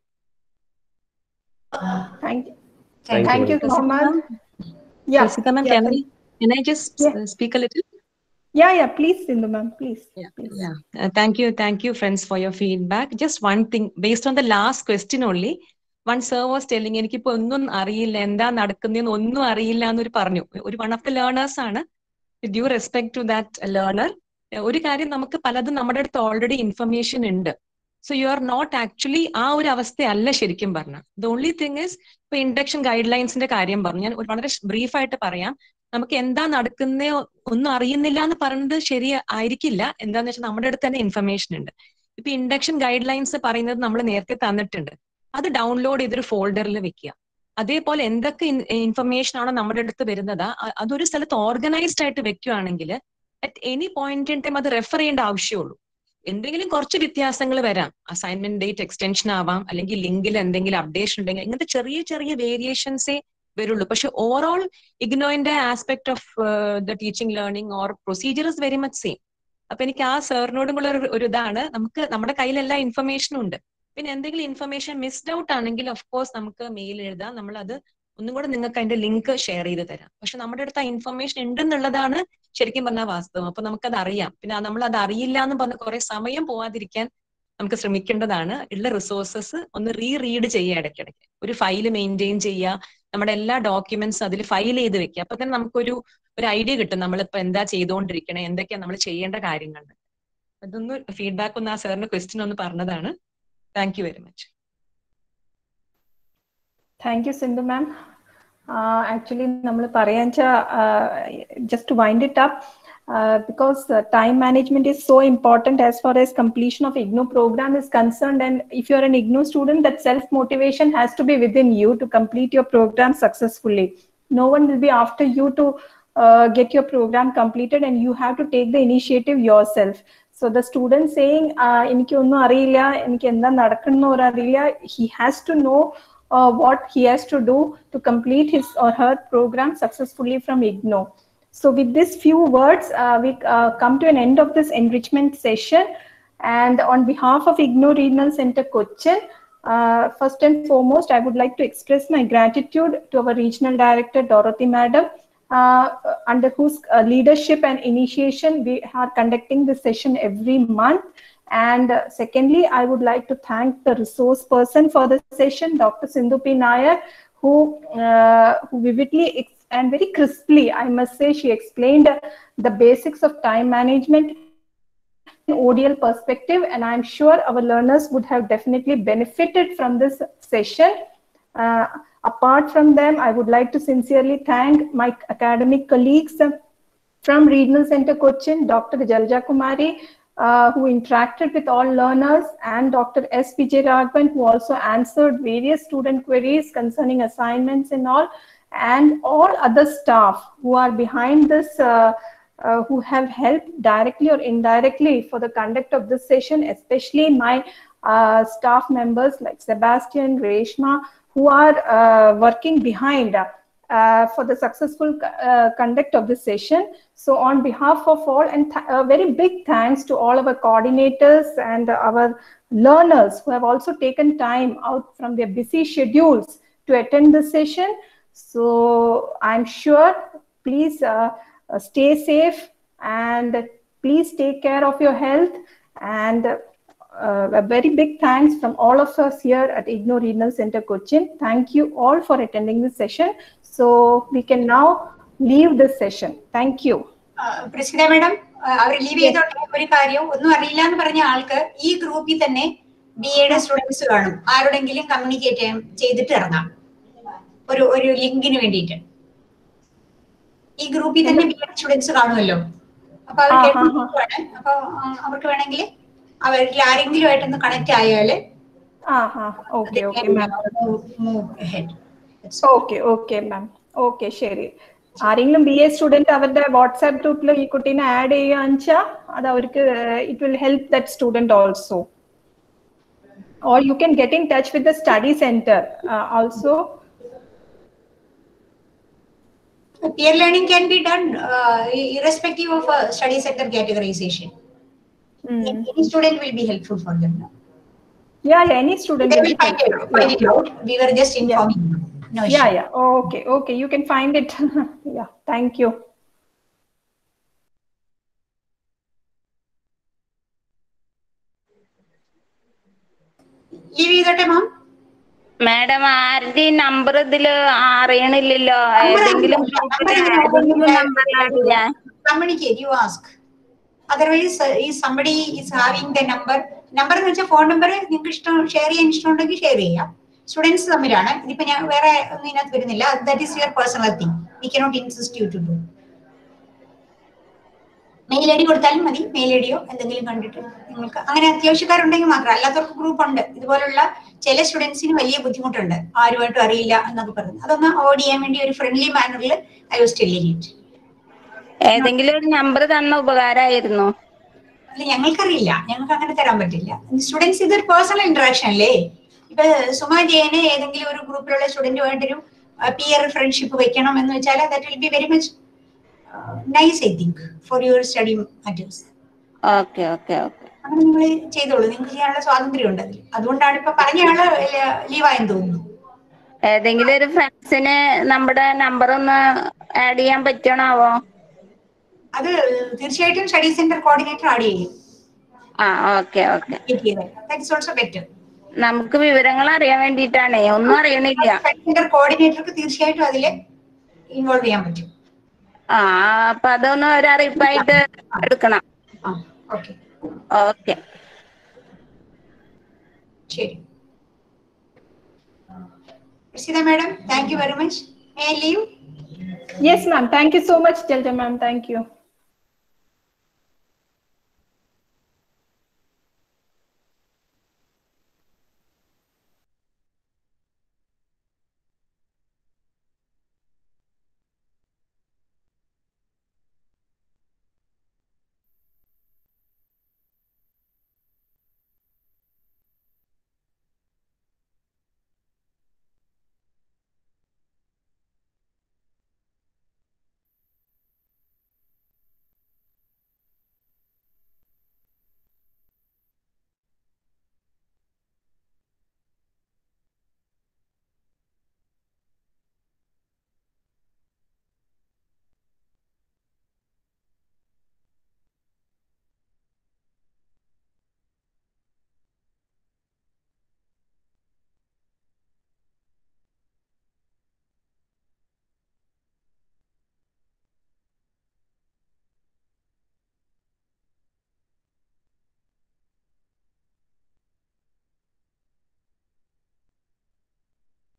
Thank you. Thank, Thank you, you, ma'am. Muhammad. Yeah. Jessica ma'am, yeah, can thank- I can I just Yeah. uh, speak a little? Yeah, yeah, please, Sindhu ma'am, please. Yeah, please. yeah. Uh, thank you, thank you, friends, for your feedback. Just one thing, based on the last question only, one sir was telling എനിക്കിപ്പോ ഒന്നും അറിയില്ല എന്താ നടക്കുന്നതെന്ന് ഒന്നും അറിയില്ല എന്നൊരു പറഞ്ഞു. ഒരു വൺ ഓഫ് ദ ലേണേഴ്സ് ആണ്. Due respect to that learner. ഒരു കാര്യം നമുക്ക് പലതും നമ്മുടെ അടുത്ത് ഓൾറെഡി ഇൻഫർമേഷൻ ഉണ്ട്. So you are not actually ആ ഒരു അവസ്ഥയല്ല ശരിക്കും പറഞ്ഞ. ദ ഓൺലി തിങ് ഇസ് ഇപ്പൊ ഇൻഡക്ഷൻ ഗൈഡ് ലൈൻസിന്റെ കാര്യം പറഞ്ഞു. ഞാൻ ഒരു വളരെ ബ്രീഫായിട്ട് പറയാം. നമുക്ക് എന്താ നടക്കുന്ന ഒന്നും അറിയുന്നില്ല എന്ന് പറയുന്നത് ശരി ആയിരിക്കില്ല. എന്താന്ന് വെച്ചാൽ നമ്മുടെ അടുത്ത് തന്നെ ഇൻഫർമേഷൻ ഉണ്ട്. ഇപ്പൊ ഇൻഡക്ഷൻ ഗൈഡ് ലൈൻസ് പറയുന്നത് നമ്മൾ നേരത്തെ തന്നിട്ടുണ്ട്. അത് ഡൗൺലോഡ് ചെയ്തൊരു ഫോൾഡറിൽ വെക്കുക. അതേപോലെ എന്തൊക്കെ ഇൻഫർമേഷൻ ആണോ നമ്മുടെ അടുത്ത് വരുന്നത് അതൊരു സ്ഥലത്ത് ഓർഗനൈസ്ഡ് ആയിട്ട് വെക്കുകയാണെങ്കിൽ at any point in time അത് റെഫർ ചെയ്യേണ്ട ആവശ്യമുള്ളൂ. എന്തെങ്കിലും കുറച്ച് വ്യത്യാസങ്ങൾ വരാം. അസൈൻമെന്റ് ഡേറ്റ് എക്സ്റ്റൻഷൻ ആവാം, അല്ലെങ്കിൽ ലിങ്കിൽ എന്തെങ്കിലും അപ്ഡേഷൻ ഉണ്ടെങ്കിൽ ഇങ്ങനത്തെ ചെറിയ ചെറിയ വേരിയേഷൻസേ വരുള്ളൂ. പക്ഷെ ഓവറോൾ ഇഗ്നോയിന്റെ aspect of the teaching learning or procedure is very much same. അപ്പൊ എനിക്ക് ആ സാറിനോടുമുള്ള ഒരു ഇതാണ്, നമുക്ക് നമ്മുടെ കയ്യിൽ എല്ലാ ഇൻഫർമേഷനും ഉണ്ട്. പിന്നെ എന്തെങ്കിലും ഇൻഫർമേഷൻ മിസ്ഡ് ഔട്ട് ആണെങ്കിൽ ഓഫ് കോഴ്സ് നമുക്ക് മെയിൽ എഴുതാം, നമ്മൾ അത് ഒന്നും കൂടെ നിങ്ങൾക്ക് അതിന്റെ ലിങ്ക് ഷെയർ ചെയ്ത് തരാം. പക്ഷെ നമ്മുടെ അടുത്ത് ആ ഇൻഫർമേഷൻ ഉണ്ടെന്നുള്ളതാണ് ശരിക്കും പറഞ്ഞാൽ വാസ്തവം. അപ്പൊ നമുക്കത് അറിയാം. പിന്നെ നമ്മൾ അത് അറിയില്ല എന്ന് പറഞ്ഞ് കുറെ സമയം പോവാതിരിക്കാൻ നമുക്ക് ശ്രമിക്കേണ്ടതാണ്. ഉള്ള റിസോഴ്സസ് ഒന്ന് റീ റീഡ് ചെയ്യുക, ഇടയ്ക്കിടയ്ക്ക് ഒരു ഫയൽ മെയിൻറ്റെയിൻ ചെയ്യുക, നമ്മുടെ എല്ലാ ഡോക്യുമെന്റ്സ് അതിൽ ഫയൽ ചെയ്ത് വെക്കുക. അപ്പൊ തന്നെ നമുക്കൊരു ഒരു ഐഡിയ കിട്ടും നമ്മളിപ്പോ എന്താ ചെയ്തുകൊണ്ടിരിക്കണേ, എന്തൊക്കെയാ നമ്മൾ ചെയ്യേണ്ട കാര്യങ്ങൾ. അതൊന്ന് ഫീഡ്ബാക്ക് ഒന്ന് ആ സാറിന്റെ ക്വസ്റ്റ്യൻ ഒന്ന് പറഞ്ഞതാണ്. Thank you very much. Thank you, Sindhu ma'am. Uh, actually, നമ്മൾ പറയാൻ just to wind it up, uh, because uh, time management is so important as far as completion of I G N O program is concerned. And if you are an I G N O student, that self-motivation has to be within you to complete your program successfully. No one will be after you to uh, get your program completed, and you have to take the initiative yourself. So the student saying, എനിക്ക് ഒന്നും അറിയില്ല, എനിക്ക് എന്താ നടക്കുന്നു അറിയില്ല, he has to know Uh, what he has to do to complete his or her program successfully from I G N O. So with these few words, uh, we uh, come to an end of this enrichment session. And on behalf of I G N O Regional Center Cochin, uh, first and foremost, I would like to express my gratitude to our Regional Director, Dorothy Madam, uh, under whose uh, leadership and initiation we are conducting this session every month. And uh, secondly, I would like to thank the resource person for the session, Doctor Sindhu P. Nair, who, uh, who vividly and very crisply, I must say, she explained uh, the basics of time management in O D L perspective, and I'm sure our learners would have definitely benefited from this session. Uh, Apart from them, I would like to sincerely thank my academic colleagues from Regional Center Cochin, Doctor Jalja Kumari, uh, who interacted with all learners, and Doctor S. Vijay Raghavan, who also answered various student queries concerning assignments and all, and all other staff who are behind this, uh, uh, who have helped directly or indirectly for the conduct of this session, especially my uh, staff members like Sebastian, Reshma, who are uh, working behind uh, for the successful uh, conduct of this session. So on behalf of all, and a very big thanks to all our coordinators and our learners who have also taken time out from their busy schedules to attend this session. So I'm sure, please uh, uh, stay safe and please take care of your health. And uh, a very big thanks from all of us here at IGNOU Regional Center Cochin. Thank you all for attending this session. So we can now leave this session. Thank you. Uh, Prasida Madam, our leave ചെയ്ത ഒരു കാര്യം ഒന്നും അറിയില്ല എന്ന് പറഞ്ഞ ആൾക്ക് ഈ ഗ്രൂപ്പിൽ തന്നെ ബി എയുടെ സ്റ്റുഡൻസ് കാണും, ആരോടെങ്കിലും കമ്മ്യൂണിക്കേറ്റ് ചെയ്തിട്ട് ഇറങ്ങാം ഒരു ഒരു ലിങ്കിന് വേണ്ടിയിട്ട്. ഈ ഗ്രൂപ്പിൽ തന്നെ ബി എഡ് സ്റ്റുഡൻസ് കാണുമല്ലോ, അപ്പൊ അവർ കേൾക്കുവാണ്. അപ്പൊ അവർക്ക് വേണമെങ്കിൽ അവരിൽ ആരെങ്കിലും ആയിട്ടൊന്ന് കണക്ട് ആയാല് ഓക്കെ ഓക്കെ മാം. ഓക്കെ ശരി. ആരെങ്കിലും ബി എ സ്റ്റുഡന്റ് അവരുടെ വാട്സ്ആപ്പ് ഗ്രൂപ്പിൽ ഈ കുട്ടീനെ ആഡ് ചെയ്യുകയെന്ന് വെച്ചാൽ അത് അവർക്ക് it will help that student also. Or you can get in touch with the study centre also. Peer learning can be done uh, irrespective of a study center categorization. Mm. Any student will be helpful for them now. Yeah, yeah, any student they will, will find, it, find it out. We were just informing you. No issue. Yeah, yeah. Oh, okay, okay. You can find it. Yeah, thank you. Leave it, ma'am. Madam ആരുടെ number ഇതില് അറിയണില്ലല്ലോ. ഏതെങ്കിലും communicate, you ask. Otherwise, if somebody is having the number, number എന്ന് വെച്ചാൽ phone number നിങ്ങൾക്ക് ഇഷ്ടം share ചെയ്യാൻ ഇഷ്ടമുണ്ടെങ്കിൽ ഷെയർ ചെയ്യാം. സ്റ്റുഡൻസ് തമ്മിലാണ് ഇതിപ്പോ ഞാൻ വേറെ ഒന്നും ഇതിനകത്ത് വരുന്നില്ല. That is your personal thing. We cannot insist you to do. Mail I D കൊടുത്താലും മതി. മെയിൽ ഐ ഡിയോ എന്തെങ്കിലും കണ്ടിട്ട് നിങ്ങൾക്ക് അങ്ങനെ അത്യാവശ്യക്കാരുണ്ടെങ്കിൽ മാത്രം. അല്ലാത്തവർക്ക് ഗ്രൂപ്പ് ഉണ്ട്. ഇതുപോലുള്ള ചില സ്റ്റുഡൻസിന് വലിയ ബുദ്ധിമുട്ടുണ്ട്, ആരുമായിട്ടും അറിയില്ല എന്നൊക്കെ പറഞ്ഞു. അതൊന്ന് അവോയ്ഡ് ചെയ്യാൻ വേണ്ടി ഒരു ഫ്രണ്ട്ലി മാനറിൽ ഐ വാസ് ടെല്ലിങ് ഇറ്റ്. ഏതെങ്കിലും ഒരു നമ്പർ തന്ന ഉപകാരമായിരുന്നു. അല്ല, ഞങ്ങൾക്കറിയില്ല, ഞങ്ങൾക്ക് അങ്ങനെ തരാൻ പറ്റില്ല. സ്റ്റുഡൻസ് ഇതൊരു പേഴ്സണൽ ഇന്ററാക്ഷൻ അല്ലേ. ഇപ്പൊ സുമാ ജയന് ഏതെങ്കിലും ഒരു ഗ്രൂപ്പിലുള്ള സ്റ്റുഡന്റുമായിട്ടൊരു പിയർ ഫ്രണ്ട്ഷിപ്പ് വെക്കണം എന്ന് വെച്ചാൽ that will be very much nice I think for your study matters. Okay okay okay അങ്ങനെ നിങ്ങൾ ചെയ്തോളൂ. നിങ്ങൾക്ക് ചെയ്യാനുള്ള സ്വാതന്ത്ര്യം ഉണ്ട് അതിൽ. അതുകൊണ്ടാണ് ഇപ്പൊ പറഞ്ഞ ആള് ലീവായെന്ന് തോന്നുന്നു. ഏതെങ്കിലും ഒരു ഫ്രണ്ട്സിന് നമ്മുടെ നമ്പർ ഒന്ന് ആഡ് ചെയ്യാൻ പറ്റണാവോ? അത് തീർച്ചയായിട്ടും സ്റ്റഡി സെന്റർ കോർഡിനേറ്റർ ആഡ് ചെയ്യും. ആ okay okay. That's also better. നമുക്ക് വിവരങ്ങൾ അറിയാൻ വേണ്ടിയിട്ടാണേ, ഒന്നും അറിയണില്ല. സെന്റർ കോർഡിനേറ്റർക്ക് തീർച്ചയായിട്ടും അതില് ഇൻവോൾവ് ചെയ്യാൻ പറ്റും. ആ അപ്പൊ അതൊന്ന് ഒരു അറിയിപ്പായിട്ട് എടുക്കണം. ഓക്കെ ഓക്കെ ശരി. Prasida madam, thank you very much. May I leave? Yes ma'am, thank you so much Jalja ma'am, thank you.